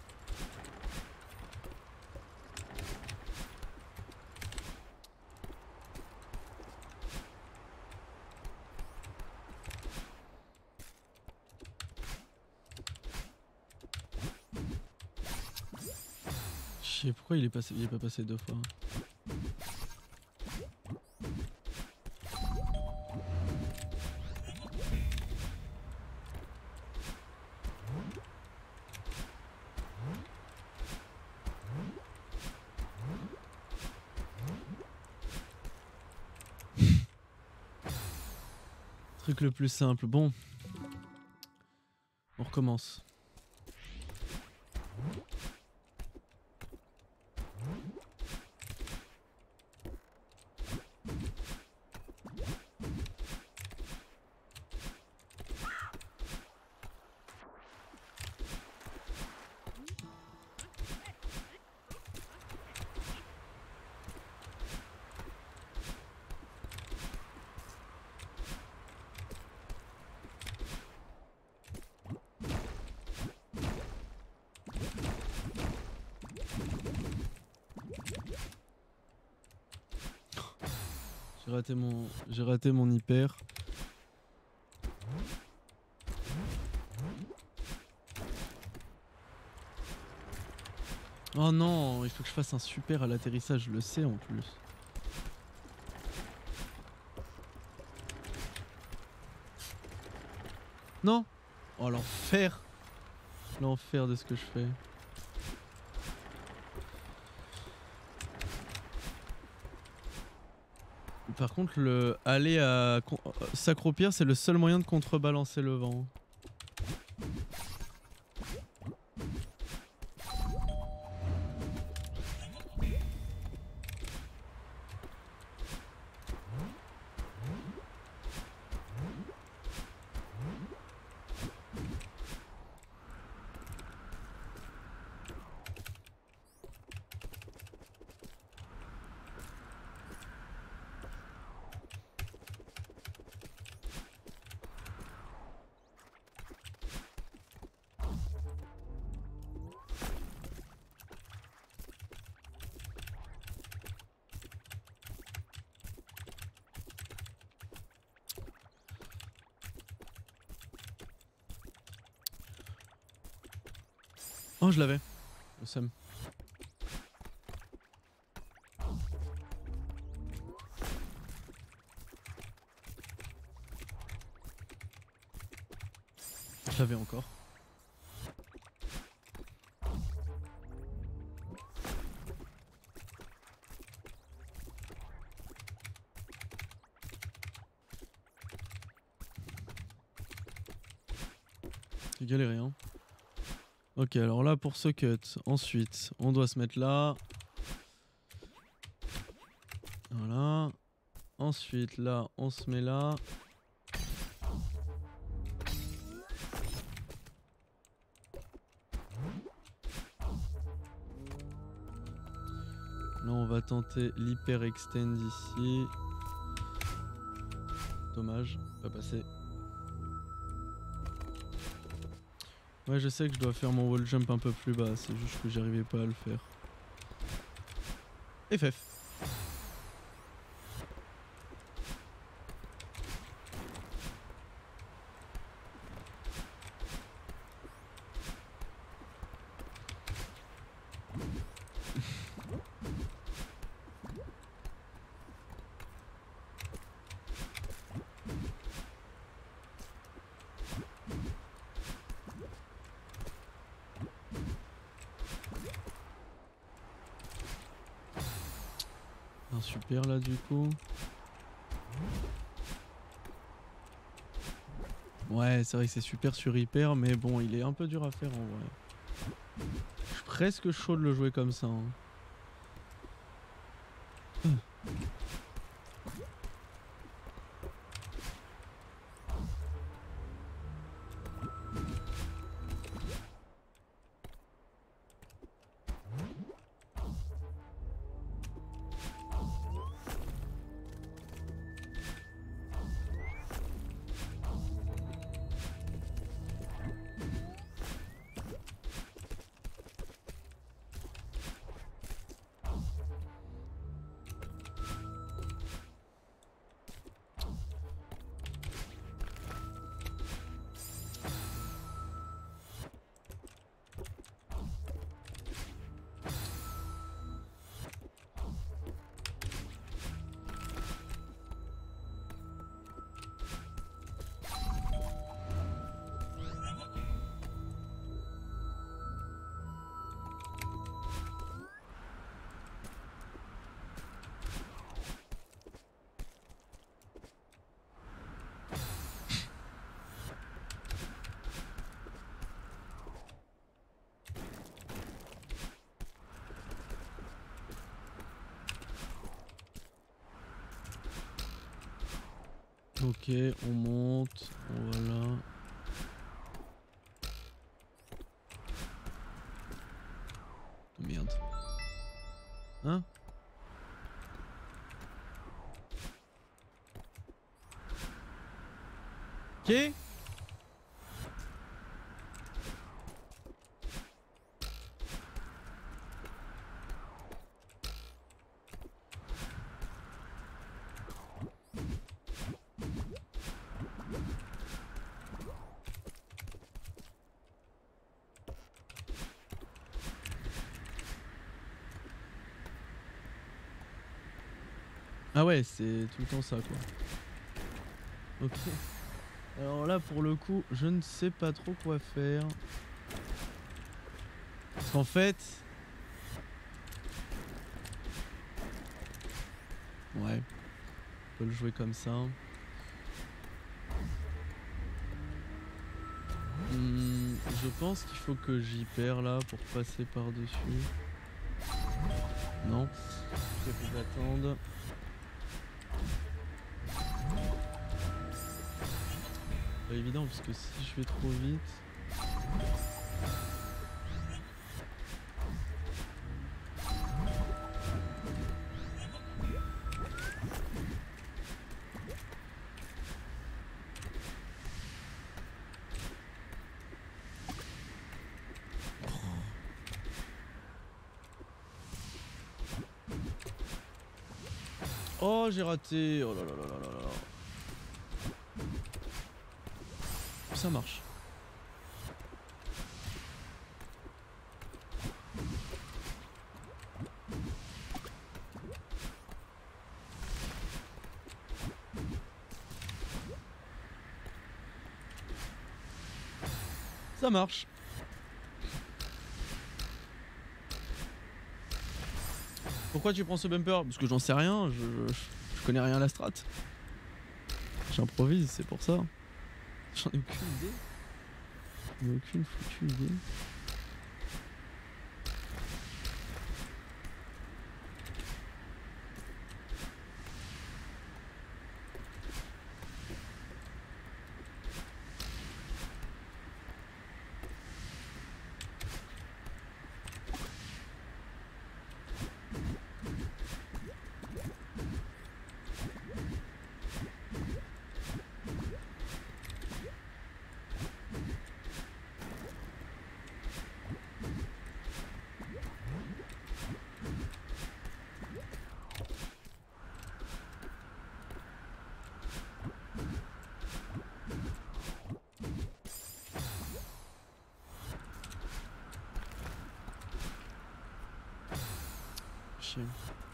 Je sais pourquoi il est pas passé 2 fois. Truc le plus simple. Bon. On recommence. J'ai raté mon hyper. Oh non, il faut que je fasse un super à l'atterrissage, je le sais en plus. Non. Oh l'enfer. L'enfer de ce que je fais. Par contre, le aller à s'accroupir, c'est le seul moyen de contrebalancer le vent. Oh, je l'avais. Le seum. Je l'avais encore. J'ai galéré hein. Ok, alors là pour ce cut, ensuite on doit se mettre là. Voilà. Ensuite là on se met là. Là on va tenter l'hyper extend ici. Dommage, pas passé. Ouais, je sais que je dois faire mon wall jump un peu plus bas, c'est juste que j'arrivais pas à le faire. FF. Un super là du coup. Ouais, c'est vrai que c'est super sur hyper, mais bon, il est un peu dur à faire en vrai. Je suis presque chaud de le jouer comme ça. Hein. Ok, on monte, voilà. Oh, merde. Hein? Ok. Ah ouais, c'est tout le temps ça quoi. Ok. Alors là pour le coup, je ne sais pas trop quoi faire. Parce qu'en fait... Ouais. On peut le jouer comme ça. Je pense qu'il faut que j'y perds là pour passer par-dessus. Non. Il faut que j'attende. Pas évident parce que si je vais trop vite... Oh, j'ai raté. Oh là là là là là là. Ça marche. Ça marche. Pourquoi tu prends ce bumper? Parce que j'en sais rien, je connais rien à la strat. J'improvise, c'est pour ça. J'en ai aucune idée. J'en ai aucune foutue idée. Chier.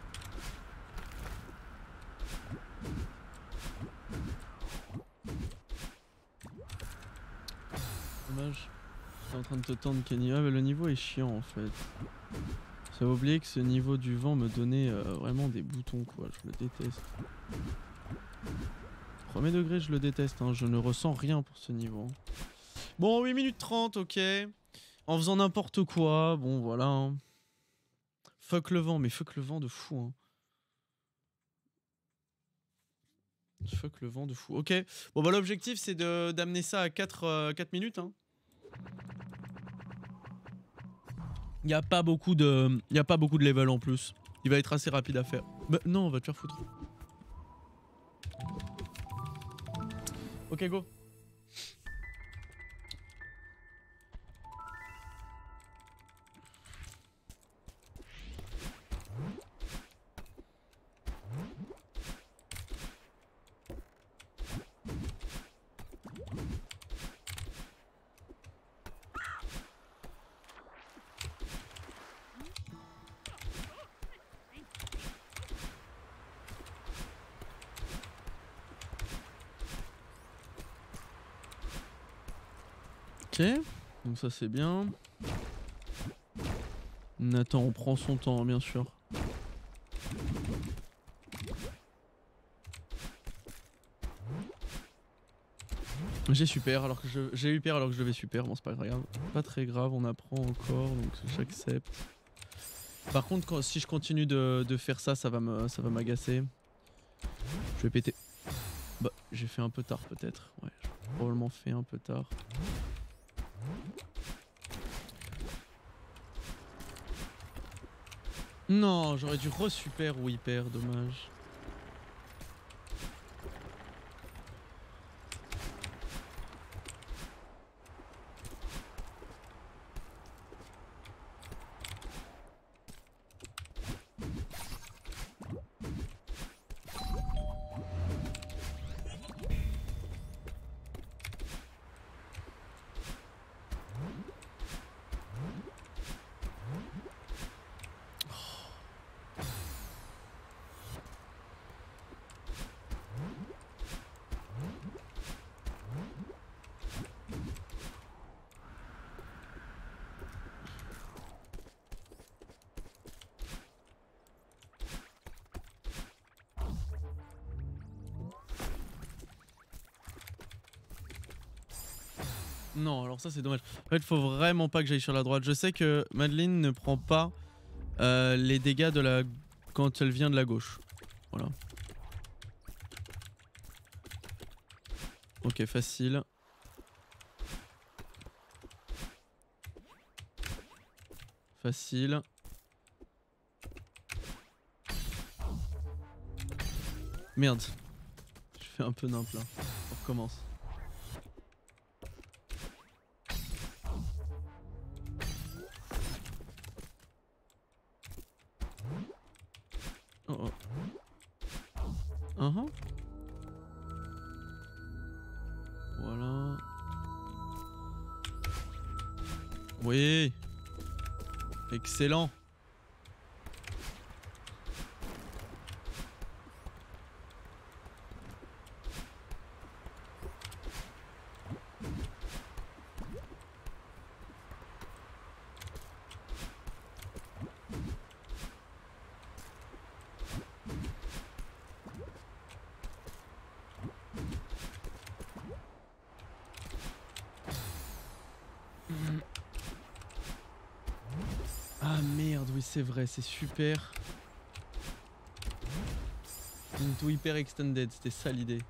Dommage. T'es en train de te tendre Kenny. Ah mais le niveau est chiant en fait. J'avais oublié que ce niveau du vent me donnait vraiment des boutons quoi, je le déteste. Premier degré je le déteste, hein. Je ne ressens rien pour ce niveau. Bon 8 minutes 30, ok. En faisant n'importe quoi, bon voilà. Hein. Fuck le vent, mais fuck le vent de fou. Hein. Fuck le vent de fou. Ok, bon bah l'objectif c'est d'amener ça à 4 minutes. Hein. Il y a pas beaucoup de level en plus. Il va être assez rapide à faire. Bah non, on va te faire foutre. Ok, go. Ok, donc ça c'est bien. Nathan, on prend son temps, bien sûr. J'ai super alors que j'ai eu peur alors que je devais super. Bon, c'est pas grave, pas très grave. On apprend encore, donc j'accepte. Par contre, si je continue de faire ça, ça va m'agacer. Je vais péter. Bah, J'ai fait un peu tard peut-être. Ouais, j'ai probablement fait un peu tard. Non, j'aurais dû re-super ou hyper, dommage. Non, alors ça c'est dommage. En fait, faut vraiment pas que j'aille sur la droite. Je sais que Madeline ne prend pas les dégâts de la... quand elle vient de la gauche. Voilà. Ok, facile. Facile. Merde. Je fais un peu nimp là. On recommence. Oh oh. Voilà. Oui. Excellent. Ah merde, oui c'est vrai, c'est super. Into hyper extended, c'était ça l'idée.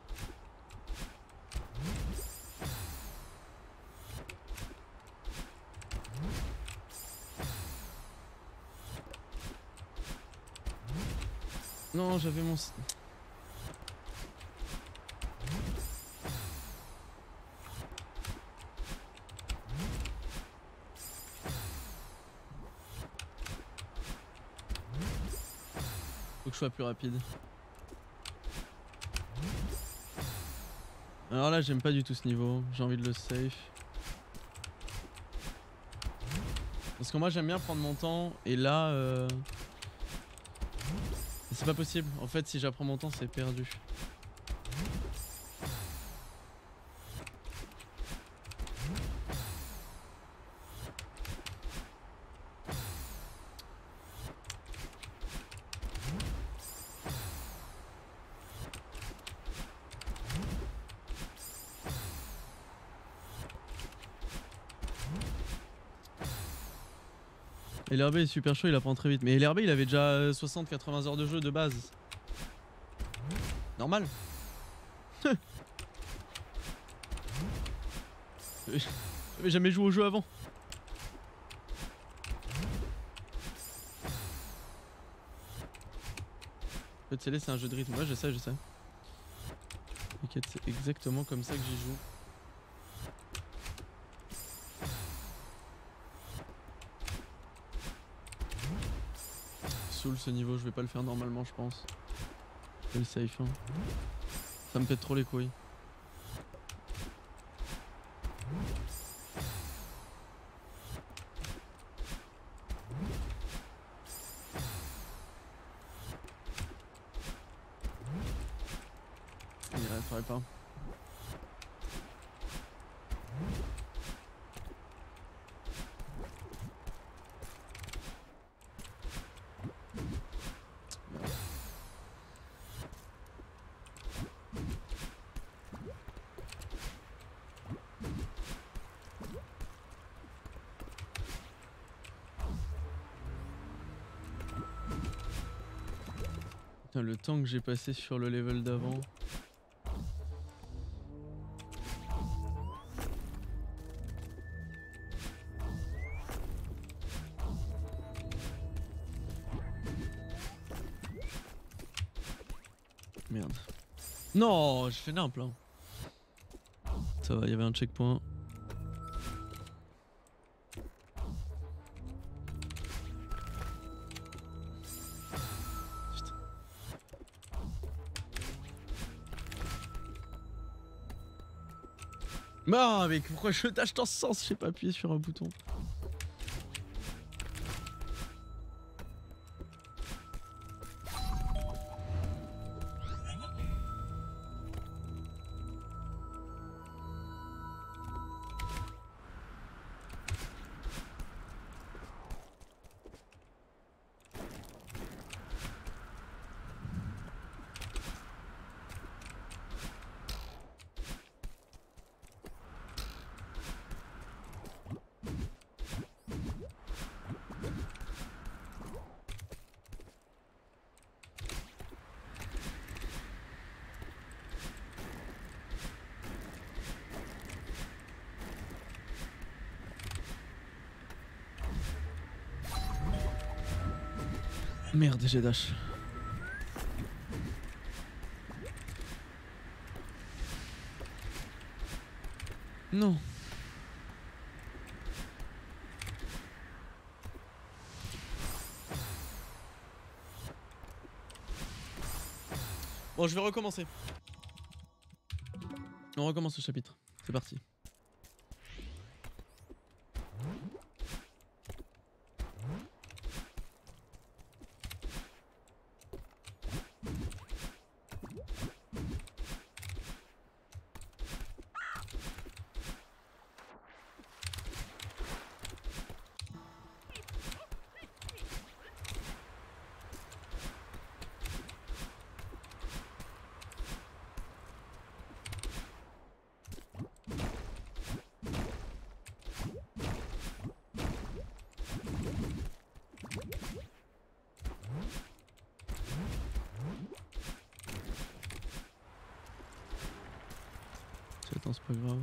Non, j'avais mon... Faut que je sois plus rapide. Alors là, j'aime pas du tout ce niveau. J'ai envie de le safe. Parce que moi, j'aime bien prendre mon temps. Et là, c'est pas possible. En fait, si j'apprends mon temps, c'est perdu. Et l'herbe est super chaud, il apprend très vite. Mais l'herbe, il avait déjà 60-80 heures de jeu de base. Normal. J'avais jamais joué au jeu avant. Le télé c'est un jeu de rythme, ouais je sais, je sais. T'inquiète, c'est exactement comme ça que j'y joue. Soul ce niveau, je vais pas le faire normalement je pense. Je vais le safe hein. Ça me pète trop les couilles. Il resterait pas. Putain, le temps que j'ai passé sur le level d'avant. Merde. Non, j'ai fait nimp là. Ça va, il y avait un checkpoint. Putain. Non, mais pourquoi je tâche dans ce sens? J'ai pas appuyé sur un bouton. Merde, j'ai dash. Non. Bon, je vais recommencer. On recommence le chapitre. C'est parti. Attends, c'est pas grave.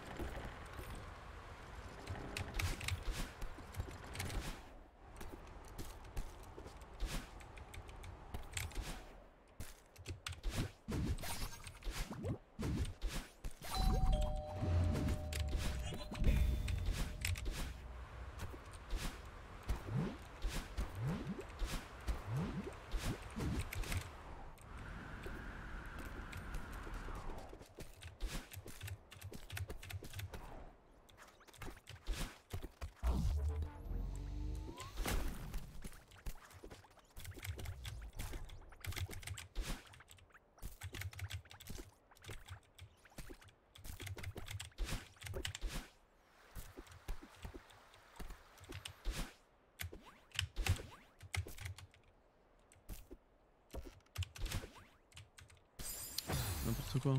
N'importe quoi.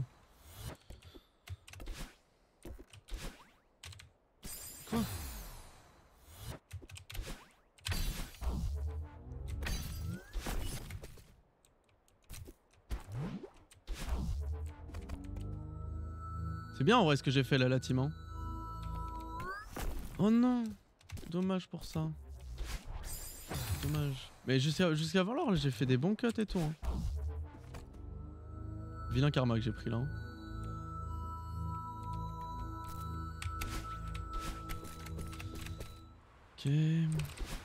Quoi? C'est bien en vrai ce que j'ai fait là, la team. Hein. Oh non! Dommage pour ça. Dommage. Mais jusqu'avant l'heure, j'ai fait des bons cuts et tout. Hein. Vilain karma que j'ai pris là. Hein. Ok.